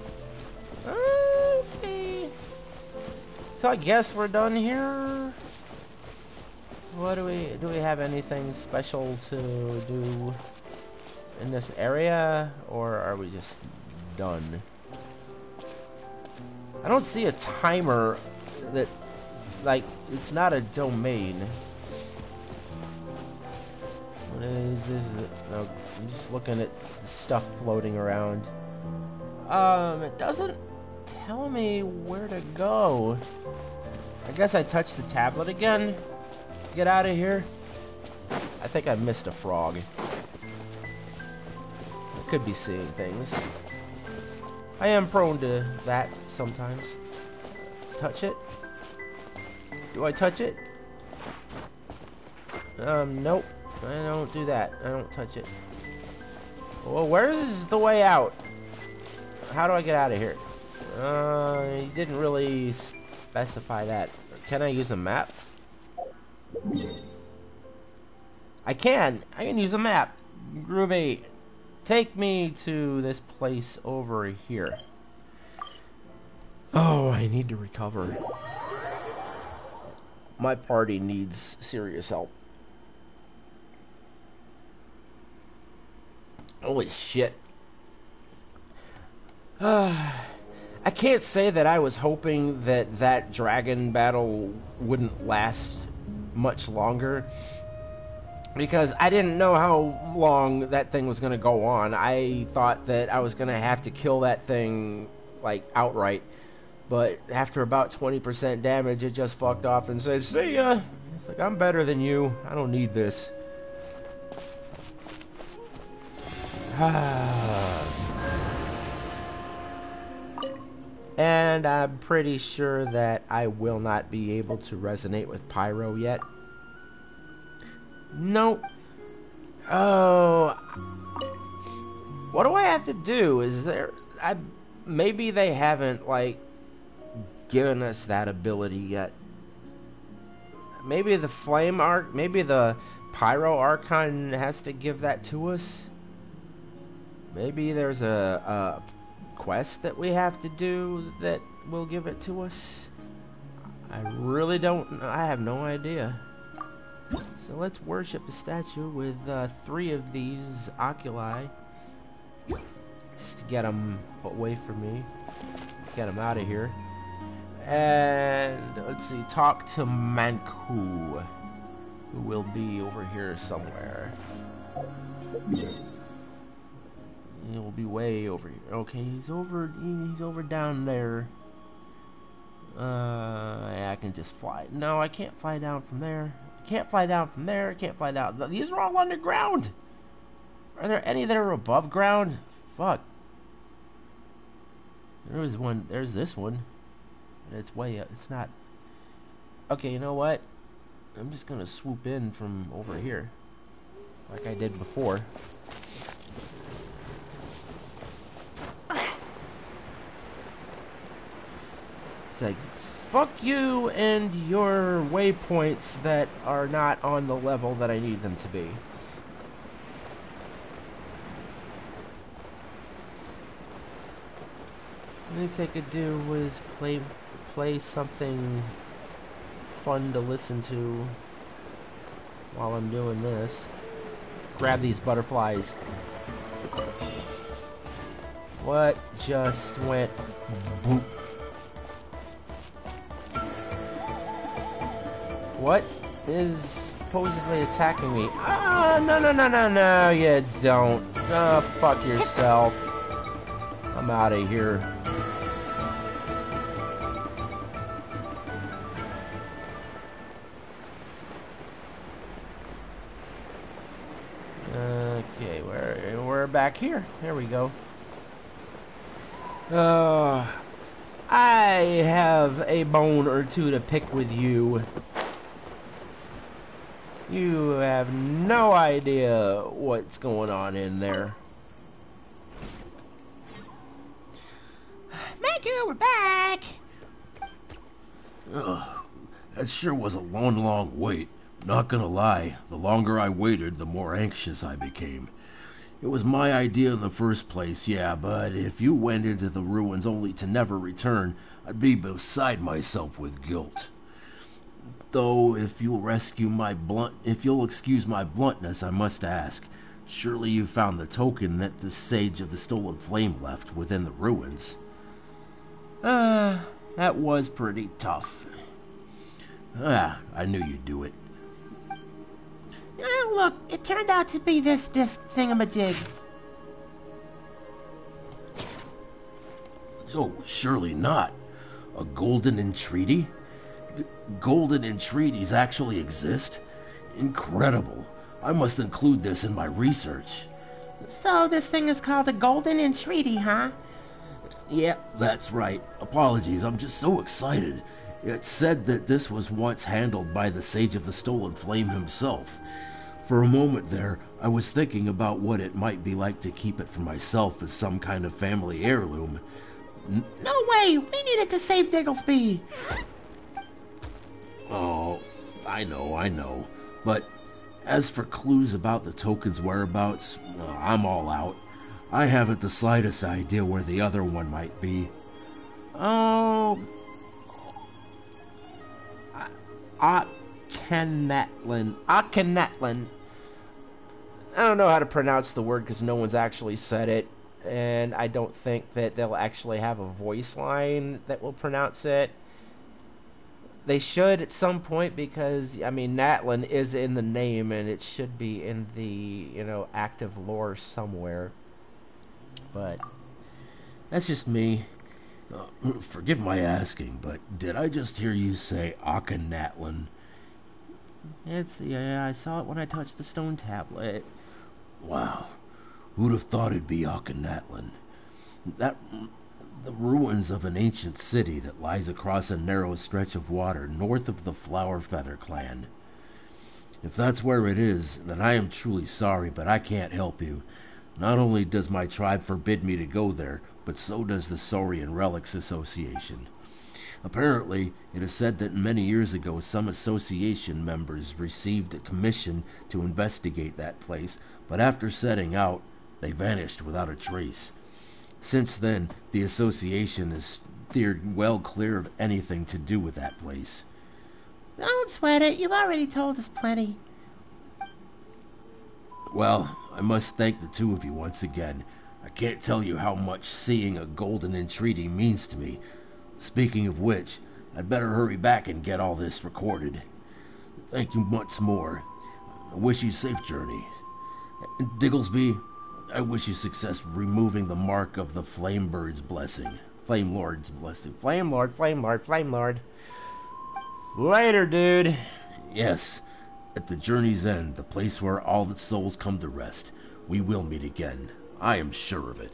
Okay. So I guess we're done here. What do we do we have anything special to do in this area, or are we just done? I don't see a timer that, like, it's not a domain. What is this? No, I'm just looking at the stuff floating around. Um, it doesn't tell me where to go. I guess I touched the tablet again. Get out of here. I think I missed a frog. I could be seeing things. I am prone to that sometimes. Touch it? Do I touch it? Um, nope. I don't do that. I don't touch it. Well, where's the way out? How do I get out of here? Uh, you didn't really specify that. Can I use a map? I can. I can use a map. Groovy. Take me to this place over here. Oh, I need to recover. My party needs serious help. Holy shit. Uh, I can't say that I was hoping that that dragon battle wouldn't last much longer, because I didn't know how long that thing was going to go on. I thought that I was going to have to kill that thing, like, outright. But after about twenty percent damage, it just fucked off and said, see ya! It's like, I'm better than you. I don't need this. And I'm pretty sure that I will not be able to resonate with Pyro yet. Nope. Oh. What do I have to do? Is there... I maybe they haven't, like, given us that ability yet. Maybe the Flame Arc... Maybe the Pyro Archon has to give that to us? Maybe there's a, a quest that we have to do that will give it to us? I really don't... I have no idea. So let's worship the statue with uh, three of these oculi. Just to get them away from me. Get them out of here. And let's see, talk to Manku, who will be over here somewhere. He'll be way over here. Okay, he's over. He's over down there. Uh, yeah, I can just fly. No, I can't fly down from there. I can't fly down from there. I can't fly down. These are all underground. Are there any that are above ground? Fuck. There was one. There's this one. And it's way up. It's not. Okay, you know what? I'm just gonna swoop in from over here, like I did before. It's like, fuck you and your waypoints that are not on the level that I need them to be. The least I could do was play play something fun to listen to while I'm doing this. Grab these butterflies. What just went boop? What is supposedly attacking me? Ah, oh, no, no, no, no, no, you don't. Oh, fuck yourself. I'm out of here. Okay, we're, we're back here. There we go. Uh, I have a bone or two to pick with you. You have no idea what's going on in there. Magoo, we're back! Ugh, that sure was a long, long wait. Not gonna lie, the longer I waited, the more anxious I became. It was my idea in the first place, yeah, but if you went into the ruins only to never return, I'd be beside myself with guilt. Though, if you'll rescue my blunt, if you'll excuse my bluntness, I must ask, surely you found the token that the Sage of the Stolen Flame left within the ruins? Uh, that was pretty tough. Ah, I knew you'd do it. Oh, look, it turned out to be this disc thingamajig. Oh, surely not. A golden entreaty? G- golden entreaties actually exist? Incredible. I must include this in my research. So this thing is called a golden entreaty, huh? Yeah, that's right. Apologies, I'm just so excited. It's said that this was once handled by the Sage of the Stolen Flame himself. For a moment there, I was thinking about what it might be like to keep it for myself as some kind of family heirloom. N- no way! We needed to save Digglesby! Oh, I know, I know. But as for clues about the token's whereabouts, well, I'm all out. I haven't the slightest idea where the other one might be. Oh... Natlan. Natlan. I don't know how to pronounce the word because no one's actually said it, and I don't think that they'll actually have a voice line that will pronounce it. They should at some point because, I mean, Natlan is in the name and it should be in the, you know, active lore somewhere. But that's just me. Uh, forgive my asking, but did I just hear you say Natlan? It's, yeah, I saw it when I touched the stone tablet. Wow. Who'd have thought it'd be Natlan? That... the ruins of an ancient city that lies across a narrow stretch of water north of the Flower Feather clan. If that's where it is, then I am truly sorry, but I can't help you. Not only does my tribe forbid me to go there, but so does the Saurian Relics Association. Apparently, it is said that many years ago some association members received a commission to investigate that place, but after setting out, they vanished without a trace. Since then, the association has steered well clear of anything to do with that place. Don't sweat it, you've already told us plenty. Well, I must thank the two of you once again. I can't tell you how much seeing a golden entreaty means to me. Speaking of which, I'd better hurry back and get all this recorded. Thank you once more. I wish you safe journey. Digglesby, I wish you success removing the mark of the Flame Bird's blessing. Flame Lord's blessing. Flame Lord, Flame Lord, Flame Lord. Later, dude. Yes. At the journey's end, the place where all the souls come to rest, we will meet again. I am sure of it.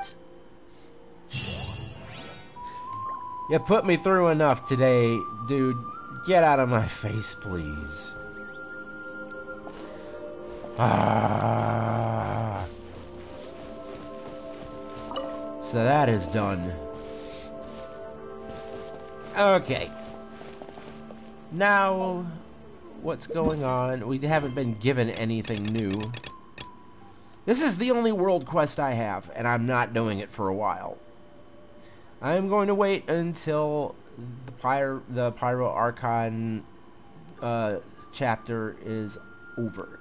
You put me through enough today, dude. Get out of my face, please. Ah. So that is done. Okay. Now, what's going on? We haven't been given anything new. This is the only world quest I have, and I'm not doing it for a while. I'm going to wait until the Pyro, the Pyro Archon uh, chapter is over.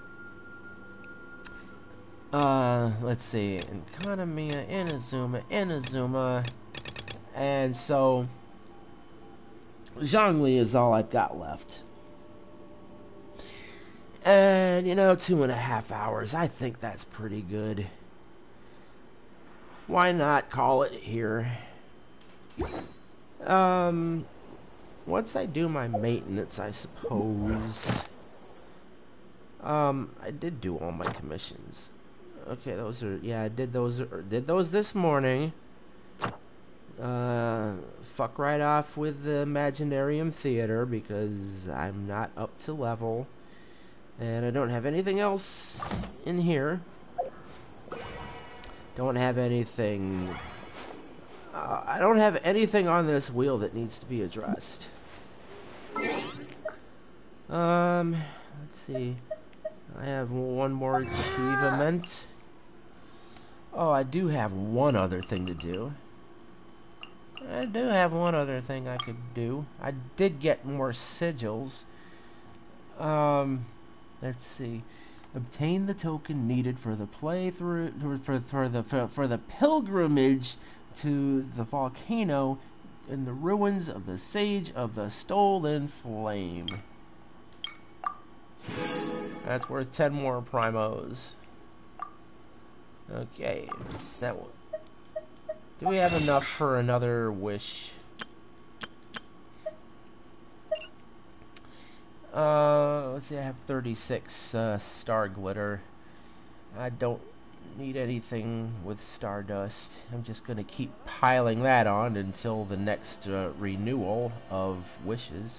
Uh, let's see. Economia, Inazuma, Inazuma. And so, Zhongli is all I've got left. And, you know, two and a half hours. I think that's pretty good. Why not call it here? Um, once I do my maintenance, I suppose. Um, I did do all my commissions. Okay, those are, yeah, I did those, did those this morning. uh, fuck right off with the Imaginarium Theater because I'm not up to level. And I don't have anything else in here. Don't have anything... Uh, I don't have anything on this wheel that needs to be addressed. Um, let's see. I have one more achievement. Oh, I do have one other thing to do. I do have one other thing I could do. I did get more sigils. Um, let's see. Obtain the token needed for the playthrough for for the for, for the pilgrimage to the volcano in the ruins of the Sage of the Stolen Flame. That's worth ten more primos. Okay, that one. Do we have enough for another wish? Uh, let's see, I have thirty-six uh, star glitter. I don't need anything with stardust. I'm just gonna keep piling that on until the next uh, renewal of wishes.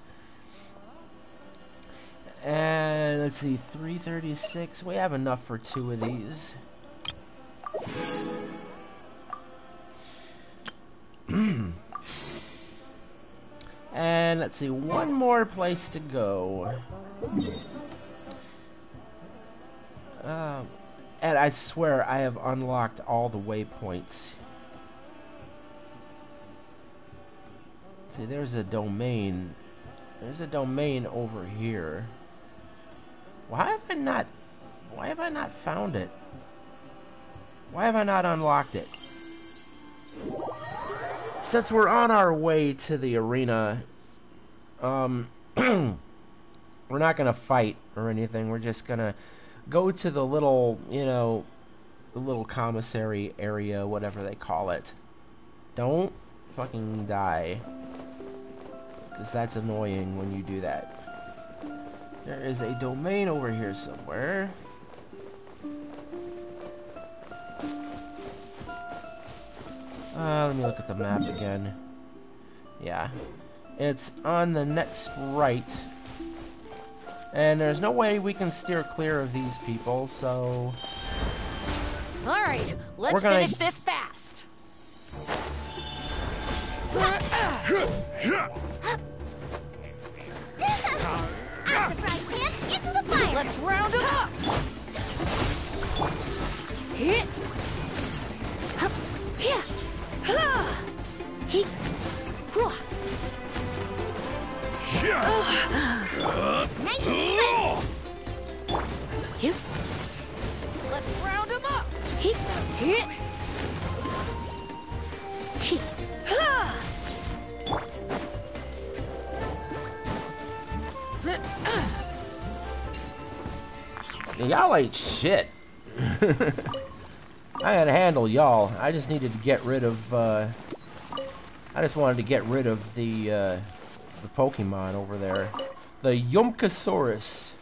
And let's see, three thirty-six. We have enough for two of these. And let's see, one more place to go. Um, and I swear I have unlocked all the waypoints. See, there's a domain. There's a domain over here. Why have I not... Why have I not found it? Why have I not unlocked it? Since we're on our way to the arena, um, we're not gonna fight or anything. We're just gonna go to the little, you know, the little commissary area, whatever they call it. Don't fucking die, because that's annoying when you do that. There is a domain over here somewhere. Uh, let me look at the map again. Yeah. It's on the next right. And there's no way we can steer clear of these people, so... Alright, let's gonna... finish this fast. Into the fire! Let's round them up! Hit! Hup! Yeah! Ha! He! Nice and swift! Hip! Let's round them up! Hit! Hit! He! Ha! Y'all ain't shit. I had to handle y'all. I just needed to get rid of, uh... I just wanted to get rid of the, uh... the Pokemon over there. The Yumkasaurus.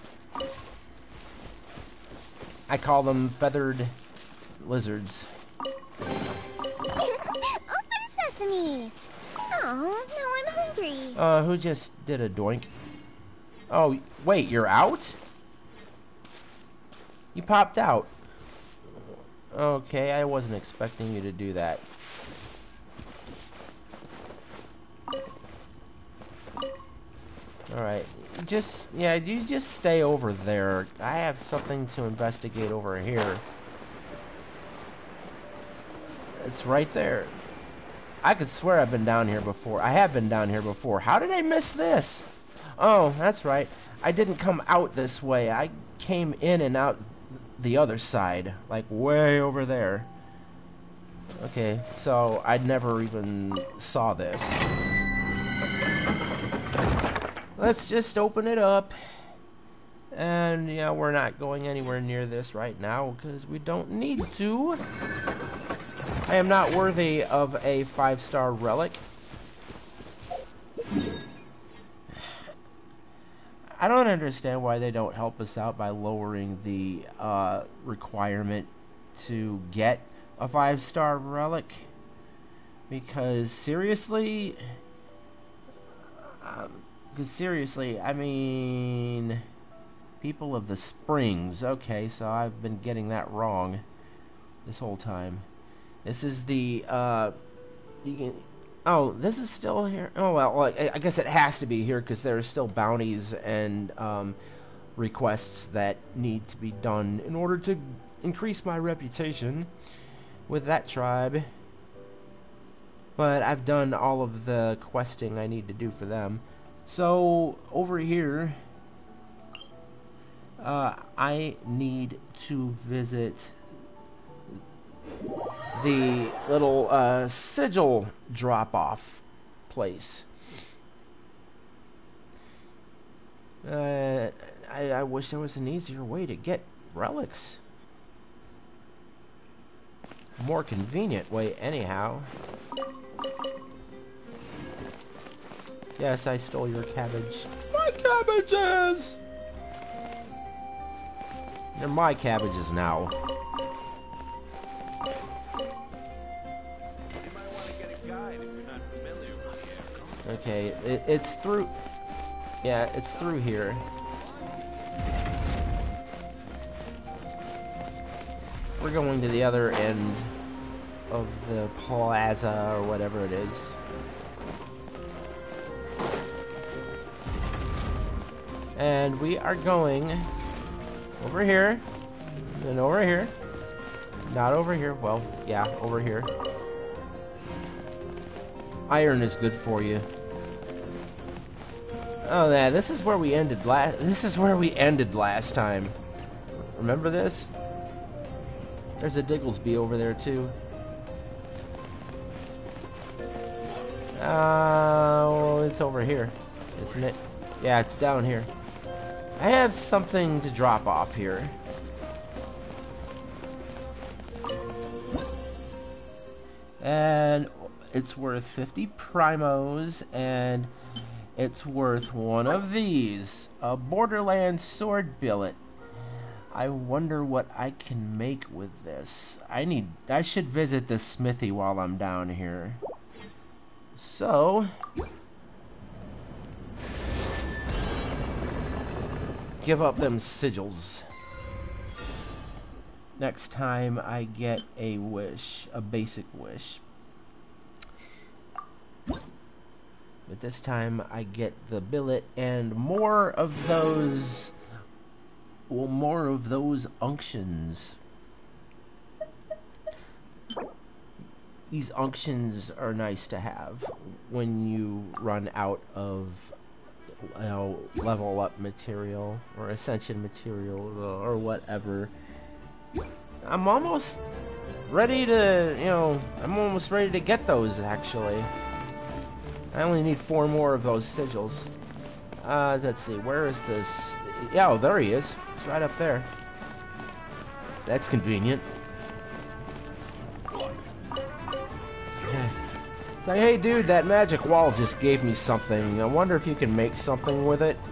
I call them feathered lizards. Open sesame! Oh, now I'm hungry. Uh, who just did a doink? Oh, wait, you're out? You popped out. Okay, I wasn't expecting you to do that. Alright, just, yeah, you just stay over there. I have something to investigate over here. It's right there. I could swear I've been down here before. I have been down here before. How did I miss this? Oh, that's right. I didn't come out this way. I came in and out the other side, like way over there. Okay, so I never even saw this. Let's just open it up. And yeah, we're not going anywhere near this right now because we don't need to. I am not worthy of a five-star relic. I don't understand why they don't help us out by lowering the uh, requirement to get a five-star relic. Because seriously, um, because seriously, I mean, people of the Springs. Okay, so I've been getting that wrong this whole time. This is the uh, you can. Oh, this is still here. Oh well, well I, I guess it has to be here because there are still bounties and um, requests that need to be done in order to increase my reputation with that tribe. But I've done all of the questing I need to do for them. So over here, uh, I need to visit the little uh, sigil drop-off place. Uh, I, I wish there was an easier way to get relics. More convenient way, anyhow. Yes, I stole your cabbage. My cabbages! They're my cabbages now. Okay, it, it's through... Yeah, it's through here. We're going to the other end of the plaza, or whatever it is. And we are going over here, and over here. Not over here, well, yeah, over here. Iron is good for you. Oh yeah, this is where we ended last. This is where we ended last time. Remember this? There's a Digglesby over there too. Uh, well, it's over here, isn't it? Yeah, it's down here. I have something to drop off here. And it's worth fifty primos, and it's worth one of these. A Borderlands sword billet. I wonder what I can make with this. I need... I should visit the smithy while I'm down here. So... give up them sigils. Next time I get a wish. A basic wish. But this time I get the billet and more of those... Well, more of those unctions. These unctions are nice to have when you run out of, you know, level up material or ascension material or whatever. I'm almost ready to, you know, I'm almost ready to get those actually. I only need four more of those sigils. Uh, let's see, where is this? Yeah, oh, there he is. It's right up there. That's convenient. It's like, hey dude, that magic wall just gave me something. I wonder if you can make something with it.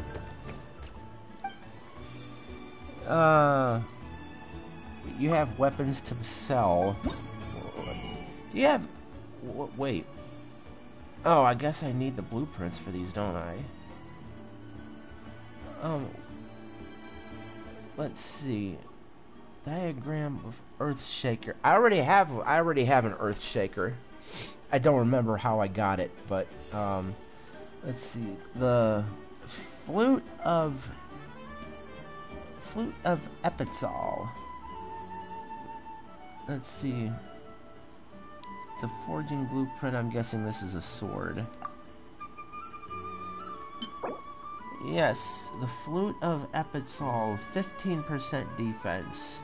Uh, you have weapons to sell. Do you have... W wait. Oh, I guess I need the blueprints for these, don't I? Um... Let's see. Diagram of Earth Shaker. I already have I already have an Earth Shaker. I don't remember how I got it, but um let's see. The Flute of Flute of Epitzal. Let's see. It's a forging blueprint. I'm guessing this is a sword. Yes, the Flute of Epitzal, fifteen percent defense.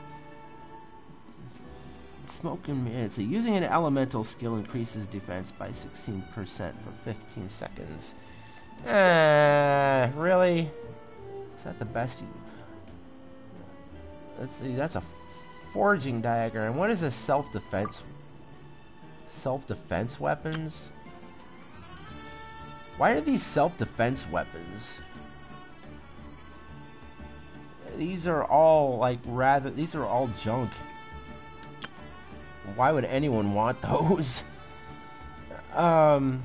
Smoking it's a, using an elemental skill increases defense by sixteen percent for fifteen seconds. Uh, really? Is that the best you... Let's see, that's a forging diagram. What is a self-defense? Self-defense weapons? Why are these self-defense weapons? These are all, like, rather... These are all junk. Why would anyone want those? Um.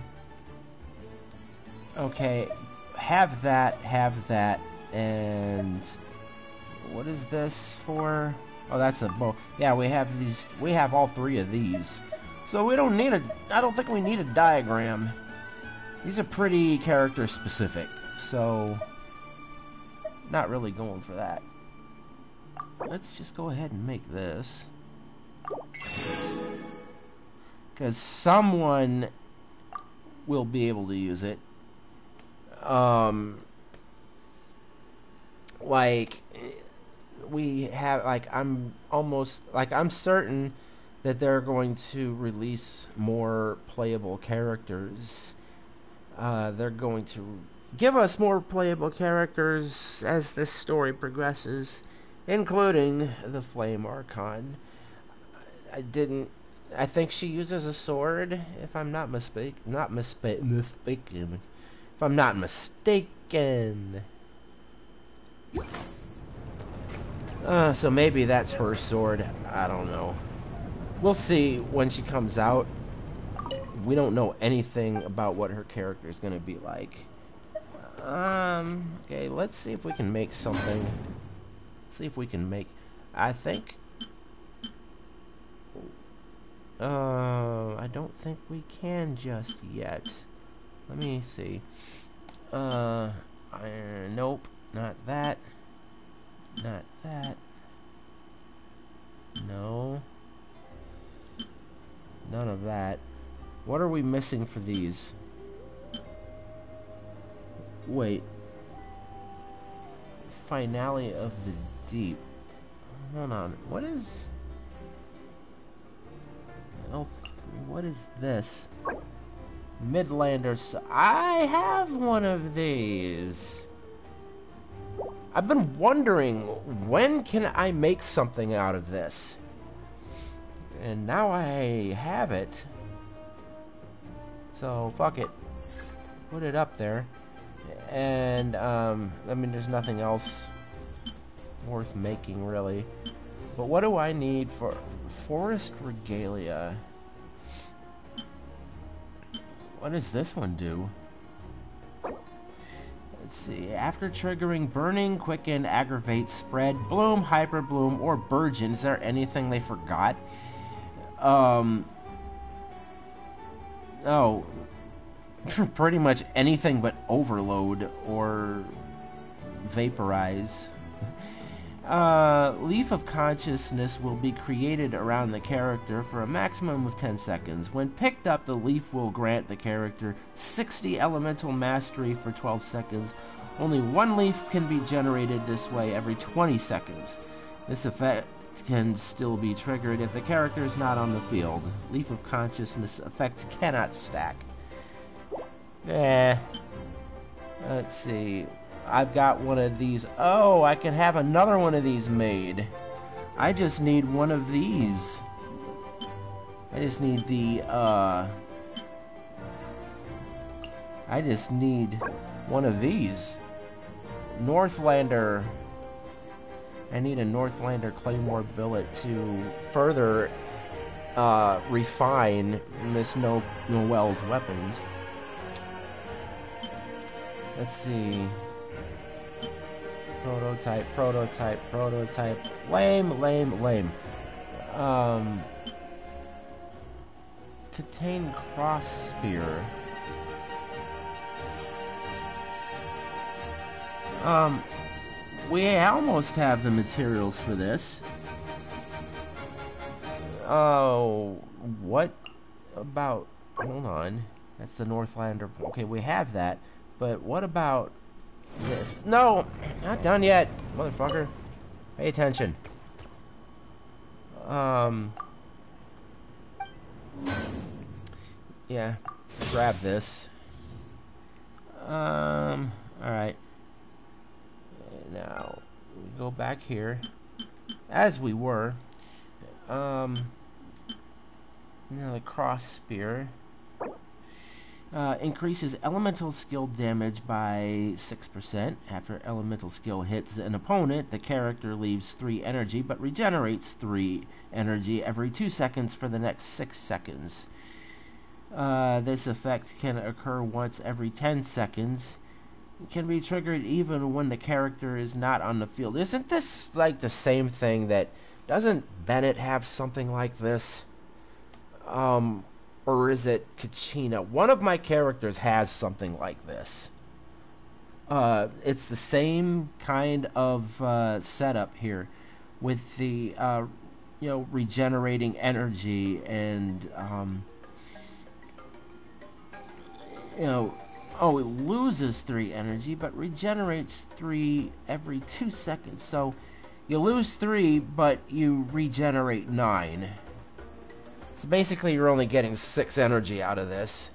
Okay. Have that, have that, and what is this for? Oh, that's a bow. Yeah, we have these. We have all three of these. So we don't need a. I don't think we need a diagram. These are pretty character specific. So, not really going for that. Let's just go ahead and make this. Because someone will be able to use it. Um, like, we have, like, I'm almost, like, I'm certain that they're going to release more playable characters. Uh, they're going to give us more playable characters as this story progresses, including the Flame Archon. I didn't, I think she uses a sword, if I'm not mistake, not mispa mistaken. If I'm not mistaken. Uh, so maybe that's her sword. I don't know. We'll see when she comes out. We don't know anything about what her character is going to be like. Um, okay, let's see if we can make something. Let's see if we can make... I think... Uh, I don't think we can just yet. Let me see. Uh, iron, nope, not that. Not that. No. None of that. What are we missing for these? Wait. Finale of the Deep. Hold on. What is... Oh, what is this? Midlanders. I have one of these. I've been wondering, when can I make something out of this? And now I have it. So, fuck it. Put it up there. And, um, I mean, there's nothing else worth making, really. But what do I need for Forest Regalia? What does this one do? Let's see. After triggering Burning, Quicken, Aggravate, Spread, Bloom, Hyper Bloom, or Burgeon, is there anything they forgot? Um... Oh, pretty much anything but Overload or Vaporize. Uh, Leaf of Consciousness will be created around the character for a maximum of ten seconds. When picked up, the leaf will grant the character sixty elemental mastery for twelve seconds. Only one leaf can be generated this way every twenty seconds. This effect can still be triggered if the character is not on the field. Leaf of Consciousness effect cannot stack. Eh. Let's see. I've got one of these. Oh, I can have another one of these made. I just need one of these. I just need the, uh... I just need one of these. Northlander. I need a Northlander Claymore billet to further uh, refine Miss no Noel's weapons. Let's see. Prototype, prototype, prototype. Lame, lame, lame. Um, Contain Cross Spear. Um... We almost have the materials for this. Oh, what about... Hold on. That's the Northlander. Okay, we have that. But what about this? No! Not done yet, motherfucker. Pay attention. Um... Yeah. Grab this. Um... Alright. Now, we go back here, as we were. Um, now the cross spear uh, increases elemental skill damage by six percent. After elemental skill hits an opponent, the character leaves three energy, but regenerates three energy every two seconds for the next six seconds. Uh, this effect can occur once every ten seconds. It can be triggered even when the character is not on the field. Isn't this like the same thing that... Doesn't Bennett have something like this? Um, or is it Kachina? One of my characters has something like this. Uh, it's the same kind of uh, setup here, with the uh, you know, regenerating energy and um, you know, oh, it loses three energy but regenerates three every two seconds. So you lose three, but you regenerate nine. So basically, you're only getting six energy out of this.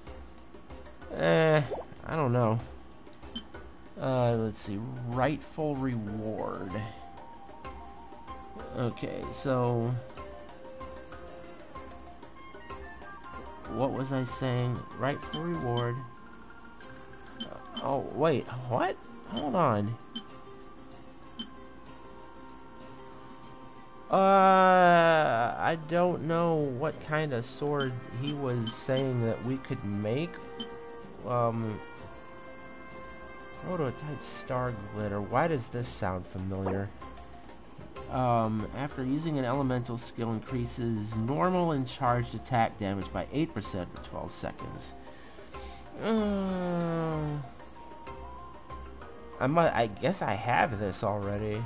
Eh, I don't know. Uh, let's see, rightful reward. Okay, so what was I saying? Rightful reward. Uh, oh, wait, what? Hold on. Uh, I don't know what kind of sword he was saying that we could make. Um... Prototype Star Glitter. Why does this sound familiar? Um, after using an elemental skill, increases normal and charged attack damage by eight percent for twelve seconds. Uh, I might, I guess I have this already.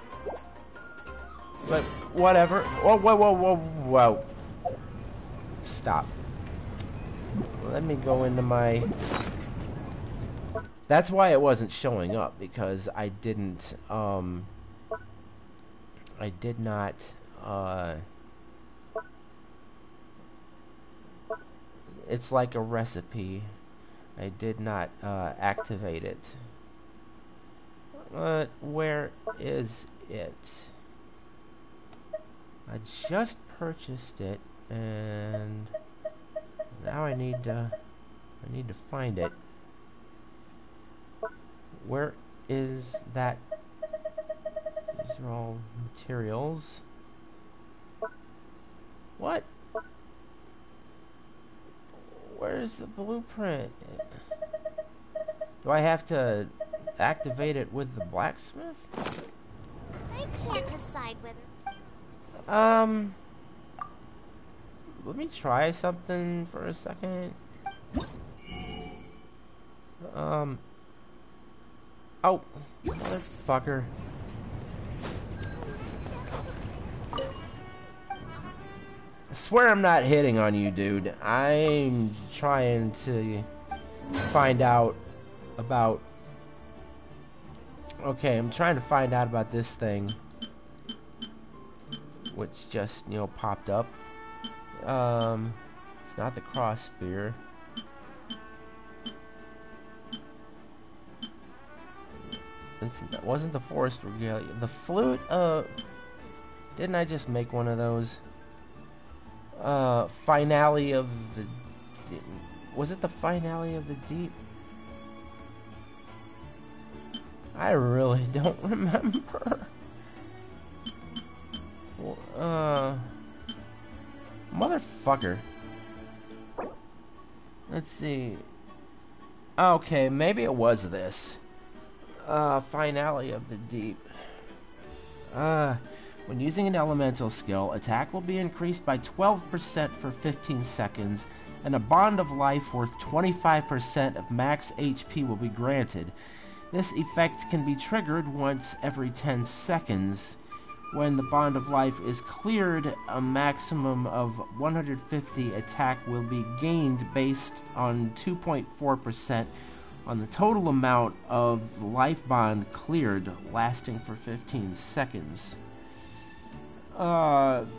But whatever. Whoa, whoa, whoa, whoa, whoa. Stop. Let me go into my... That's why it wasn't showing up, because I didn't, um, I did not, uh, it's like a recipe. I did not, uh, activate it. But where is it? I just purchased it, and now I need to, I need to find it. Where is that? These are all materials. What? Where's the blueprint? Do I have to activate it with the blacksmith? I can't decide whether... Um... Let me try something for a second. Um... Oh, motherfucker. I swear I'm not hitting on you, dude. I'm trying to find out about... Okay, I'm trying to find out about this thing, which just, you know, popped up. Um, it's not the cross spear. That wasn't the forest regalia. The flute, uh... didn't I just make one of those? Uh, finale of the... Was it the finale of the deep? I really don't remember. Uh... Motherfucker. Let's see. Okay, maybe it was this. Uh, finale of the deep. Uh, when using an elemental skill, attack will be increased by twelve percent for fifteen seconds, and a bond of life worth twenty-five percent of max H P will be granted. This effect can be triggered once every ten seconds. When the bond of life is cleared, a maximum of one hundred fifty attack will be gained based on two point four percent on the total amount of life bond cleared, lasting for fifteen seconds. Uh,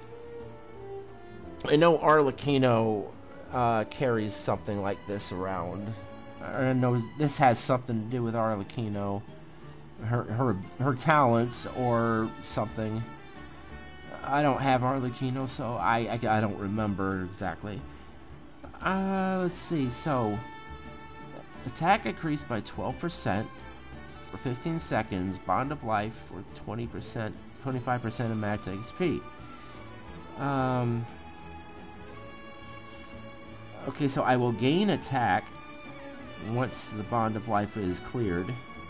I know Arlecchino uh, carries something like this around. I know this has something to do with Arlecchino, her her her talents or something. I don't have Arlecchino, so I I, I don't remember exactly. Uh, let's see. So. Attack increased by twelve percent for fifteen seconds. Bond of life worth twenty percent, twenty-five percent of max X P. Um, Okay, so I will gain attack once the Bond of Life is cleared.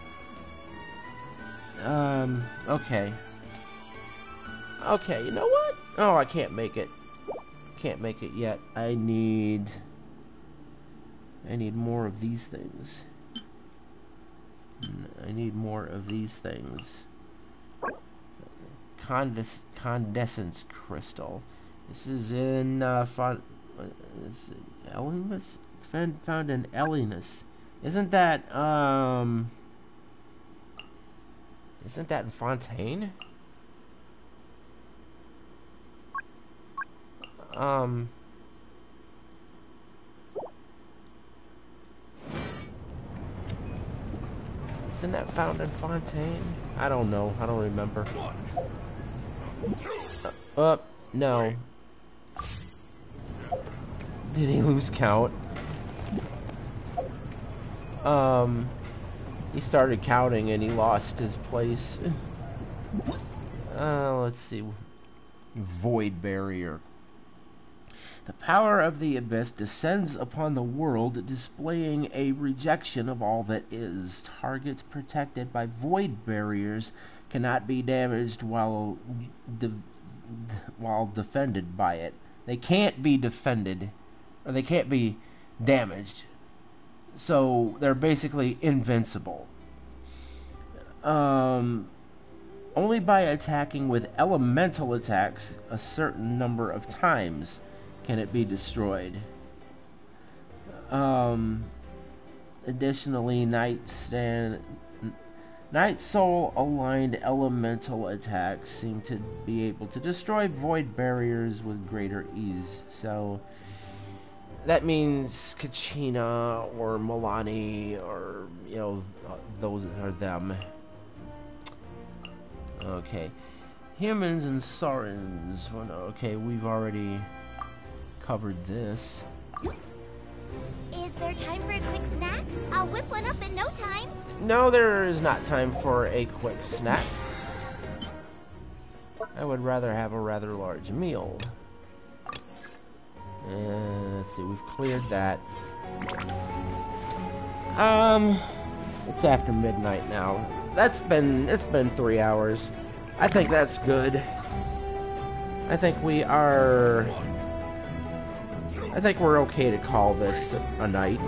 Um, okay. Okay, you know what? Oh, I can't make it. Can't make it yet. I need... I need more of these things. I need more of these things. Condes Condescence Crystal. This is in, uh, font... Is it Elinus? Found, found in Elinus. Isn't that, um... Isn't that in Fontaine? Um... Isn't that found in Fontaine? I don't know. I don't remember. Uh, uh no. Did he lose count? Um, he started counting and he lost his place. Uh, let's see. Void Barrier. The power of the abyss descends upon the world, displaying a rejection of all that is. Targets protected by void barriers cannot be damaged while de while defended by it. They can't be defended, or they can't be damaged. So they're basically invincible. Um, only by attacking with elemental attacks a certain number of times can it be destroyed. Um, additionally, Night Stand, Night Soul aligned elemental attacks seem to be able to destroy void barriers with greater ease. So that means Kachina or Milani or, you know, those are them. Okay. Humans and Saurons. Well, no, okay, we've already covered this. Is there time for a quick snack? I'll whip one up in no time. No, there is not time for a quick snack. I would rather have a rather large meal. And let's see, we've cleared that. Um, it's after midnight now. That's been, it's been three hours. I think that's good. I think we are... I think we're okay to call this a night.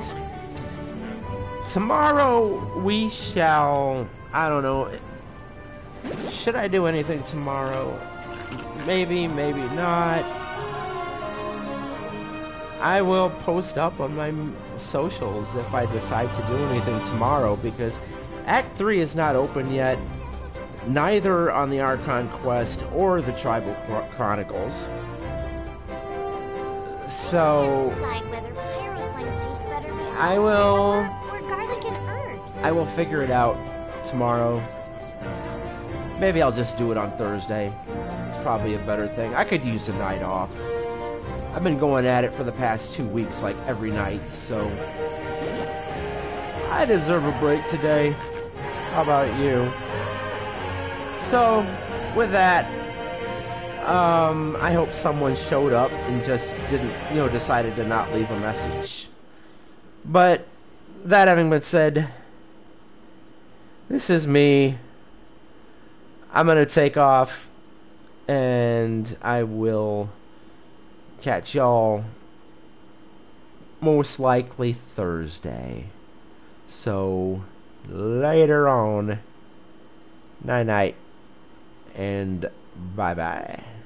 Tomorrow we shall... I don't know. Should I do anything tomorrow? Maybe, maybe not. I will post up on my socials if I decide to do anything tomorrow, because Act three is not open yet. Neither on the Archon Quest or the Tribal Chronicles. So I will I will figure it out tomorrow. Maybe I'll just do it on Thursday. It's probably a better thing. I could use a night off. I've been going at it for the past two weeks, like every night, so I deserve a break today. How about you? So, with that, um, I hope someone showed up and just didn't, you know, decided to not leave a message. But, that having been said, this is me. I'm gonna take off, and I will catch y'all most likely Thursday. So, later on. Night night. And bye bye.